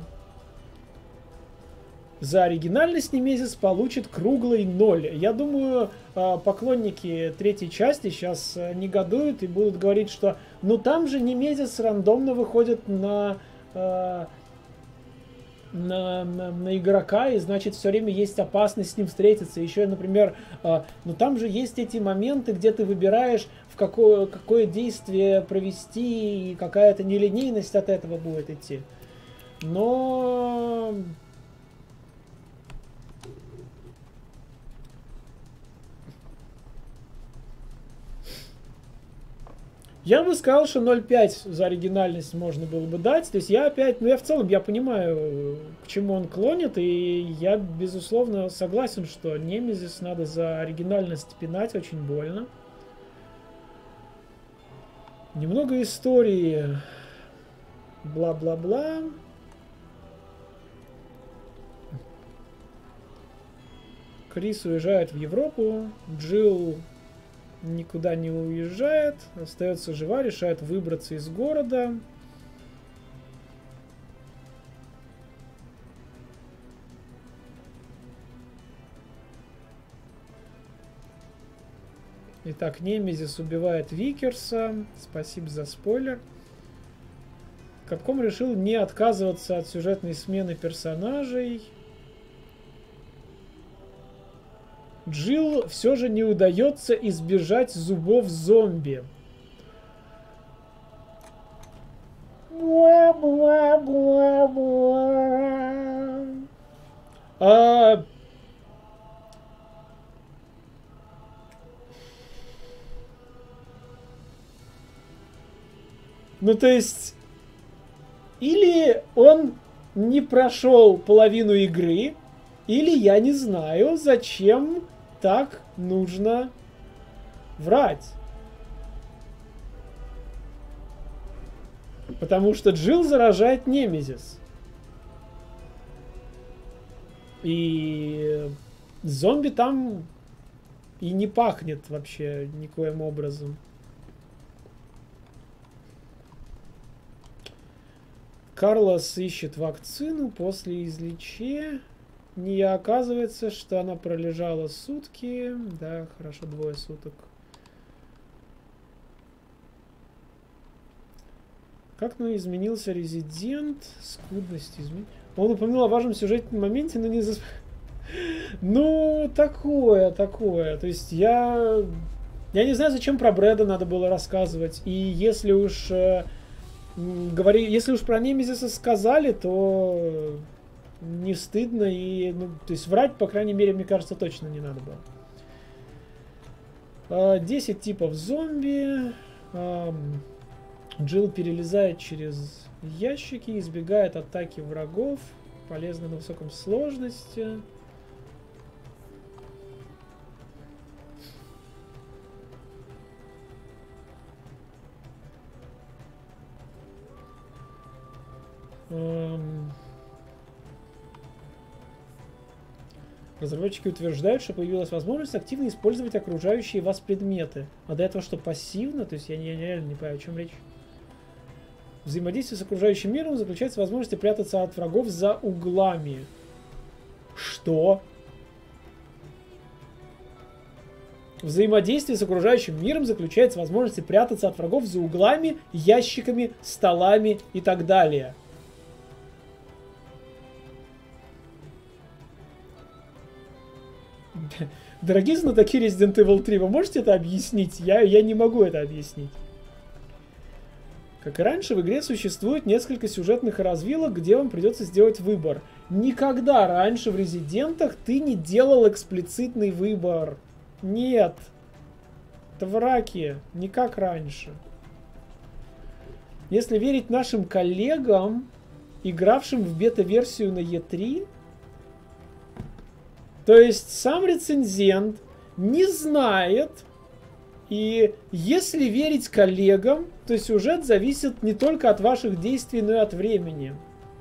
[SPEAKER 1] За оригинальность Немезис получит круглый ноль. Я думаю, поклонники третьей части сейчас негодуют и будут говорить, что ну там же Немезис рандомно выходит на, на, на, на игрока, и значит все время есть опасность с ним встретиться. Еще, например, ну там же есть эти моменты, где ты выбираешь, в какое, какое действие провести, и какая-то нелинейность от этого будет идти. Но... Я бы сказал, что ноль пять за оригинальность можно было бы дать. То есть я опять, ну я в целом, я понимаю, к чему он клонит, и я, безусловно, согласен, что Немезис надо за оригинальность пинать очень больно. Немного истории. Бла-бла-бла. Крис уезжает в Европу. Джилл никуда не уезжает, остается жива, решает выбраться из города. Итак, Немезис убивает Викерса. Спасибо за спойлер. Capcom решил не отказываться от сюжетной смены персонажей. Джилл все же не удается избежать зубов зомби. А... Ну, то есть, или он не прошел половину игры, или я не знаю, зачем так нужно врать. Потому что Джилл заражает Немезис. И зомби там и не пахнет вообще никоим образом. Карлос ищет вакцину после излечения. Оказывается, что она пролежала сутки. Да, хорошо, двое суток. Как ну изменился резидент? Скудность изменилась. Он упомянул о важном сюжетном моменте, но не за... Ну, такое, такое. То есть я... Я не знаю, зачем про Брэда надо было рассказывать. И если уж... Э, говори... Если уж про Немезиса сказали, то... Не стыдно. И, ну, то есть врать, по крайней мере, мне кажется, точно не надо было. десять типов зомби. Джилл перелезает через ящики, избегает атаки врагов. Полезно на высоком сложности. Эм... Разработчики утверждают, что появилась возможность активно использовать окружающие вас предметы. А до этого что, пассивно? То есть я, я реально не понимаю, о чем речь. Взаимодействие с окружающим миром заключается в возможности прятаться от врагов за углами. Что? Взаимодействие с окружающим миром заключается в возможности прятаться от врагов за углами, ящиками, столами и так далее. Дорогие знатоки Resident Evil три, вы можете это объяснить? Я, я не могу это объяснить. Как и раньше, в игре существует несколько сюжетных развилок, где вам придется сделать выбор. Никогда раньше в Резидентах ты не делал эксплицитный выбор. Нет. Это враки. Не как раньше. Если верить нашим коллегам, игравшим в бета-версию на и три, то есть сам рецензент не знает, и если верить коллегам, то сюжет зависит не только от ваших действий, но и от времени.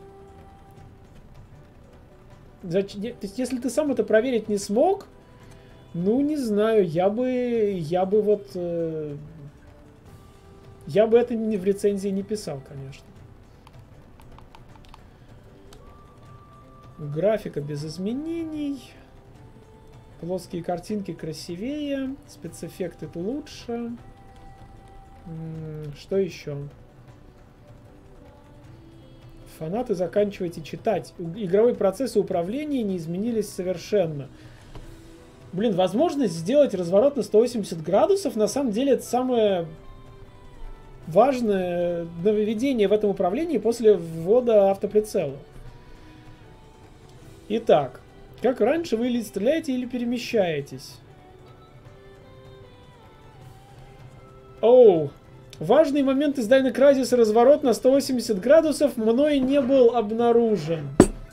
[SPEAKER 1] То есть если ты сам это проверить не смог, ну не знаю, я бы, я бы вот, э, я бы это в рецензии не писал, конечно. Графика без изменений. Плоские картинки красивее, спецэффекты лучше. Что еще? Фанаты, заканчивайте читать. Игровые процессы управления не изменились совершенно. Блин, возможность сделать разворот на сто восемьдесят градусов, на самом деле, это самое важное нововведение в этом управлении после ввода автоприцела. Итак. Как раньше, вы или стреляете, или перемещаетесь. Оу. Важный момент из Dino Crisis разворот на сто восемьдесят градусов мной не был обнаружен.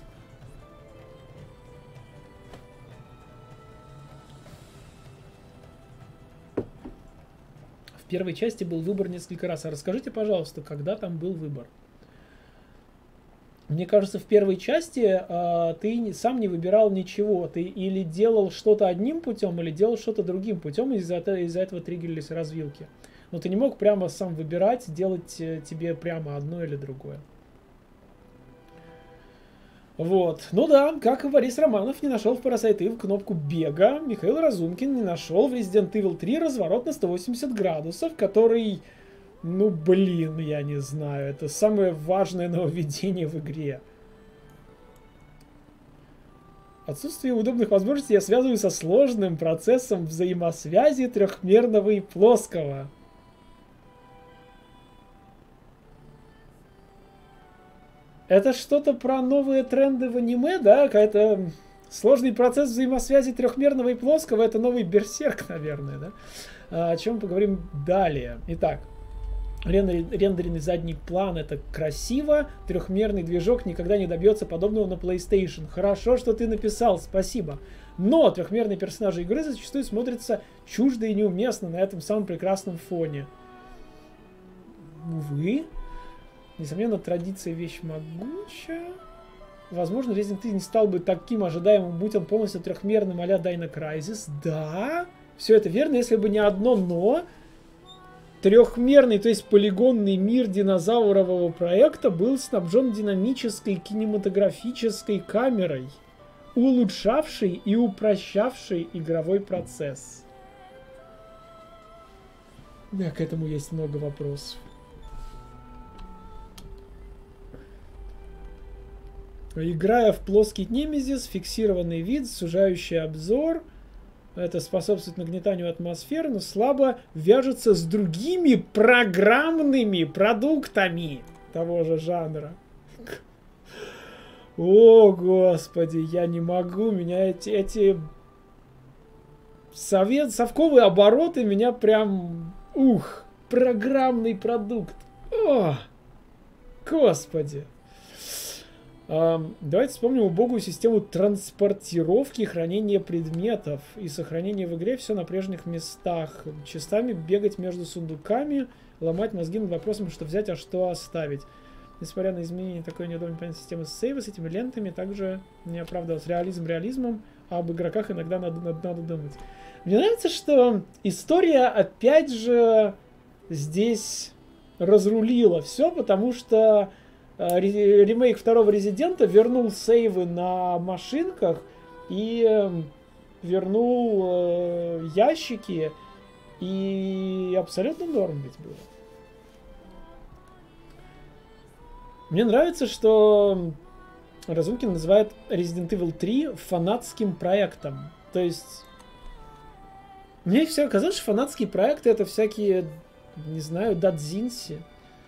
[SPEAKER 1] В первой части был выбор несколько раз. А расскажите, пожалуйста, когда там был выбор? Мне кажется, в первой части э, ты сам не выбирал ничего. Ты или делал что-то одним путем, или делал что-то другим путем, и из-за этого, из-за этого триггерились развилки. Но ты не мог прямо сам выбирать, делать э, тебе прямо одно или другое. Вот. Ну да, как и Борис Романов не нашел в Parasite Eve кнопку бега, Михаил Разумкин не нашел в Resident Evil три разворот на сто восемьдесят градусов, который... Ну, блин, я не знаю. Это самое важное нововведение в игре. Отсутствие удобных возможностей я связываю со сложным процессом взаимосвязи трехмерного и плоского. Это что-то про новые тренды в аниме, да? Какая-то сложный процесс взаимосвязи трехмерного и плоского. Это новый Берсерк, наверное, да? О чем поговорим далее. Итак. Рендеренный задний план — это красиво. Трехмерный движок никогда не добьется подобного на PlayStation. Хорошо, что ты написал, спасибо. Но трехмерные персонажи игры зачастую смотрятся чуждо и неуместно на этом самом прекрасном фоне. Увы. Несомненно, традиция вещь могучая. Возможно, Resident Evil не стал бы таким ожидаемым, будь он полностью трехмерным а-ля Dino Crisis. Да, все это верно, если бы не одно но. Трехмерный, то есть полигонный мир динозаврового проекта был снабжен динамической кинематографической камерой, улучшавшей и упрощавшей игровой процесс. Да, к этому есть много вопросов. Играя в плоский Немезис, фиксированный вид, сужающий обзор, это способствует нагнетанию атмосферы, но слабо вяжется с другими программными продуктами того же жанра. О, господи, я не могу, меня эти, эти совет, совковые обороты меня прям, ух, программный продукт. О, господи. Давайте вспомним убогую систему транспортировки и хранения предметов и сохранения в игре все на прежних местах. Частами бегать между сундуками, ломать мозги над вопросом, что взять, а что оставить. Несмотря на изменение такой неудобной понятной системы сейва с этими лентами, также не оправдывалось реализм реализмом, а об игроках иногда надо, надо, надо думать. Мне нравится, что история опять же здесь разрулила все, потому что ремейк второго Резидента вернул сейвы на машинках и э, вернул э, ящики, и абсолютно норм ведь было. Мне нравится, что Разумкин называет Resident Evil три фанатским проектом. То есть мне все казалось, что фанатские проекты это всякие, не знаю, дадзинси.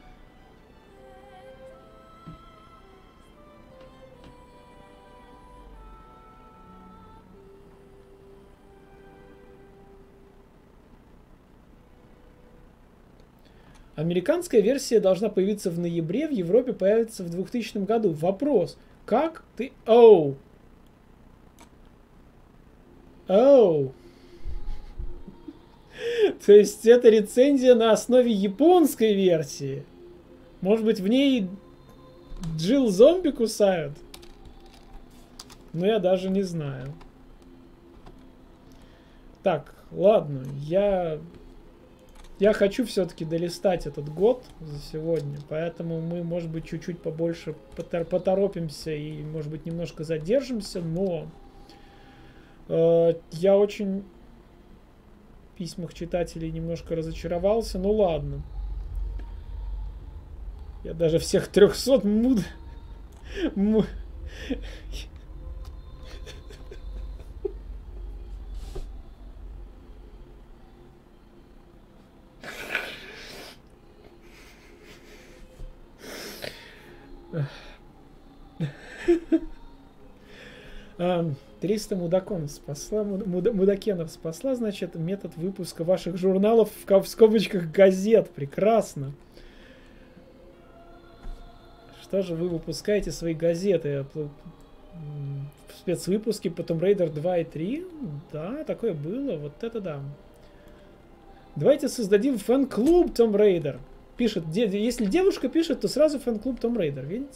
[SPEAKER 1] Американская версия должна появиться в ноябре, в Европе появится в двухтысячном году. Вопрос. Как ты... Оу. Оу. То есть это рецензия на основе японской версии. Может быть, в ней Джилл зомби кусают? Но я даже не знаю. Так, ладно. Я... Я хочу все-таки долистать этот год за сегодня, поэтому мы, может быть, чуть-чуть побольше потор поторопимся и, может быть, немножко задержимся, но э, я очень в письмах читателей немножко разочаровался. Ну ладно. Я даже всех трехсот муд... Му... триста мудаконов спасла, муда, мудакенов спасла, значит, метод выпуска ваших журналов в, в скобочках газет. Прекрасно. Что же вы выпускаете свои газеты? Спецвыпуски по Tomb Raider два и три? Да, такое было. Вот это да. Давайте создадим фэн-клуб Tomb Raider. Пишет, если девушка пишет, то сразу фэн-клуб Tomb Raider, видите?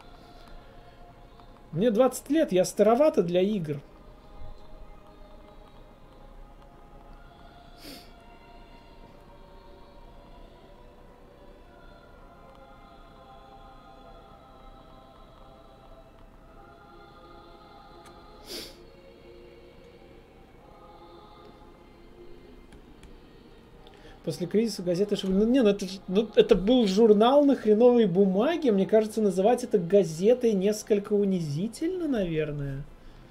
[SPEAKER 1] Мне двадцать лет, я старовата для игр. После кризиса газеты... Ну, не, ну это, ну, это был журнал на хреновой бумаге. Мне кажется, называть это газетой несколько унизительно, наверное.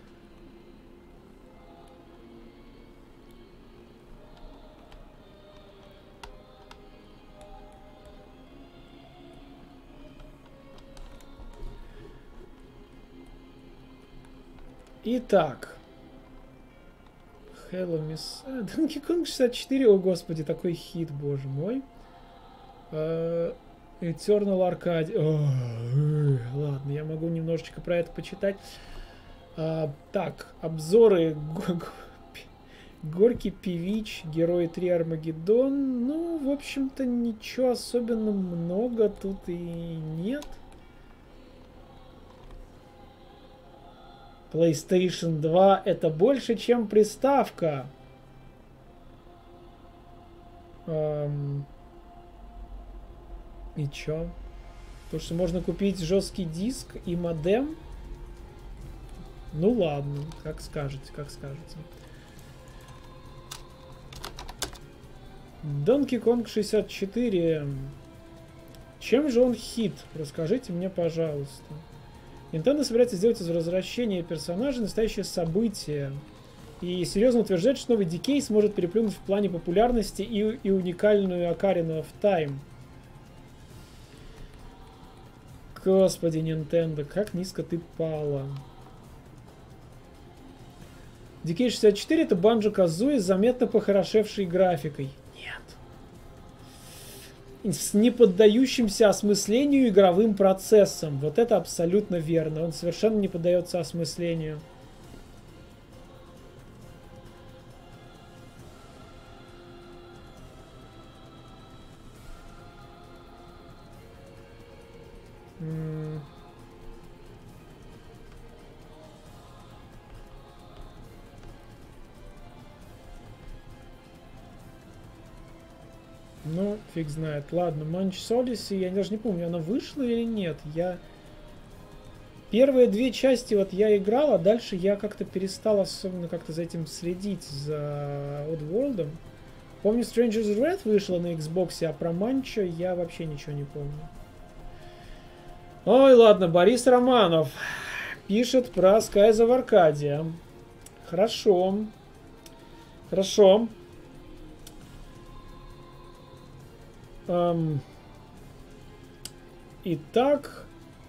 [SPEAKER 1] Итак. Hello, Miss... Donkey Kong шестьдесят четыре, о господи, такой хит, боже мой. Uh, Eternal Arcade. Oh, ладно, я могу немножечко про это почитать. А, так, обзоры. Горький Певич, Герой три Армагеддон. Ну, в общем-то, ничего особенно много тут и нет. PlayStation два это больше, чем приставка. Эм... И чё? Потому что можно купить жесткий диск и модем. Ну ладно, как скажете, как скажете. Donkey Kong шестьдесят четыре. Чем же он хит? Расскажите мне, пожалуйста. Nintendo собирается сделать из возвращения персонажей настоящее событие. И серьезно утверждает, что новый ди кей сможет переплюнуть в плане популярности и, и уникальную Ocarina of Time. Господи, Nintendo, как низко ты пала. ди кей шестьдесят четыре это Банджо-Казуи с заметно похорошевшей графикой. Нет. С неподдающимся осмыслению игровым процессом. Вот это абсолютно верно. Он совершенно не поддается осмыслению. М- Ну, фиг знает. Ладно, Manch's Odyssey, я даже не помню, она вышла или нет. Я... Первые две части вот я играл, а дальше я как-то перестал особенно как-то за этим следить, за Oddworld'ом. Помню, Stranger's Wrath вышла на Xbox, а про Манчо я вообще ничего не помню. Ой, ладно, Борис Романов пишет про Skies of Arcadia. Хорошо. Хорошо. Эм. Итак.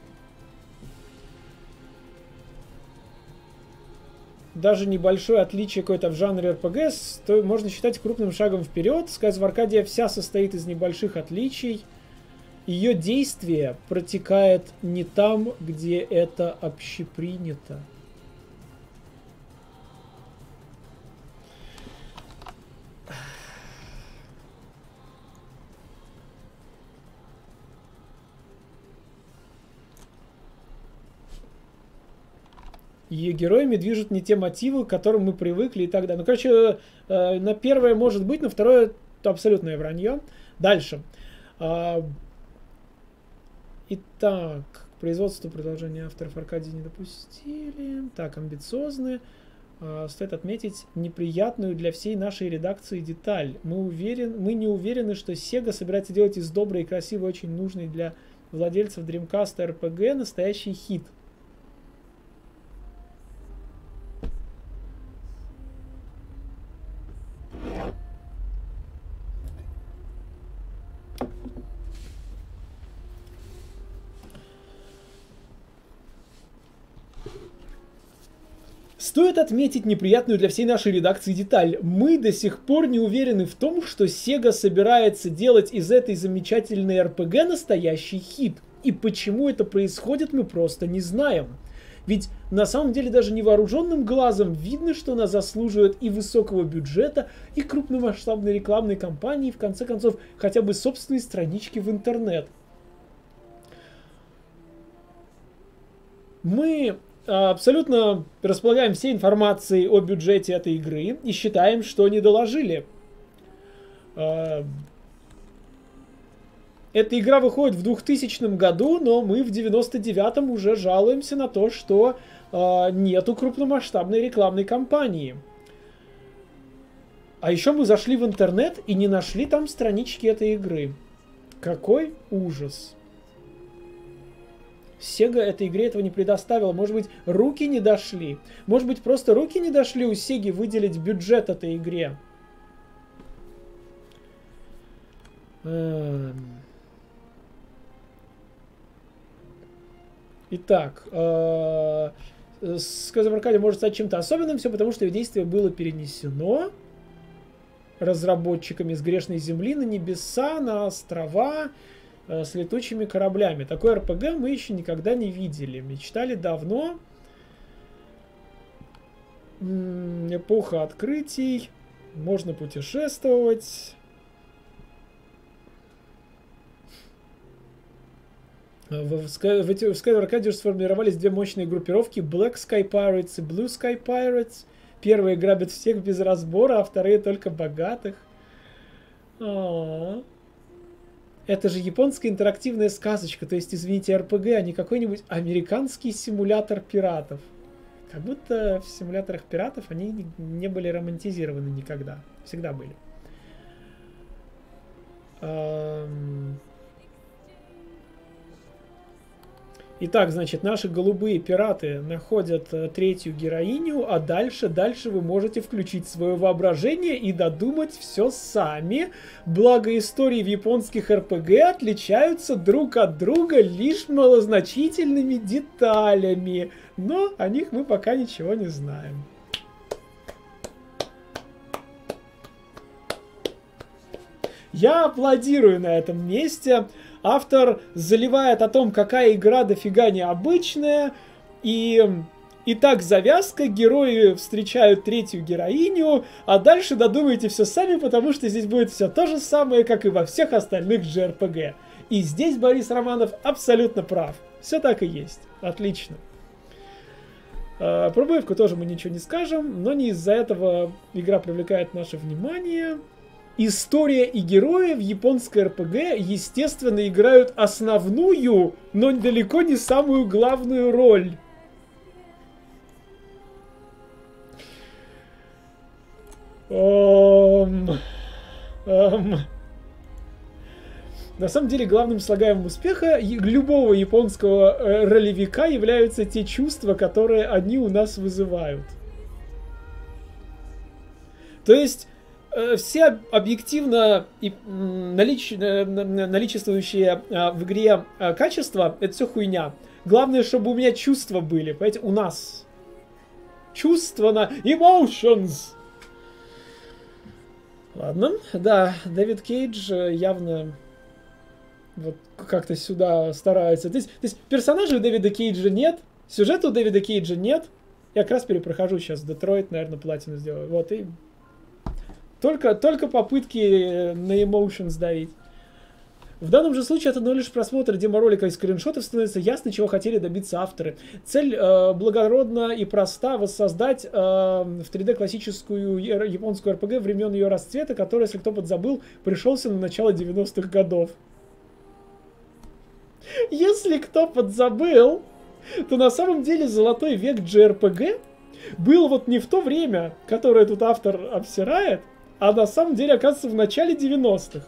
[SPEAKER 1] Даже небольшое отличие какое-то в жанре эр пи джи то можно считать крупным шагом вперед. Skies of Arcadia вся состоит из небольших отличий. Ее действие протекает не там, где это общепринято. Ее героями движут не те мотивы, к которым мы привыкли и так далее. Ну, короче, э, на первое может быть, на второе абсолютное вранье. Дальше. Э, итак, производство продолжения авторов Аркадии не допустили. Так, амбициозные. Э, стоит отметить неприятную для всей нашей редакции деталь. Мы, уверен, мы не уверены, что Sega собирается делать из доброй и красивой, очень нужной для владельцев Dreamcast эр пи джи настоящий хит. Стоит отметить неприятную для всей нашей редакции деталь. Мы до сих пор не уверены в том, что Sega собирается делать из этой замечательной эр пи джи настоящий хит. И почему это происходит, мы просто не знаем. Ведь на самом деле даже невооруженным глазом видно, что она заслуживает и высокого бюджета, и крупномасштабной рекламной кампании, и в конце концов хотя бы собственной странички в интернет. Мы абсолютно располагаем всей информацией о бюджете этой игры и считаем, что не доложили. Эта игра выходит в двухтысячном году, но мы в девяносто девятом уже жалуемся на то, что нету крупномасштабной рекламной кампании. А еще мы зашли в интернет и не нашли там странички этой игры. Какой ужас! Sega этой игре этого не предоставила. Может быть, руки не дошли. Может быть, просто руки не дошли у Sega выделить бюджет этой игре. Итак, Skies of Arcadia может стать чем-то особенным, все потому, что ее действие было перенесено разработчиками с грешной земли на небеса, на острова, с летучими кораблями. Такой эр пи джи мы еще никогда не видели. Мечтали давно. М, Эпоха открытий. Можно путешествовать. В, в, Sky- в, эти- в Skyward Arcadia сформировались две мощные группировки: Black Sky Pirates и Blue Sky Pirates. Первые грабят всех без разбора, а вторые только богатых. А-а-а. Это же японская интерактивная сказочка, то есть, извините, эр пи джи, а не какой-нибудь американский симулятор пиратов. Как будто в симуляторах пиратов они не, не были романтизированы никогда. Всегда были. Ам... Итак, значит, наши голубые пираты находят э, третью героиню, а дальше, дальше вы можете включить свое воображение и додумать все сами. Благо истории в японских эр пи джи отличаются друг от друга лишь малозначительными деталями, но о них мы пока ничего не знаем. Я аплодирую на этом месте. Автор заливает о том, какая игра дофига необычная, и, и так завязка, герои встречают третью героиню, а дальше додумайте все сами, потому что здесь будет все то же самое, как и во всех остальных джей ар пи джи. И здесь Борис Романов абсолютно прав. Все так и есть. Отлично. Про боевку тоже мы ничего не скажем, но не из-за этого игра привлекает наше внимание. История и герои в японской эр пи джи, естественно, играют основную, но далеко не самую главную роль. Um, um. На самом деле, главным слагаемым успеха любого японского э, ролевика являются те чувства, которые они у нас вызывают. То есть все объективно и налич... наличествующие в игре качества, это все хуйня. Главное, чтобы у меня чувства были. Понимаете, у нас. Чувства на... Emotions! Ладно. Да, Дэвид Кейдж явно вот как-то сюда старается. То есть, то есть персонажей у Дэвида Кейджа нет, сюжета у Дэвида Кейджа нет. Я как раз перепрохожу сейчас Детройт, наверное, платину сделаю. Вот, и... Только, только попытки на emotions давить. В данном же случае от одного лишь просмотра деморолика и скриншотов становится ясно, чего хотели добиться авторы. Цель э, благородна и проста: воссоздать э, в три дэ классическую японскую эр пи джи времен ее расцвета, который, если кто подзабыл, пришелся на начало девяностых годов. Если кто подзабыл, то на самом деле золотой век джей ар пи джи был вот не в то время, которое тут автор обсирает, а на самом деле, оказывается, в начале девяностых.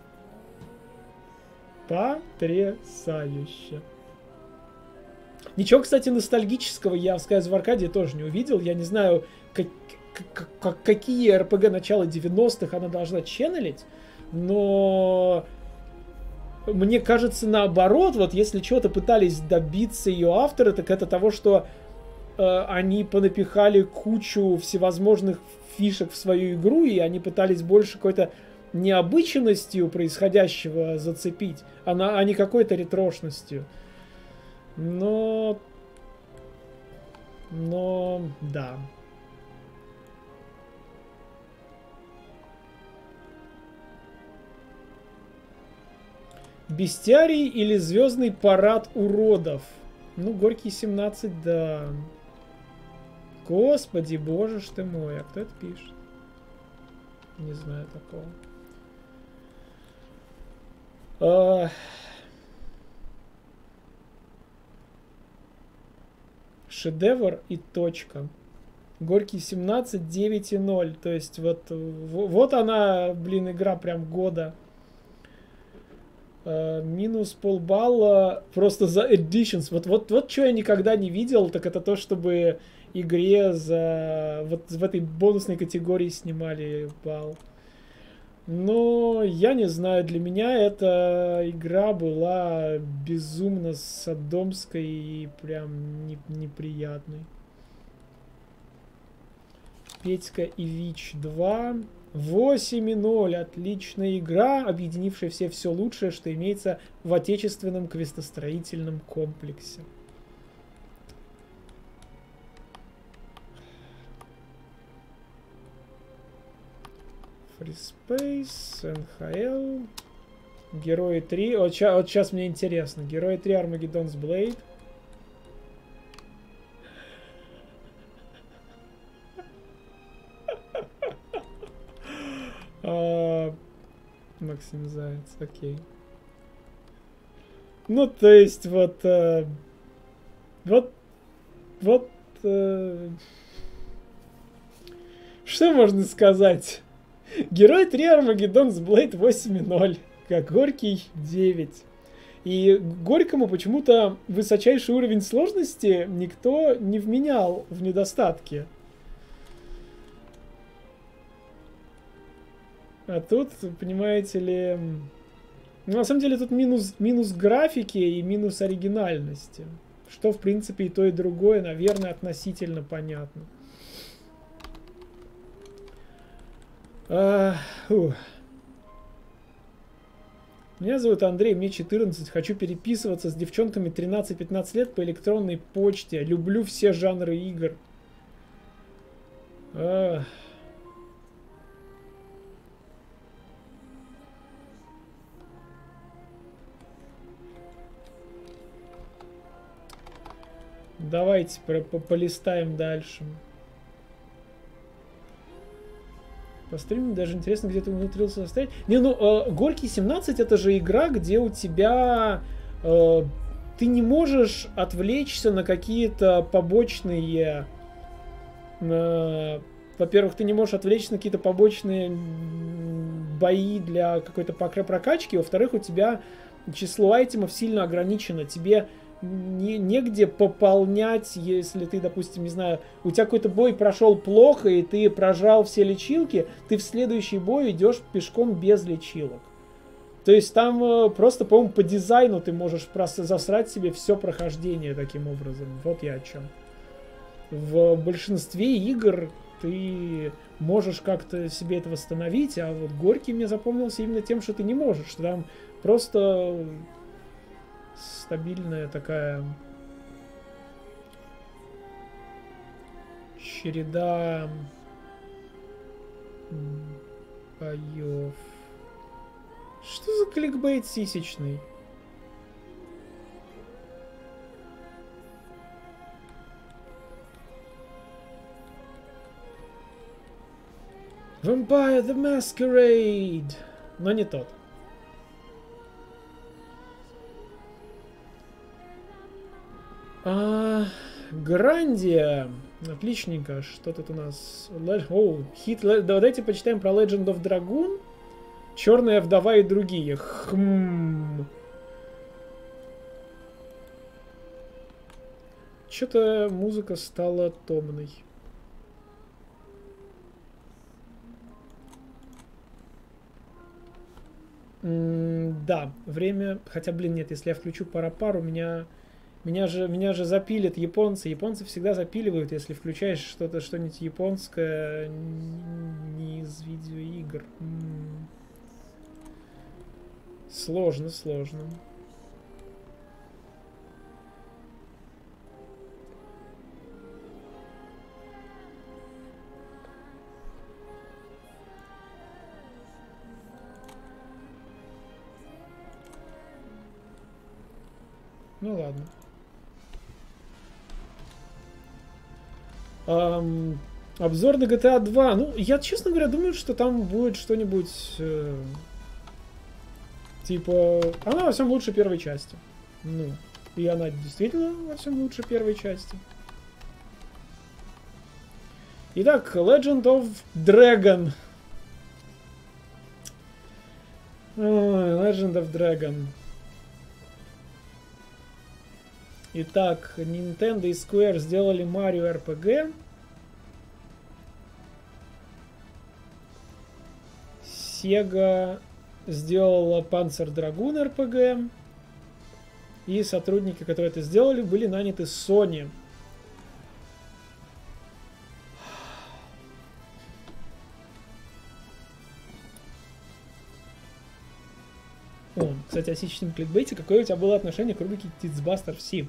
[SPEAKER 1] Потрясающе. Ничего, кстати, ностальгического я в Skyward Arcadia тоже не увидел. Я не знаю, как, как, какие эр пи джи начала девяностых она должна ченнелить, но мне кажется, наоборот, вот если чего-то пытались добиться ее авторы, так это того, что э, они понапихали кучу всевозможных фишек в свою игру, и они пытались больше какой-то необычностью происходящего зацепить, а, на, а не какой-то ретрошностью. Но... Но... Да. Бестиарий или Звездный парад уродов? Ну, Горький семнадцать, да. Господи, боже ж ты мой, а кто это пишет? Не знаю такого. А... Шедевр и точка. Горький семнадцать, девять и ноль. То есть вот, вот она, блин, игра прям года. Uh, минус полбалла просто за editions. Вот, вот, вот что я никогда не видел, так это то, чтобы игре за вот в этой бонусной категории снимали балл. Но я не знаю, для меня эта игра была безумно содомской и прям не, неприятной. Петька и Вич два. восемь ноль. Отличная игра, объединившая все все лучшее, что имеется в отечественном квестостроительном комплексе. Free Space, эн эйч эл, Герои три. Вот, ща, вот сейчас мне интересно. Герои три, Armageddon's Blade. А, Максим Заяц, окей. Ну, то есть, вот... э, вот... Вот... э, что можно сказать? Герой три, Armageddon's Blade восемь ноль. Как Горький девять. И Горькому почему-то высочайший уровень сложности никто не вменял в недостатки. А тут, понимаете ли... Ну, на самом деле тут минус, минус графики и минус оригинальности. Что, в принципе, и то, и другое, наверное, относительно понятно. А, ух. Меня зовут Андрей, мне четырнадцать. Хочу переписываться с девчонками тринадцать-пятнадцать лет по электронной почте. Люблю все жанры игр. А... Давайте полистаем дальше. По стриму даже интересно, где ты умудрился состоять. Не, ну, э, Горький семнадцать это же игра, где у тебя... Э, ты не можешь отвлечься на какие-то побочные... Э, во-первых, ты не можешь отвлечься на какие-то побочные бои для какой-то прокачки. Во-вторых, у тебя число айтемов сильно ограничено. Тебе... Не, негде пополнять, если ты, допустим, не знаю, у тебя какой-то бой прошел плохо, и ты прожал все лечилки, ты в следующий бой идешь пешком без лечилок. То есть там э, просто, по-моему, по дизайну ты можешь просто засрать себе все прохождение таким образом. Вот я о чем. В большинстве игр ты можешь как-то себе это восстановить, а вот Горький мне запомнился именно тем, что ты не можешь. Что там просто... стабильная такая череда боев. Что за кликбейт сисечный? Vampire the Masquerade! Но не тот. А, Грандия. Отличненько. Что тут у нас? О, хит. Давайте почитаем про Legend of Dragoon. Черная вдова и другие. Хм. Что-то музыка стала томной. М да, время. Хотя, блин, нет, если я включу пара-пару, меня. Меня же, меня же запилят японцы. Японцы всегда запиливают, если включаешь что-то, что-нибудь японское не из видеоигр. М-м. Сложно, сложно. Ну ладно. Um, обзор на джи ти эй два. Ну, я, честно говоря, думаю, что там будет что-нибудь э, типа... Она во всем лучше первой части. Ну, и она действительно во всем лучше первой части. Итак, Legend of Dragon. Ой, Legend of Dragon. Итак, Nintendo и Square сделали Mario эр пи джи. Sega сделала Panzer Dragoon эр пи джи. И сотрудники, которые это сделали, были наняты Sony. О, кстати, о сисечном кликбейте. Какое у тебя было отношение к рубрике Titsbuster си?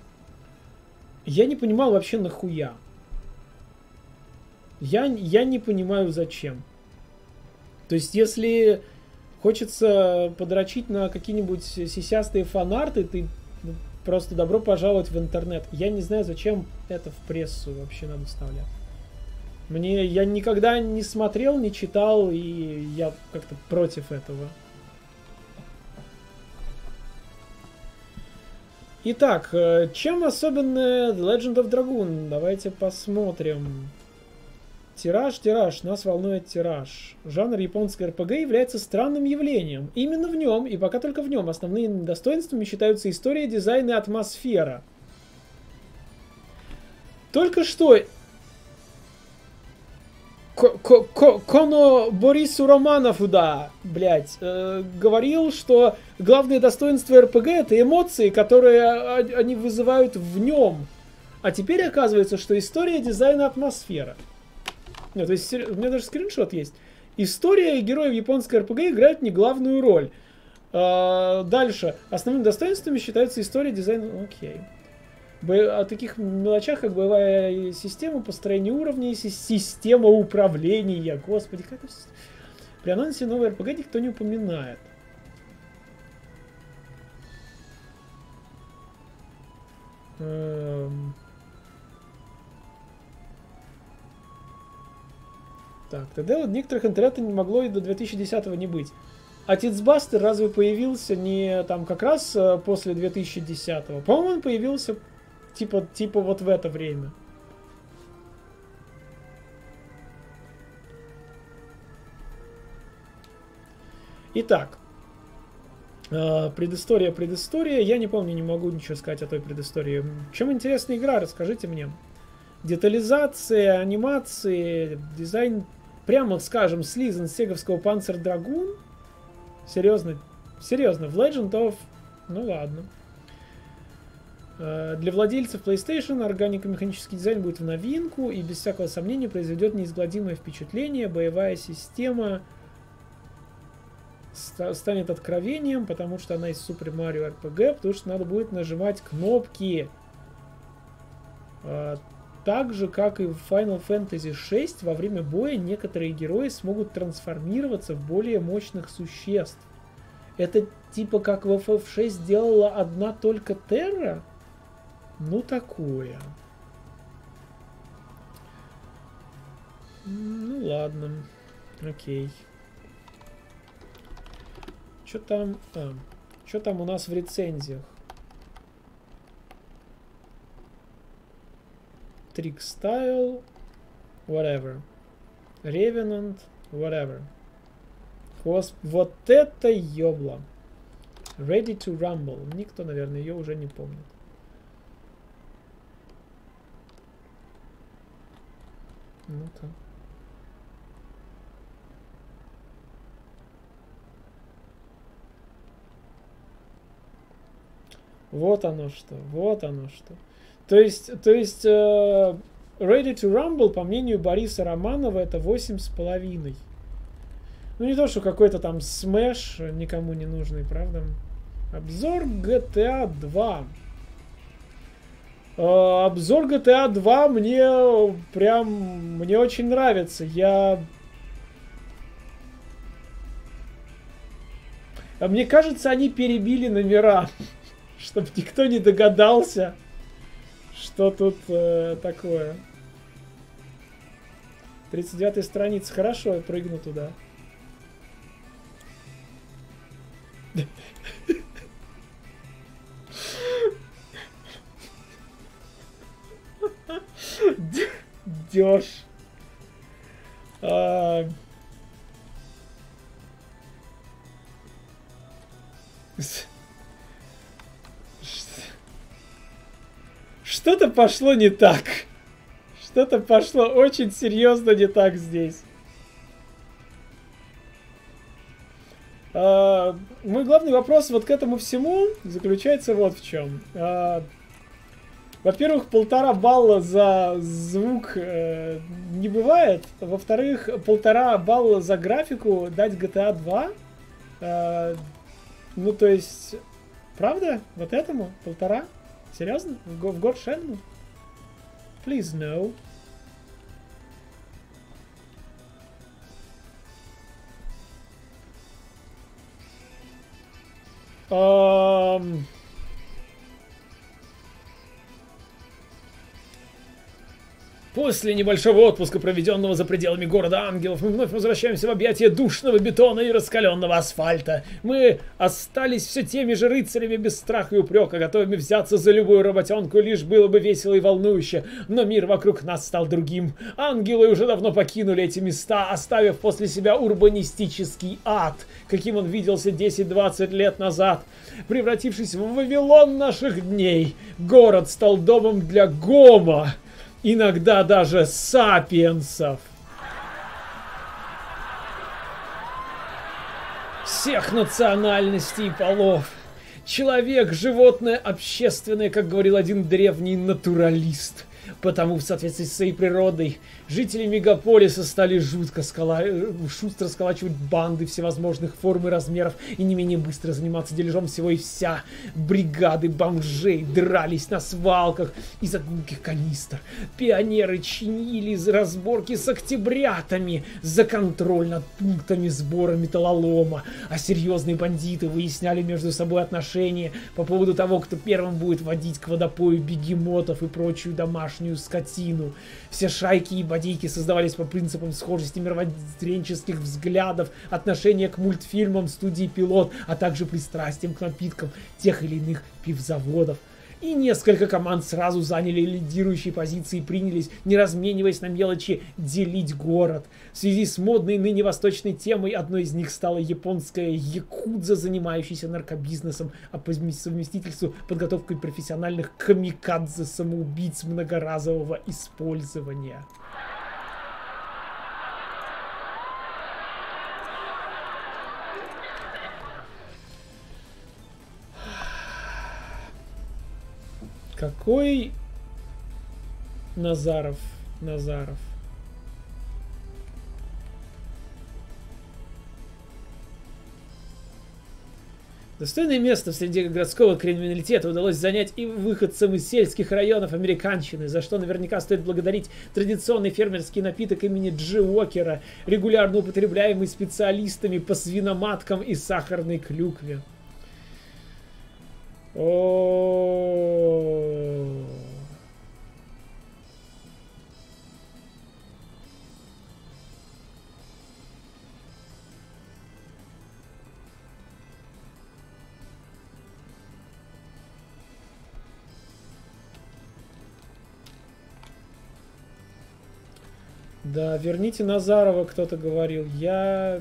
[SPEAKER 1] Я не понимал вообще нахуя. Я, я не понимаю зачем. То есть, если хочется подрочить на какие-нибудь сисястые фанарты, ты просто добро пожаловать в интернет. Я не знаю, зачем это в прессу вообще надо вставлять. Мне, я никогда не смотрел, не читал, и я как-то против этого. Итак, чем особенно The Legend of Dragoon? Давайте посмотрим. Тираж, тираж, нас волнует тираж. Жанр японской эр пи джи является странным явлением. Именно в нем, и пока только в нем, основными достоинствами считаются история, дизайн и атмосфера. Только что Коно Борису Романову, да, блядь, э, говорил, что главное достоинство эр пи джи это эмоции, которые они вызывают в нем. А теперь оказывается, что история, дизайн и атмосфера. Нет, то есть, у меня даже скриншот есть. История и герои в японской эр пи джи играют не главную роль. А, дальше. Основными достоинствами считаются история, дизайн... Окей. Бо... О таких мелочах, как боевая система, построение уровней, система управления. Господи, как это... При анонсе новой эр пи джи никто не упоминает. Эм... Так, тогда вот некоторых интернета не могло и до две тысячи десятого не быть. А Титсбастер разве появился не там как раз после две тысячи десятого? По-моему, он появился типа, типа вот в это время. Итак, предыстория, предыстория. Я не помню, не могу ничего сказать о той предыстории. Чем интересна игра, расскажите мне. Детализация, анимации, дизайн, прямо скажем, слизан с сеговского Panzer Dragoon. Серьезно, серьезно, в Legend of... Ну ладно. Для владельцев PlayStation органико-механический дизайн будет в новинку и без всякого сомнения произведет неизгладимое впечатление. Боевая система станет откровением, потому что она из Super Mario эр пи джи, потому что надо будет нажимать кнопки. Так же, как и в Final Fantasy шесть, во время боя некоторые герои смогут трансформироваться в более мощных существ. Это типа как в эф эф шесть сделала одна только Терра? Ну такое. Ну ладно. Окей. Что там? А, что там у нас в рецензиях? Trick Style, whatever. Revenant, whatever. Хвост. Вот это ёбла. Ready to Rumble. Никто, наверное, ее уже не помнит. Ну-ка. Вот оно что. Вот оно что. То есть, то есть uh, Ready to Rumble, по мнению Бориса Романова, это восемь с половиной. Ну не то, что какой-то там Smash никому не нужный, правда? Обзор джи ти эй два. Uh, обзор джи ти эй два мне прям, мне очень нравится. Я... Мне кажется, они перебили номера, чтобы никто не догадался, что тут э, такое. тридцать девятая страница. Хорошо, я прыгну туда. Дёж. А... Что-то пошло не так. Что-то пошло очень серьезно не так здесь. А, мой главный вопрос вот к этому всему заключается вот в чем. А, во-первых, полтора балла за звук э, не бывает. Во-вторых, полтора балла за графику дать джи ти эй два. А, ну, то есть, правда? Вот этому? Полтора? Серьезно? В, в God Shenmue? Please no. Ам... После небольшого отпуска, проведенного за пределами города ангелов, мы вновь возвращаемся в объятия душного бетона и раскаленного асфальта. Мы остались все теми же рыцарями без страха и упрека, готовыми взяться за любую работенку, лишь было бы весело и волнующе. Но мир вокруг нас стал другим. Ангелы уже давно покинули эти места, оставив после себя урбанистический ад, каким он виделся десять-двадцать лет назад. Превратившись в Вавилон наших дней, город стал домом для гомо. Иногда даже сапиенсов. Всех национальностей и полов. Человек, животное, общественное, как говорил один древний натуралист. Потому в соответствии с своей природой жители мегаполиса стали жутко скала... шустро сколачивать банды всевозможных форм и размеров и не менее быстро заниматься дележом всего и вся. Бригады бомжей дрались на свалках из одиноких канистр. Пионеры чинили разборки с октябрятами за контроль над пунктами сбора металлолома. А серьезные бандиты выясняли между собой отношения по поводу того, кто первым будет водить к водопою бегемотов и прочую домашнюю скотину. Все шайки и бодейки создавались по принципам схожести мировоззренческих взглядов, отношения к мультфильмам студии «Пилот», а также пристрастием к напиткам тех или иных пивзаводов. И несколько команд сразу заняли лидирующие позиции и принялись, не размениваясь на мелочи, делить город. В связи с модной ныне восточной темой одной из них стала японская якудза, занимающаяся наркобизнесом, а по совместительству подготовкой профессиональных камикадзе-самоубийц многоразового использования. Какой Назаров? Назаров. Достойное место среди городского криминалитета удалось занять и выходцам из сельских районов американщины, за что наверняка стоит благодарить традиционный фермерский напиток имени Джи Уокера, регулярно употребляемый специалистами по свиноматкам и сахарной клюкве. О. Да, верните Назарова, кто-то говорил. Я...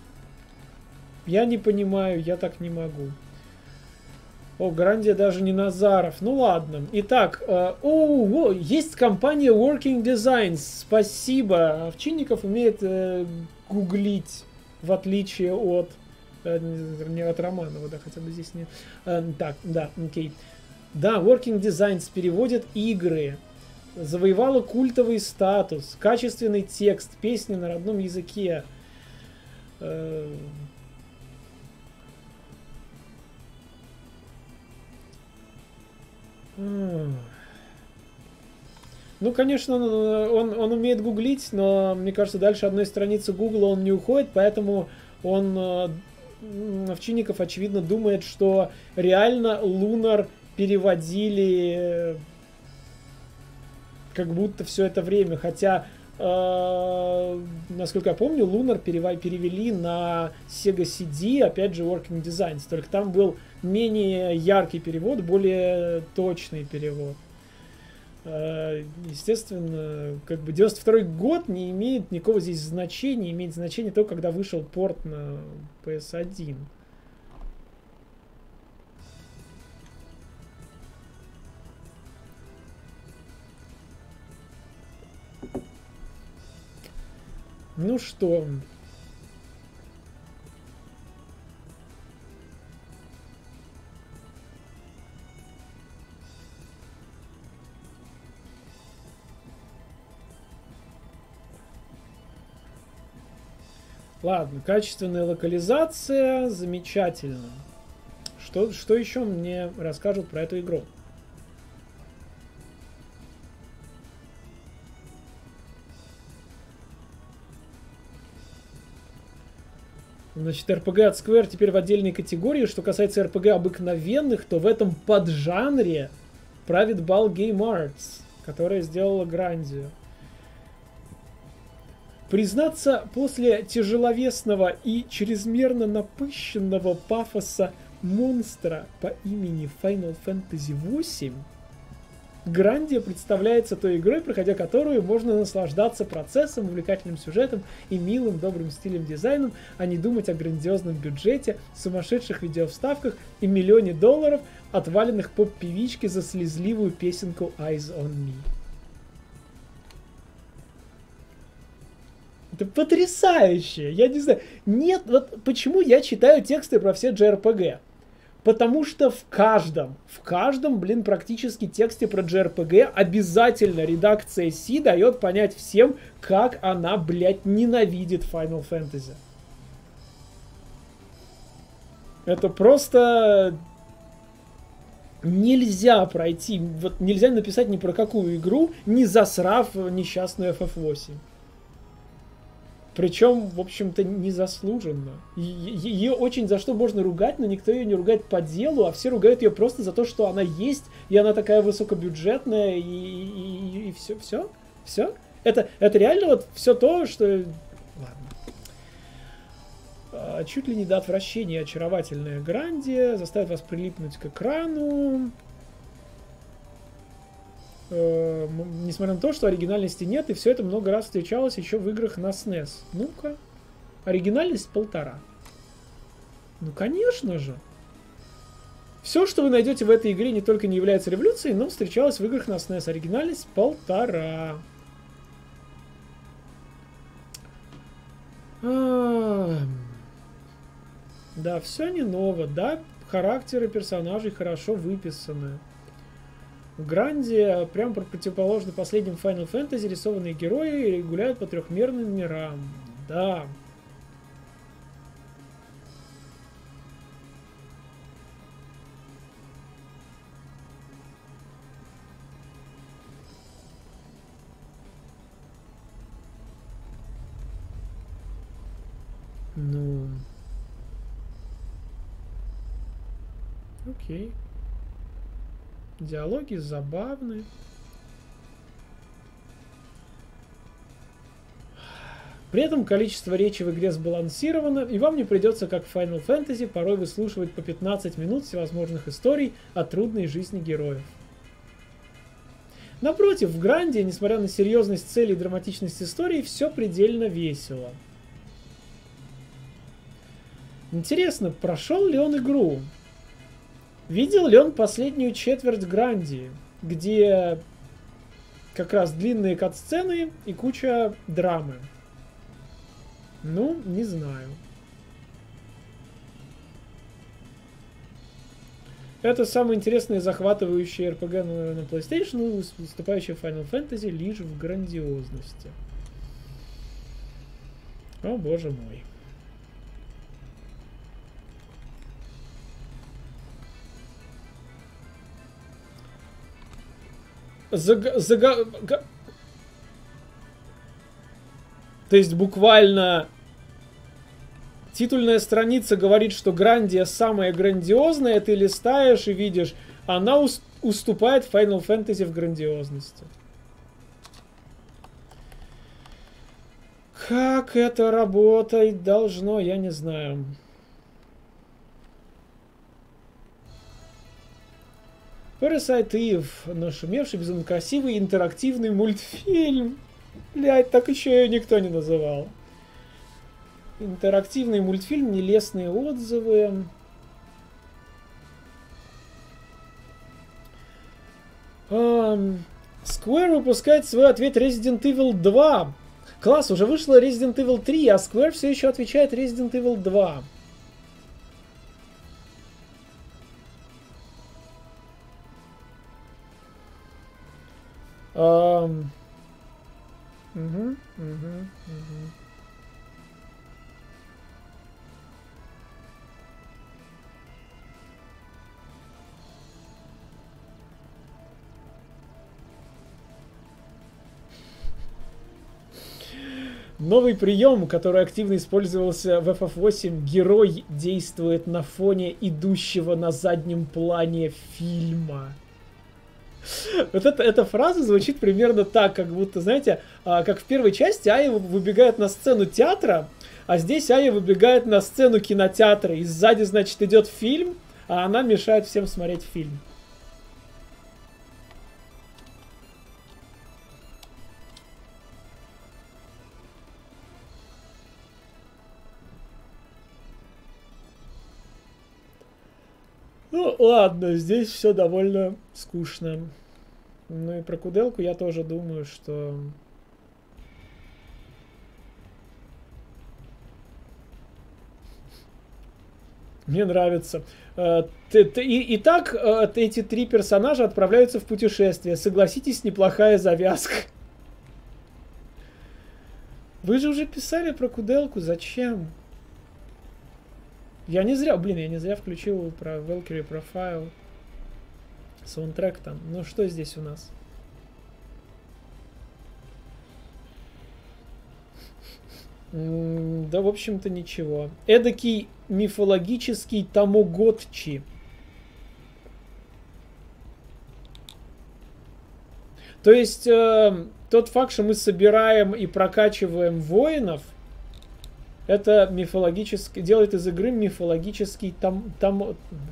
[SPEAKER 1] Я не понимаю, я так не могу. О, Грандия даже не Назаров. Ну ладно. Итак, э, о, о, есть компания Working Designs. Спасибо. Овчинников умеет э, гуглить, в отличие от... Э, не от Романова, да, хотя бы здесь не... Э, так, да, окей. Да, Working Designs переводит игры. Завоевала культовый статус. Качественный текст, песни на родном языке. Э, Ну, конечно, он, он, он умеет гуглить, но, мне кажется, дальше одной страницы Гугла он не уходит, поэтому он, Овчинников, очевидно, думает, что реально Лунар переводили как будто все это время, хотя, э, насколько я помню, Лунар перевели на Sega си ди, опять же, Working Designs, только там был менее яркий перевод, более точный перевод. Естественно, как бы девяносто второй год не имеет никакого здесь значения, имеет значение только когда вышел порт на пи эс один. Ну что... Ладно, качественная локализация, замечательно. Что, что еще мне расскажут про эту игру? Значит, эр пи джи от Square теперь в отдельной категории. Что касается эр пи джи обыкновенных, то в этом поджанре правит бал Game Arts, которая сделала Грандию. Признаться, после тяжеловесного и чрезмерно напыщенного пафоса монстра по имени Final Fantasy восемь, Грандия представляется той игрой, проходя которую можно наслаждаться процессом, увлекательным сюжетом и милым, добрым стилем дизайном, а не думать о грандиозном бюджете, сумасшедших видеовставках и миллионе долларов, отваленных поп-певичке за слезливую песенку Eyes on Me. Это потрясающе! Я не знаю. Нет, вот почему я читаю тексты про все джей ар пи джи? Потому что в каждом, в каждом, блин, практически тексте про джей ар пи джи обязательно редакция Си дает понять всем, как она, блядь, ненавидит Final Fantasy. Это просто нельзя пройти, вот нельзя написать ни про какую игру, не засрав несчастную эф эф восемь. Причем, в общем-то, незаслуженно. Ее очень за что можно ругать, но никто ее не ругает по делу, а все ругают ее просто за то, что она есть, и она такая высокобюджетная, и, и, и все, все, все. Это, это реально вот все то, что... Ладно. Чуть ли не до отвращения очаровательная Грандия, заставит вас прилипнуть к экрану. Э, несмотря на то, что оригинальности нет, и все это много раз встречалось еще в играх на снес. Ну-ка. Оригинальность полтора. Ну, конечно же. Все, что вы найдете в этой игре, не только не является революцией, но встречалось в играх на снес. Оригинальность полтора. А-а-а. Да, все не ново. Да, характеры персонажей хорошо выписаны. В Гранде, прям противоположно последним Final Fantasy, рисованные герои гуляют по трехмерным мирам. Да. Ну. Окей. Диалоги забавны. При этом количество речи в игре сбалансировано, и вам не придется, как в Final Fantasy, порой выслушивать по пятнадцать минут всевозможных историй о трудной жизни героев. Напротив, в Гранде, несмотря на серьезность цели и драматичность истории, все предельно весело. Интересно, прошел ли он игру? Видел ли он последнюю четверть Грандии, где как раз длинные кат-сцены и куча драмы? Ну, не знаю. Это самый интересный и захватывающий эр пи джи на, на PlayStation, выступающий в Final Fantasy лишь в грандиозности. О, боже мой. Зага... Зага... То есть буквально титульная страница говорит, что Грандия самая грандиозная, ты листаешь и видишь, она ус... уступает Final Fantasy в грандиозности. Как это работать должно, я не знаю. Parasite Eve, нашумевший, безумно красивый интерактивный мультфильм. Блять, так еще ее никто не называл. Интерактивный мультфильм, нелестные отзывы. Um, Square выпускает свой ответ Resident Evil два. Класс, уже вышла Resident Evil три, а Square все еще отвечает Resident Evil два. Um, угу, угу, угу. Новый прием, который активно использовался в эф эф восемь. Герой действует на фоне идущего на заднем плане фильма. Вот это, эта фраза звучит примерно так, как будто, знаете, как в первой части Ая выбегает на сцену театра, а здесь Ая выбегает на сцену кинотеатра, и сзади, значит, идет фильм, а она мешает всем смотреть фильм. Ну, ладно, здесь все довольно скучно. Ну и про куделку я тоже думаю, что... Мне нравится. Итак, эти три персонажа отправляются в путешествие. Согласитесь, неплохая завязка. Вы же уже писали про куделку, зачем? Я не зря, блин, я не зря включил про Valkyrie Profile. Саундтрек там. Ну что здесь у нас? М да, в общем-то, ничего. Эдакий мифологический тамаготчи. То есть, э, тот факт, что мы собираем и прокачиваем воинов, это мифологический, делает из игры мифологический там, там,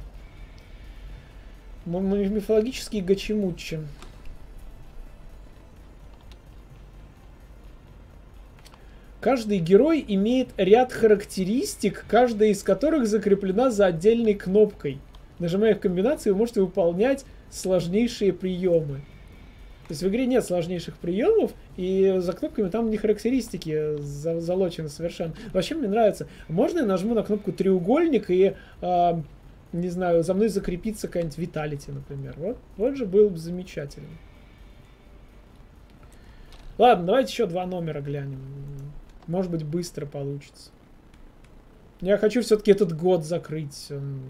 [SPEAKER 1] мифологический гачимучи. Каждый герой имеет ряд характеристик, каждая из которых закреплена за отдельной кнопкой. Нажимая их в комбинации, вы можете выполнять сложнейшие приемы. То есть в игре нет сложнейших приемов, и за кнопками там не характеристики за залочены совершенно. Вообще мне нравится. Можно я нажму на кнопку треугольник и, э, не знаю, за мной закрепится какая-нибудь Vitality, например. Вот, вот же был бы замечательно. Ладно, давайте еще два номера глянем. Может быть, быстро получится. Я хочу все-таки этот год закрыть.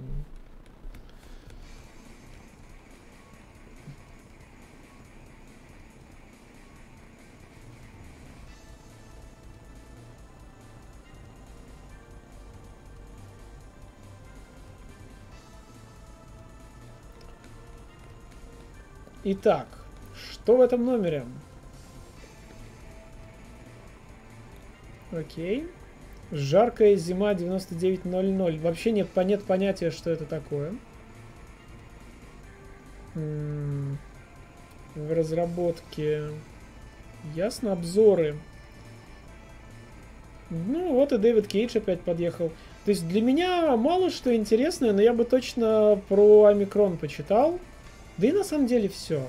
[SPEAKER 1] Итак, что в этом номере? Окей. Жаркая зима девяносто девять ноль ноль. Вообще нет, нет понятия, что это такое. М-м- в разработке. Ясно, обзоры. Ну, вот и Дэвид Кейдж опять подъехал. То есть для меня мало что интересное, но я бы точно про Омикрон почитал. Да и на самом деле все.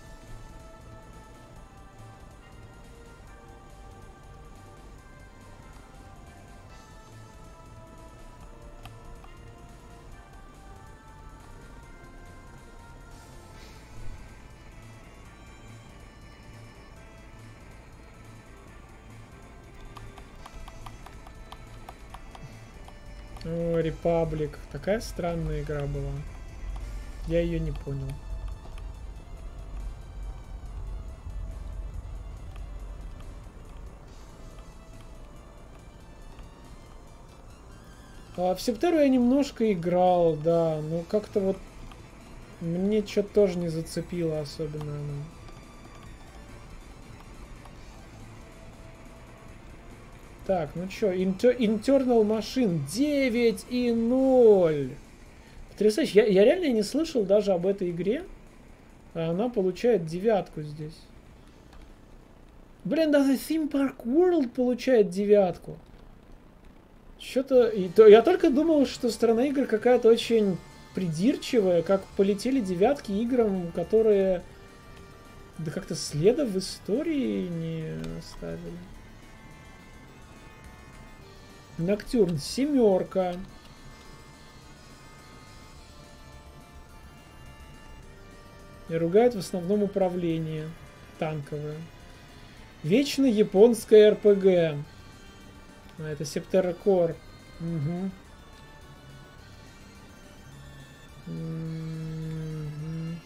[SPEAKER 1] О, Republic. Такая странная игра была. Я ее не понял. А в Септеру я немножко играл, да. Но как-то вот мне что-то тоже не зацепило особенно оно. Так, ну чё, Inter Internal Machine девять и ноль. Потрясающе. Я, я реально не слышал даже об этой игре. А она получает девятку здесь. Блин, даже Theme Park World получает девятку. Что-то... Я только думал, что страна игр какая-то очень придирчивая, как полетели девятки играм, которые... Да как-то следа в истории не оставили. Ноктюрн семерка. И ругают в основном управление танковое. Вечно японская эр пэ гэ. А, это Септера Кор. Угу. Угу.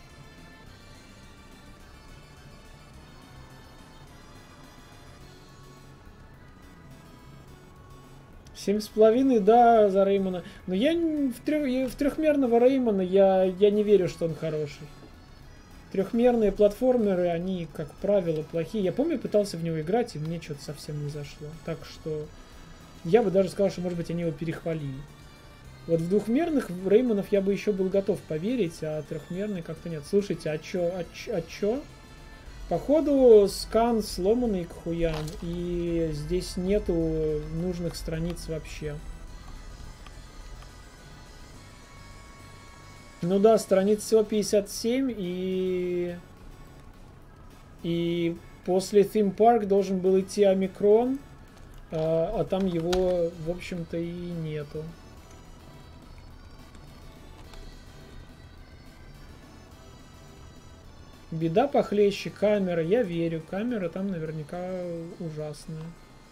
[SPEAKER 1] Семь с половиной, да, за Реймона. Но я в, трех, в трехмерного Реймона я, я не верю, что он хороший. Трехмерные платформеры, они, как правило, плохие. Я помню, пытался в него играть, и мне что-то совсем не зашло. Так что я бы даже сказал, что, может быть, они его перехвалили. Вот в двухмерных Реймонов я бы еще был готов поверить, а трехмерный как-то нет. Слушайте, а чё, а чё, а чё? Походу скан сломанный к хуям, и здесь нету нужных страниц вообще. Ну да, страниц всего пятьдесят семь, и... И после Theme Park должен был идти Омикрон, а, а там его, в общем-то, и нету. Беда похлеще, камера, я верю, камера там наверняка ужасная.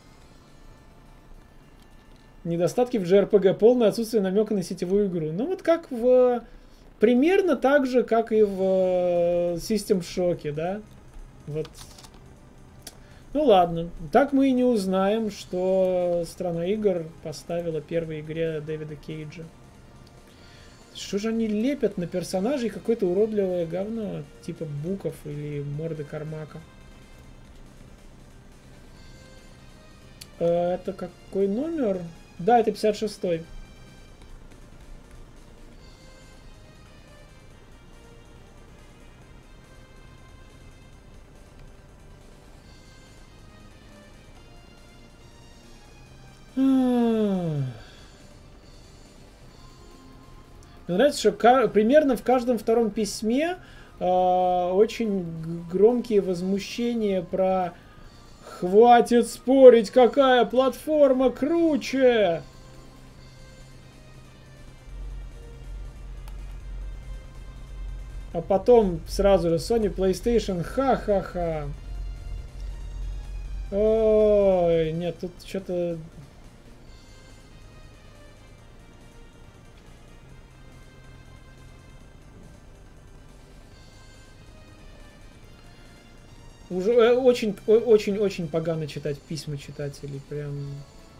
[SPEAKER 1] Недостатки в джей ар пи джи, полное отсутствие намека на сетевую игру. Ну вот как в... Примерно так же, как и в System Shock, да? Вот. Ну ладно, так мы и не узнаем, что Страна игр поставила первой игре Дэвида Кейджа. Что же они лепят на персонажей какое-то уродливое говно, типа Буков или морды Кармака? Это какой номер? Да, это пятьдесят шестой. Мне нравится, что примерно в каждом втором письме э, очень громкие возмущения про «Хватит спорить, какая платформа круче!» А потом сразу же Sony PlayStation, ха-ха-ха. Ой, нет, тут что-то... Уже очень, очень, очень погано читать письма читателей. Прям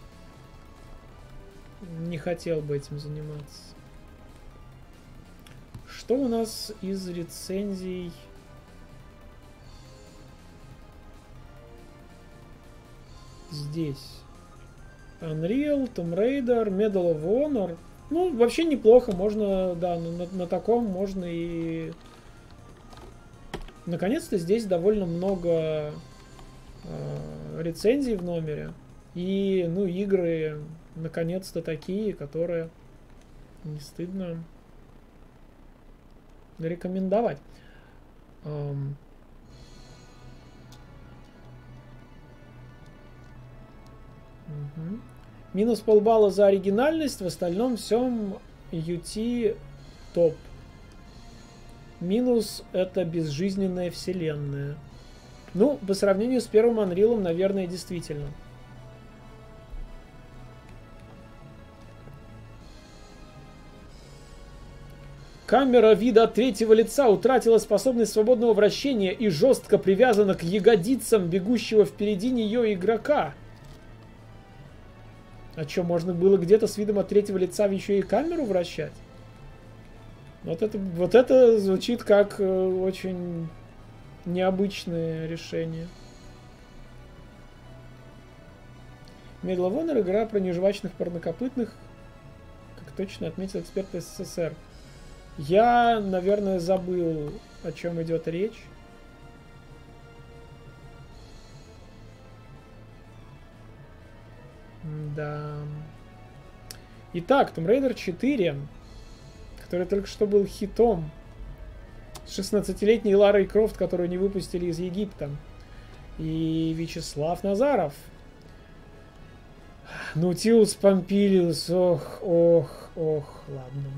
[SPEAKER 1] не хотел бы этим заниматься. Что у нас из рецензий? Здесь. Unreal, Tomb Raider, Medal of Honor. Ну, вообще неплохо. Можно, да, на, на таком можно и... Наконец-то здесь довольно много э, рецензий в номере. И, ну, игры, наконец-то такие, которые не стыдно рекомендовать. Эм. Угу. Минус полбалла за оригинальность, в остальном всем ю ти топ. Минус — это безжизненная вселенная. Ну, по сравнению с первым Unreal, наверное, действительно. Камера вида от третьего лица утратила способность свободного вращения и жестко привязана к ягодицам бегущего впереди нее игрока. А что, можно было где-то с видом от третьего лица еще и камеру вращать? Вот это, вот это звучит как э, очень необычное решение. Medal of Honor — игра про нежвачных парнокопытных, как точно отметил эксперт эс эс эс эр. Я, наверное, забыл, о чем идет речь. Да. Итак, Tomb Raider четыре, который только что был хитом, с шестнадцатилетней Ларой Крофт, которую не выпустили из Египта, и Вячеслав Назаров. Наутилус Помпилиус, ох, ох, ох, ладно.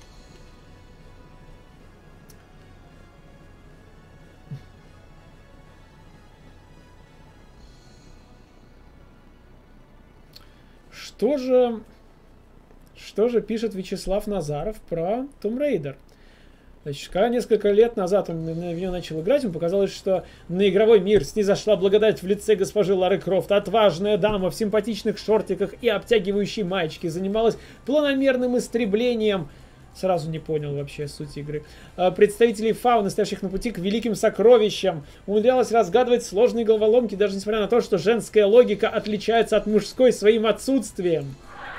[SPEAKER 1] Что же, что же пишет Вячеслав Назаров про Tomb Raider? Значит, когда несколько лет назад он в нее начал играть, ему показалось, что на игровой мир снизошла благодать в лице госпожи Лары Крофт. Отважная дама в симпатичных шортиках и обтягивающей маечке занималась планомерным истреблением. Сразу не понял вообще суть игры. Представителей фауны, стоящих на пути к великим сокровищам. Умудрялась разгадывать сложные головоломки, даже несмотря на то, что женская логика отличается от мужской своим отсутствием.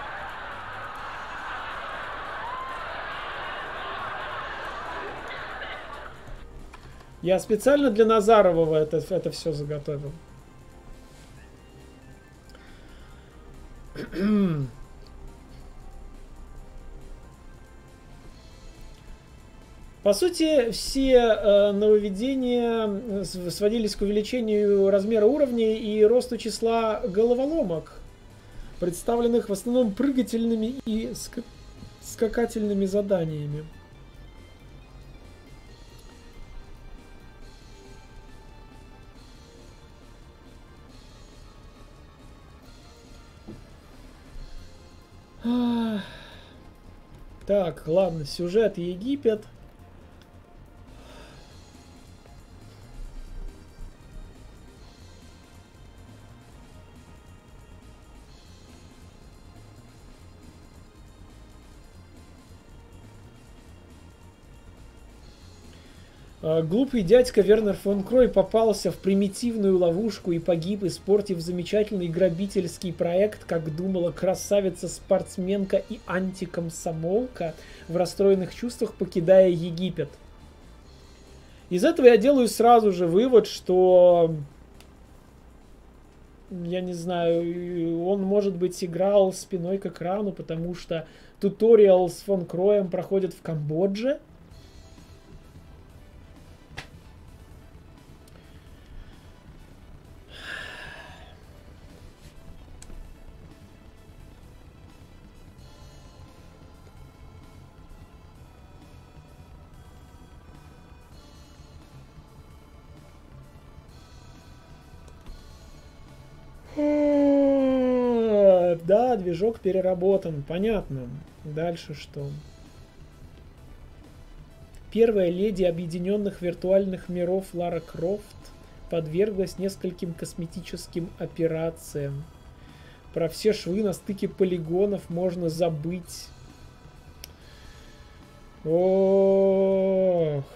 [SPEAKER 1] Я специально для Назарова это, это все заготовил. По сути, все э, нововведения сводились к увеличению размера уровней и росту числа головоломок, представленных в основном прыгательными и ска скакательными заданиями. Так, ладно, сюжет Египет. Глупый дядька Вернер фон Крой попался в примитивную ловушку и погиб, испортив замечательный грабительский проект, как думала красавица-спортсменка и антикомсомолка, в расстроенных чувствах покидая Египет. Из этого я делаю сразу же вывод, что, я не знаю, он, может быть, играл спиной к экрану, потому что туториал с фон Кроем проходит в Камбодже. Да, движок переработан. Понятно. Дальше что? Первая леди объединенных виртуальных миров Лара Крофт подверглась нескольким косметическим операциям. Про все швы на стыке полигонов можно забыть. Ох.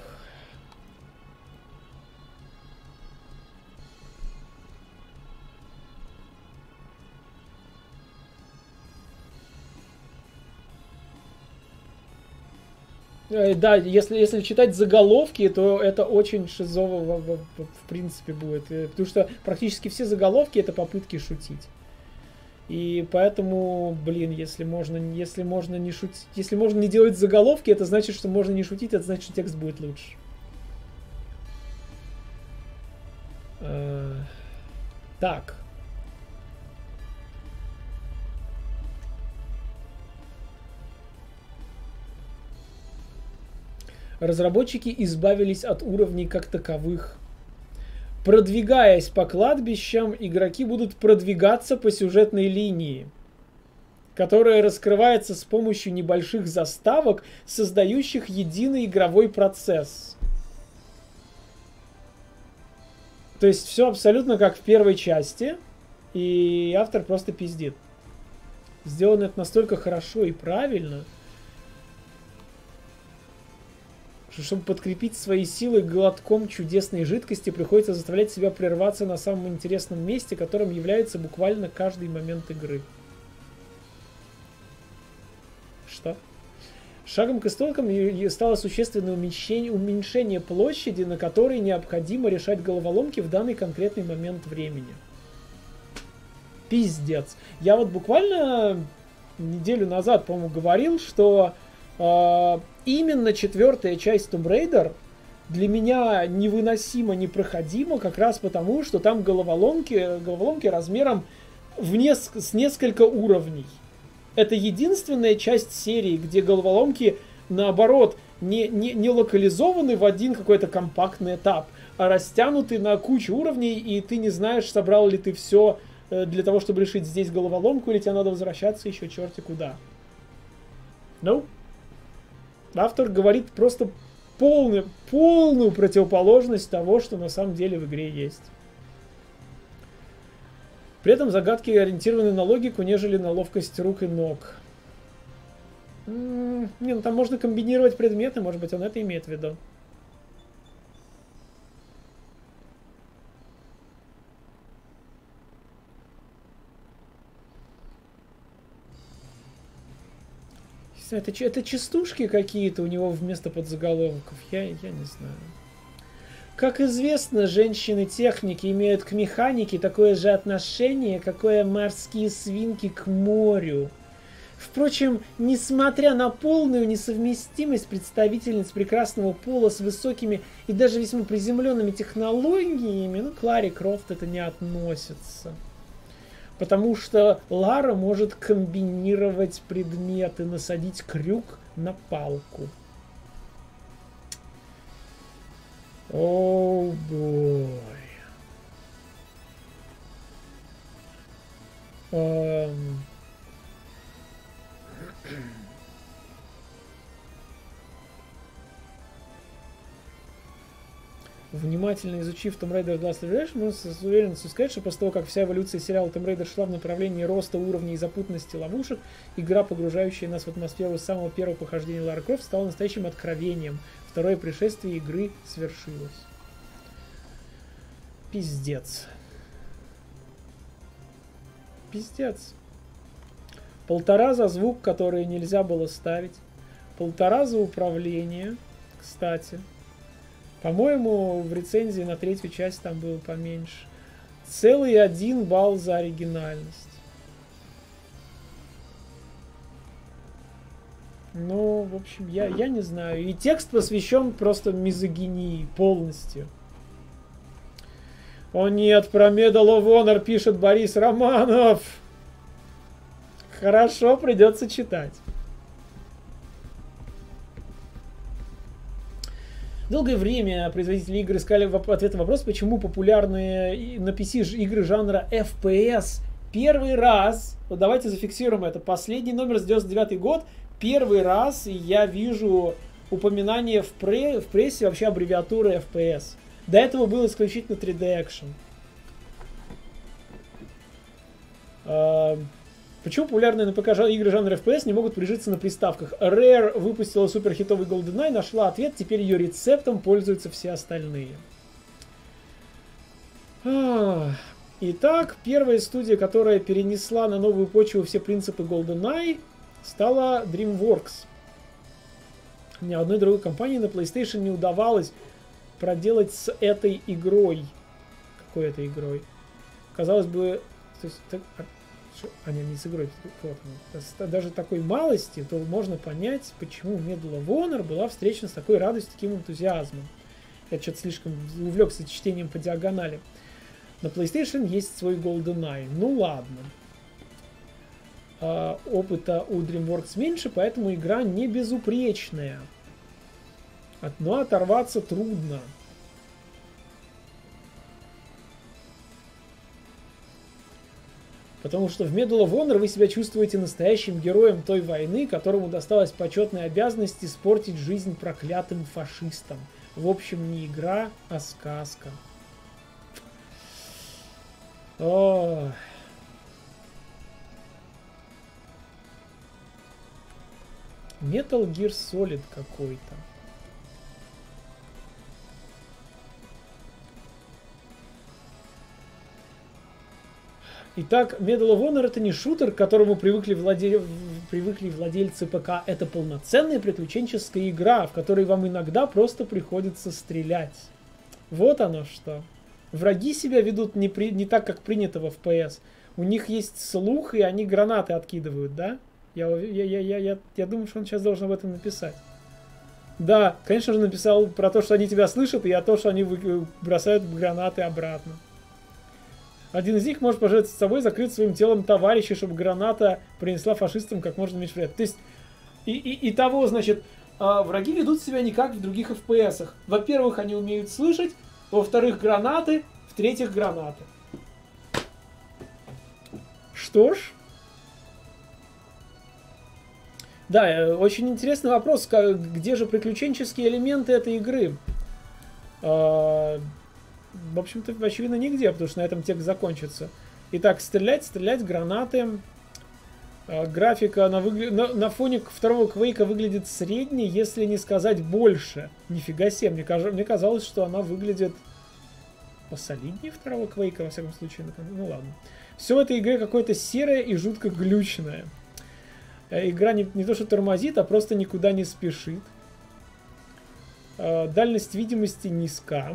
[SPEAKER 1] Да, если, если читать заголовки, то это очень шизово в, в, в принципе будет. Потому что практически все заголовки это попытки шутить. И поэтому, блин, если можно, если можно не шутить, если можно не делать заголовки, это значит, что можно не шутить, это значит, что текст будет лучше. Так. Разработчики избавились от уровней как таковых. Продвигаясь по кладбищам, игроки будут продвигаться по сюжетной линии, которая раскрывается с помощью небольших заставок, создающих единый игровой процесс. То есть все абсолютно как в первой части, и автор просто пиздит. Сделано это настолько хорошо и правильно, чтобы подкрепить свои силы глотком чудесной жидкости, приходится заставлять себя прерваться на самом интересном месте, которым является буквально каждый момент игры. Что? Шагом к истокам стало существенное уменьшение, уменьшение площади, на которой необходимо решать головоломки в данный конкретный момент времени. Пиздец. Я вот буквально неделю назад, по-моему, говорил, что Uh, именно четвертая часть Tomb Raider для меня невыносимо непроходима, как раз потому, что там головоломки, головоломки размером в неск с несколько уровней. Это единственная часть серии, где головоломки, наоборот, не, не, не локализованы в один какой-то компактный этап, а растянуты на кучу уровней, и ты не знаешь, собрал ли ты все для того, чтобы решить здесь головоломку, или тебе надо возвращаться еще черти куда. Ну? No? Автор говорит просто полную, полную противоположность того, что на самом деле в игре есть. При этом загадки ориентированы на логику, нежели на ловкость рук и ног. М-м, не, ну там можно комбинировать предметы, может быть, он это имеет в виду. Это, это частушки какие-то у него вместо подзаголовков. Я, я не знаю. Как известно, женщины-техники имеют к механике такое же отношение, какое морские свинки к морю. Впрочем, несмотря на полную несовместимость представительниц прекрасного пола с высокими и даже весьма приземленными технологиями, ну, к Ларе Крофт это не относится. Потому что Лара может комбинировать предметы, насадить крюк на палку. О, бой. Эм... Внимательно изучив Tomb Raider Last Revelation, можно с уверенностью сказать, что после того, как вся эволюция сериала Tomb Raider шла в направлении роста уровней и запутанности ловушек, игра, погружающая нас в атмосферу с самого первого похождения Лары Крофт, стала настоящим откровением. Второе пришествие игры свершилось. Пиздец. Пиздец. Полтора за звук, который нельзя было ставить. Полтора за управление, кстати. По-моему, в рецензии на третью часть там было поменьше. Целый один балл за оригинальность. Ну, в общем, я, я не знаю. И текст посвящен просто мизогинии полностью. О нет, про Medal of Honor пишет Борис Романов. Хорошо, придется читать. Долгое время производители игр искали ответ на вопрос, почему популярные на пи си игры жанра эф пи эс первый раз, вот давайте зафиксируем это, последний номер с девяносто девятый год, первый раз я вижу упоминание в, пре, в прессе вообще аббревиатуры эф пи эс. До этого был исключительно три дэ экшен. Почему популярные на ПК игры жанра эф пи эс не могут прижиться на приставках? Rare выпустила суперхитовый GoldenEye, нашла ответ, теперь ее рецептом пользуются все остальные. Итак, первая студия, которая перенесла на новую почву все принципы GoldenEye, стала DreamWorks. Ни одной другой компании на PlayStation не удавалось проделать с этой игрой. Какой этой игрой? Казалось бы, то есть, так, а не, не с игрой, вот, даже такой малости, то можно понять, почему Medal of Honor была встречена с такой радостью, таким энтузиазмом. Я что-то слишком увлекся чтением по диагонали. На PlayStation есть свой GoldenEye. Ну ладно. А, опыта у DreamWorks меньше, поэтому игра не безупречная. Но оторваться трудно. Потому что в Medal of Honor вы себя чувствуете настоящим героем той войны, которому досталась почетная обязанность испортить жизнь проклятым фашистам. В общем, не игра, а сказка. О. Metal Gear Solid какой-то. Итак, Medal of Honor это не шутер, к которому привыкли, владель... привыкли владельцы ПК. Это полноценная приключенческая игра, в которой вам иногда просто приходится стрелять. Вот оно что. Враги себя ведут не, при... не так, как принято в эф пи эс. У них есть слух, и они гранаты откидывают, да? Я, я, я, я, я, я думаю, что он сейчас должен об этом написать. Да, конечно же, написал про то, что они тебя слышат, и о том, что они бросают гранаты обратно. Один из них может пожертвовать собой, закрыть своим телом товарища, чтобы граната принесла фашистам как можно меньше вред. То есть, и, и, и того, значит, враги ведут себя не как в других эф пи эсах. Во-первых, они умеют слышать, во-вторых, гранаты, в-третьих, гранаты. Что ж, Да, очень интересный вопрос, где же приключенческие элементы этой игры? В общем-то, очевидно, нигде, потому что на этом текст закончится. Итак, стрелять, стрелять, гранаты. Графика на, выгля... на, на фоне второго Квейка выглядит средней, если не сказать больше. Нифига себе, мне, каж... мне казалось, что она выглядит посолиднее второго Квейка, во всяком случае. Ну ладно. Все в этой игре какое-то серое и жутко глючное. Игра не, не то что тормозит, а просто никуда не спешит. Дальность видимости низка.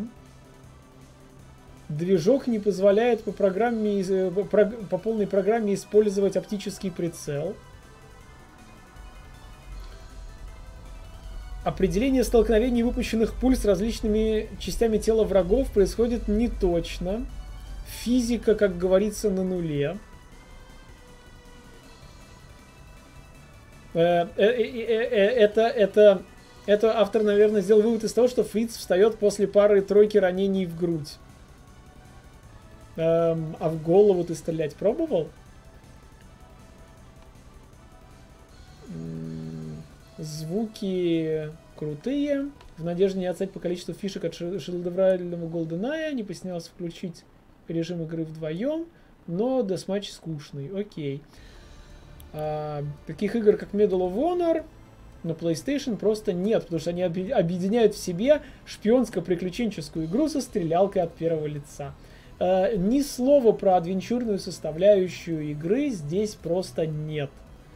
[SPEAKER 1] Движок не позволяет по, программе, по, по полной программе использовать оптический прицел. Определение столкновений выпущенных пуль с различными частями тела врагов происходит не точно. Физика, как говорится, на нуле. Это, это, это автор, наверное, сделал вывод из того, что Фриц встает после пары-тройки ранений в грудь. Эм, а в голову ты стрелять пробовал? Звуки крутые. В надежде не отстать по количеству фишек от шедеврального GoldenEye не постеснялся включить режим игры вдвоем, но десматч скучный. Окей. А, таких игр, как Medal of Honor на PlayStation просто нет, потому что они объединяют в себе шпионско-приключенческую игру со стрелялкой от первого лица. Uh, ни слова про адвенчурную составляющую игры здесь просто нет.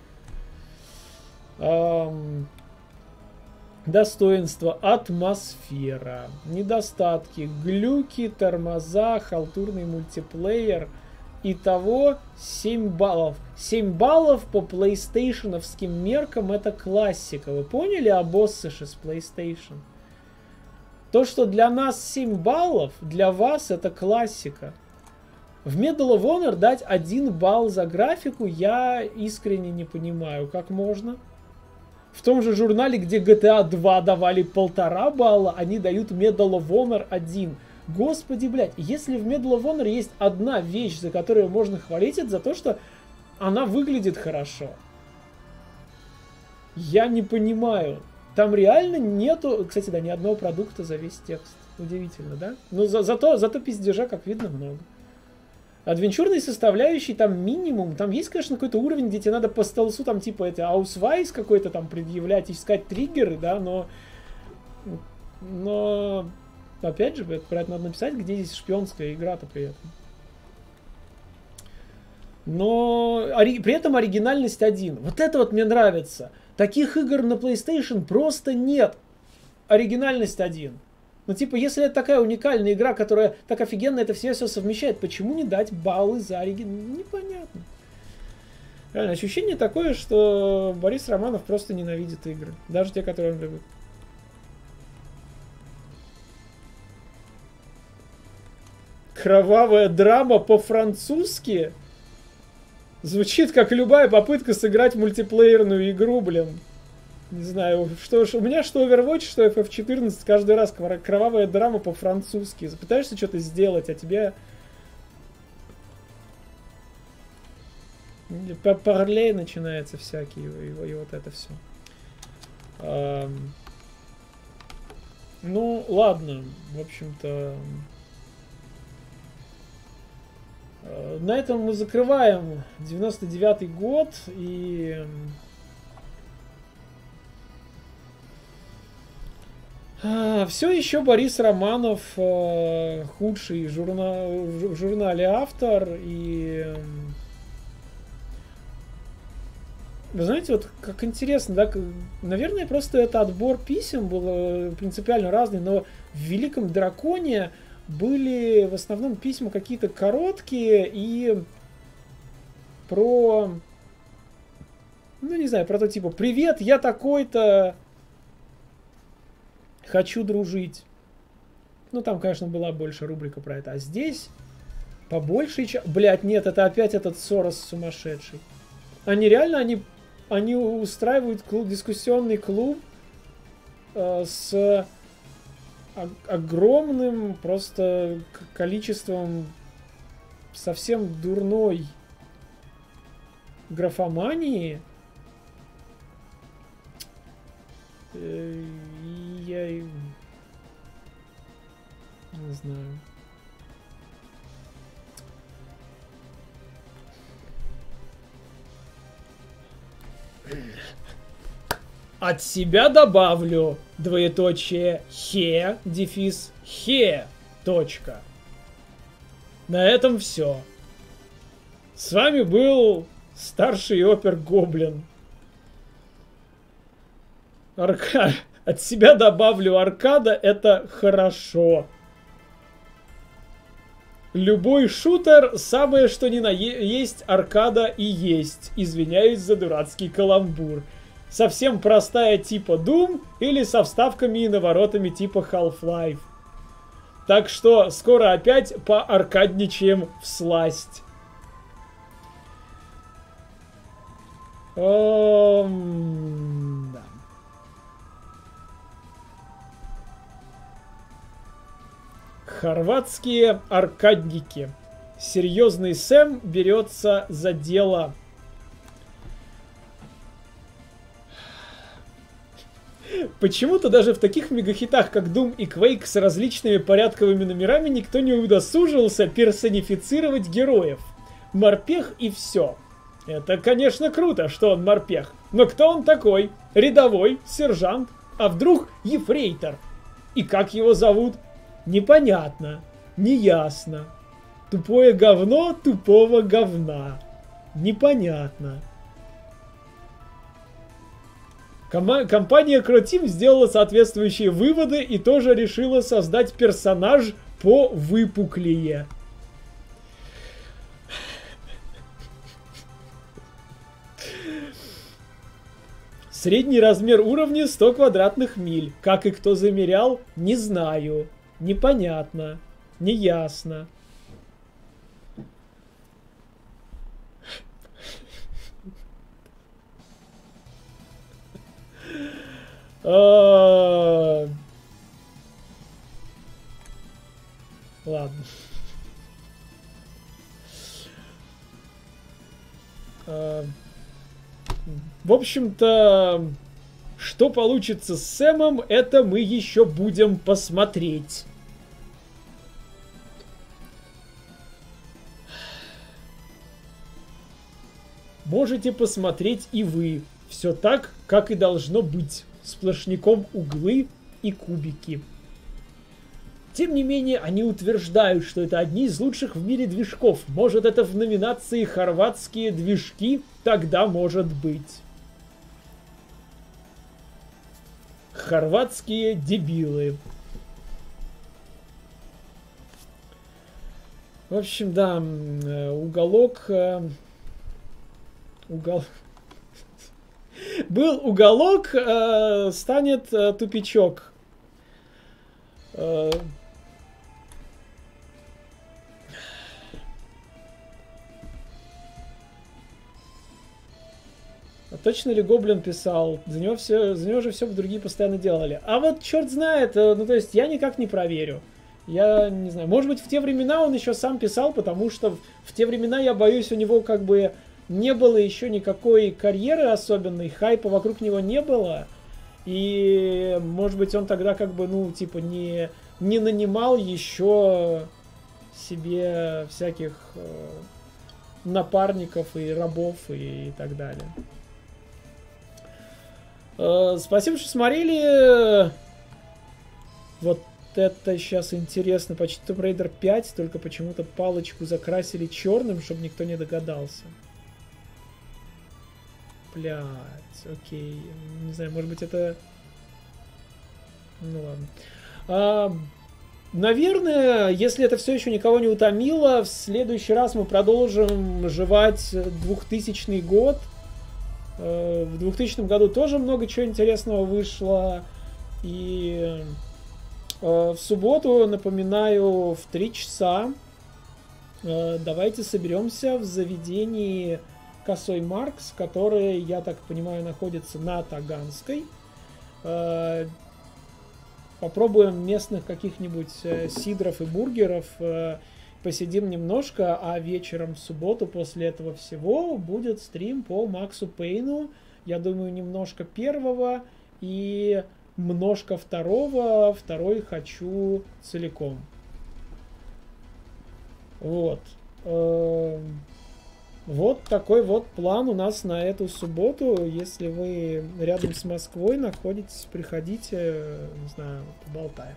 [SPEAKER 1] Um, достоинства: атмосфера. Недостатки: глюки, тормоза, халтурный мультиплеер. Итого семь баллов. семь баллов по PlayStation-овским меркам — это классика. Вы поняли, обоссыши с PlayStation? То, что для нас семь баллов, для вас это классика. В Medal of Honor дать один балл за графику я искренне не понимаю, как можно. В том же журнале, где джи ти эй два давали полтора балла, они дают Medal of Honor один. Господи, блядь, если в Medal of Honor есть одна вещь, за которую можно хвалить, это за то, что она выглядит хорошо. Я не понимаю. Там реально нету, кстати, да, ни одного продукта за весь текст. Удивительно, да? Но за, зато, зато пиздежа, как видно, много. Адвенчурной составляющей там минимум. Там есть, конечно, какой-то уровень, где тебе надо по стелсу там типа это аусвайс какой-то там предъявлять, искать триггеры, да, но... Но... Опять же, про это надо написать, где здесь шпионская игра-то при этом. Но ори... при этом оригинальность один. Вот это вот мне нравится. Таких игр на PlayStation просто нет. Оригинальность один. Ну, типа, если это такая уникальная игра, которая так офигенно это все все совмещает, почему не дать баллы за оригинальность? Непонятно. Реально, ощущение такое, что Борис Романов просто ненавидит игры. Даже те, которые он любит. Кровавая драма по-французски? Звучит как любая попытка сыграть мультиплеерную игру, блин. Не знаю, что ж, у меня что Overwatch, что эф эф четырнадцать, каждый раз кровавая драма по-французски. Пытаешься что-то сделать, а тебе... Парлей начинается всякий, и, и вот это все. Эм... Ну, ладно, в общем-то... На этом мы закрываем девяносто девятый год, и а, все еще Борис Романов а, худший журна... в журнале автор, и вы знаете, вот как интересно, да, наверное, просто это отбор писем был принципиально разный, но в Великом Драконе были в основном письма какие-то короткие и про, ну не знаю, про то типа: привет, я такой-то, хочу дружить. Ну там, конечно, была больше рубрика про это, а здесь побольше, блять, нет, это опять этот Сорос сумасшедший. Они реально, они, они устраивают клуб, дискуссионный клуб э, с огромным просто количеством совсем дурной графомании. Э, и я и- не знаю. От себя добавлю двоеточие хе, дефис хе, точка. На этом все. С вами был старший опер Гоблин. Арка... От себя добавлю аркада, это хорошо. Любой шутер, самое что ни на есть, аркада и есть. Извиняюсь за дурацкий каламбур. Совсем простая типа Doom или со вставками и наворотами типа Half-Life. Так что скоро опять поаркадничаем всласть. Эм, да. Хорватские аркадники. Серьезный Сэм берется за дело. Почему-то даже в таких мегахитах, как Doom и Quake с различными порядковыми номерами, никто не удосужился персонифицировать героев. Морпех и все. Это, конечно, круто, что он морпех. Но кто он такой? Рядовой? Сержант? А вдруг ефрейтор? И как его зовут? Непонятно. Неясно. Тупое говно тупого говна. Непонятно. Ком- компания Croteam сделала соответствующие выводы и тоже решила создать персонаж по выпуклее. Средний размер уровня сто квадратных миль. Как и кто замерял, не знаю. Непонятно. Неясно. Ладно. В общем-то, что получится с Сэмом, это мы еще будем посмотреть. Можете посмотреть и вы. Все так, как и должно быть. Сплошняком углы и кубики. Тем не менее, они утверждают, что это одни из лучших в мире движков. Может, это в номинации «Хорватские движки»? Тогда может быть. Хорватские дебилы. В общем, да, уголок... Угол... Был уголок, э, станет э, тупичок. Э, а точно ли Гоблин писал? За него, все, за него же все другие постоянно делали. А вот черт знает, э, ну то есть я никак не проверю. Я не знаю, может быть в те времена он еще сам писал, потому что в, в те времена, я боюсь, у него как бы... Не было еще никакой карьеры особенной, хайпа вокруг него не было. И, может быть, он тогда как бы, ну, типа, не, не нанимал еще себе всяких э, напарников и рабов и, и так далее. Э, спасибо, что смотрели. Вот это сейчас интересно. Почти Tomb Raider пять, только почему-то палочку закрасили черным, чтобы никто не догадался. Блять, окей. Не знаю, может быть это... Ну ладно. А, наверное, если это все еще никого не утомило, в следующий раз мы продолжим жевать двухтысячный год. В двухтысячном году тоже много чего интересного вышло. И в субботу, напоминаю, в три часа давайте соберемся в заведении Косой Маркс, который, я так понимаю, находится на Таганской. Попробуем местных каких-нибудь сидров и бургеров, посидим немножко, а вечером в субботу после этого всего будет стрим по Максу Пейну. Я думаю, немножко первого и множко второго, второй хочу целиком. Вот. Вот такой вот план у нас на эту субботу. Если вы рядом с Москвой находитесь, приходите, не знаю, поболтаем.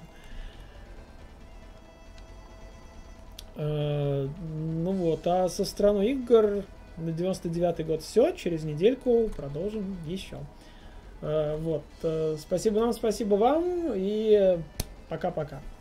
[SPEAKER 1] Ну вот, а со страной игр на девяносто девятый год все. Через недельку продолжим еще. Вот. Спасибо нам, спасибо вам и пока-пока.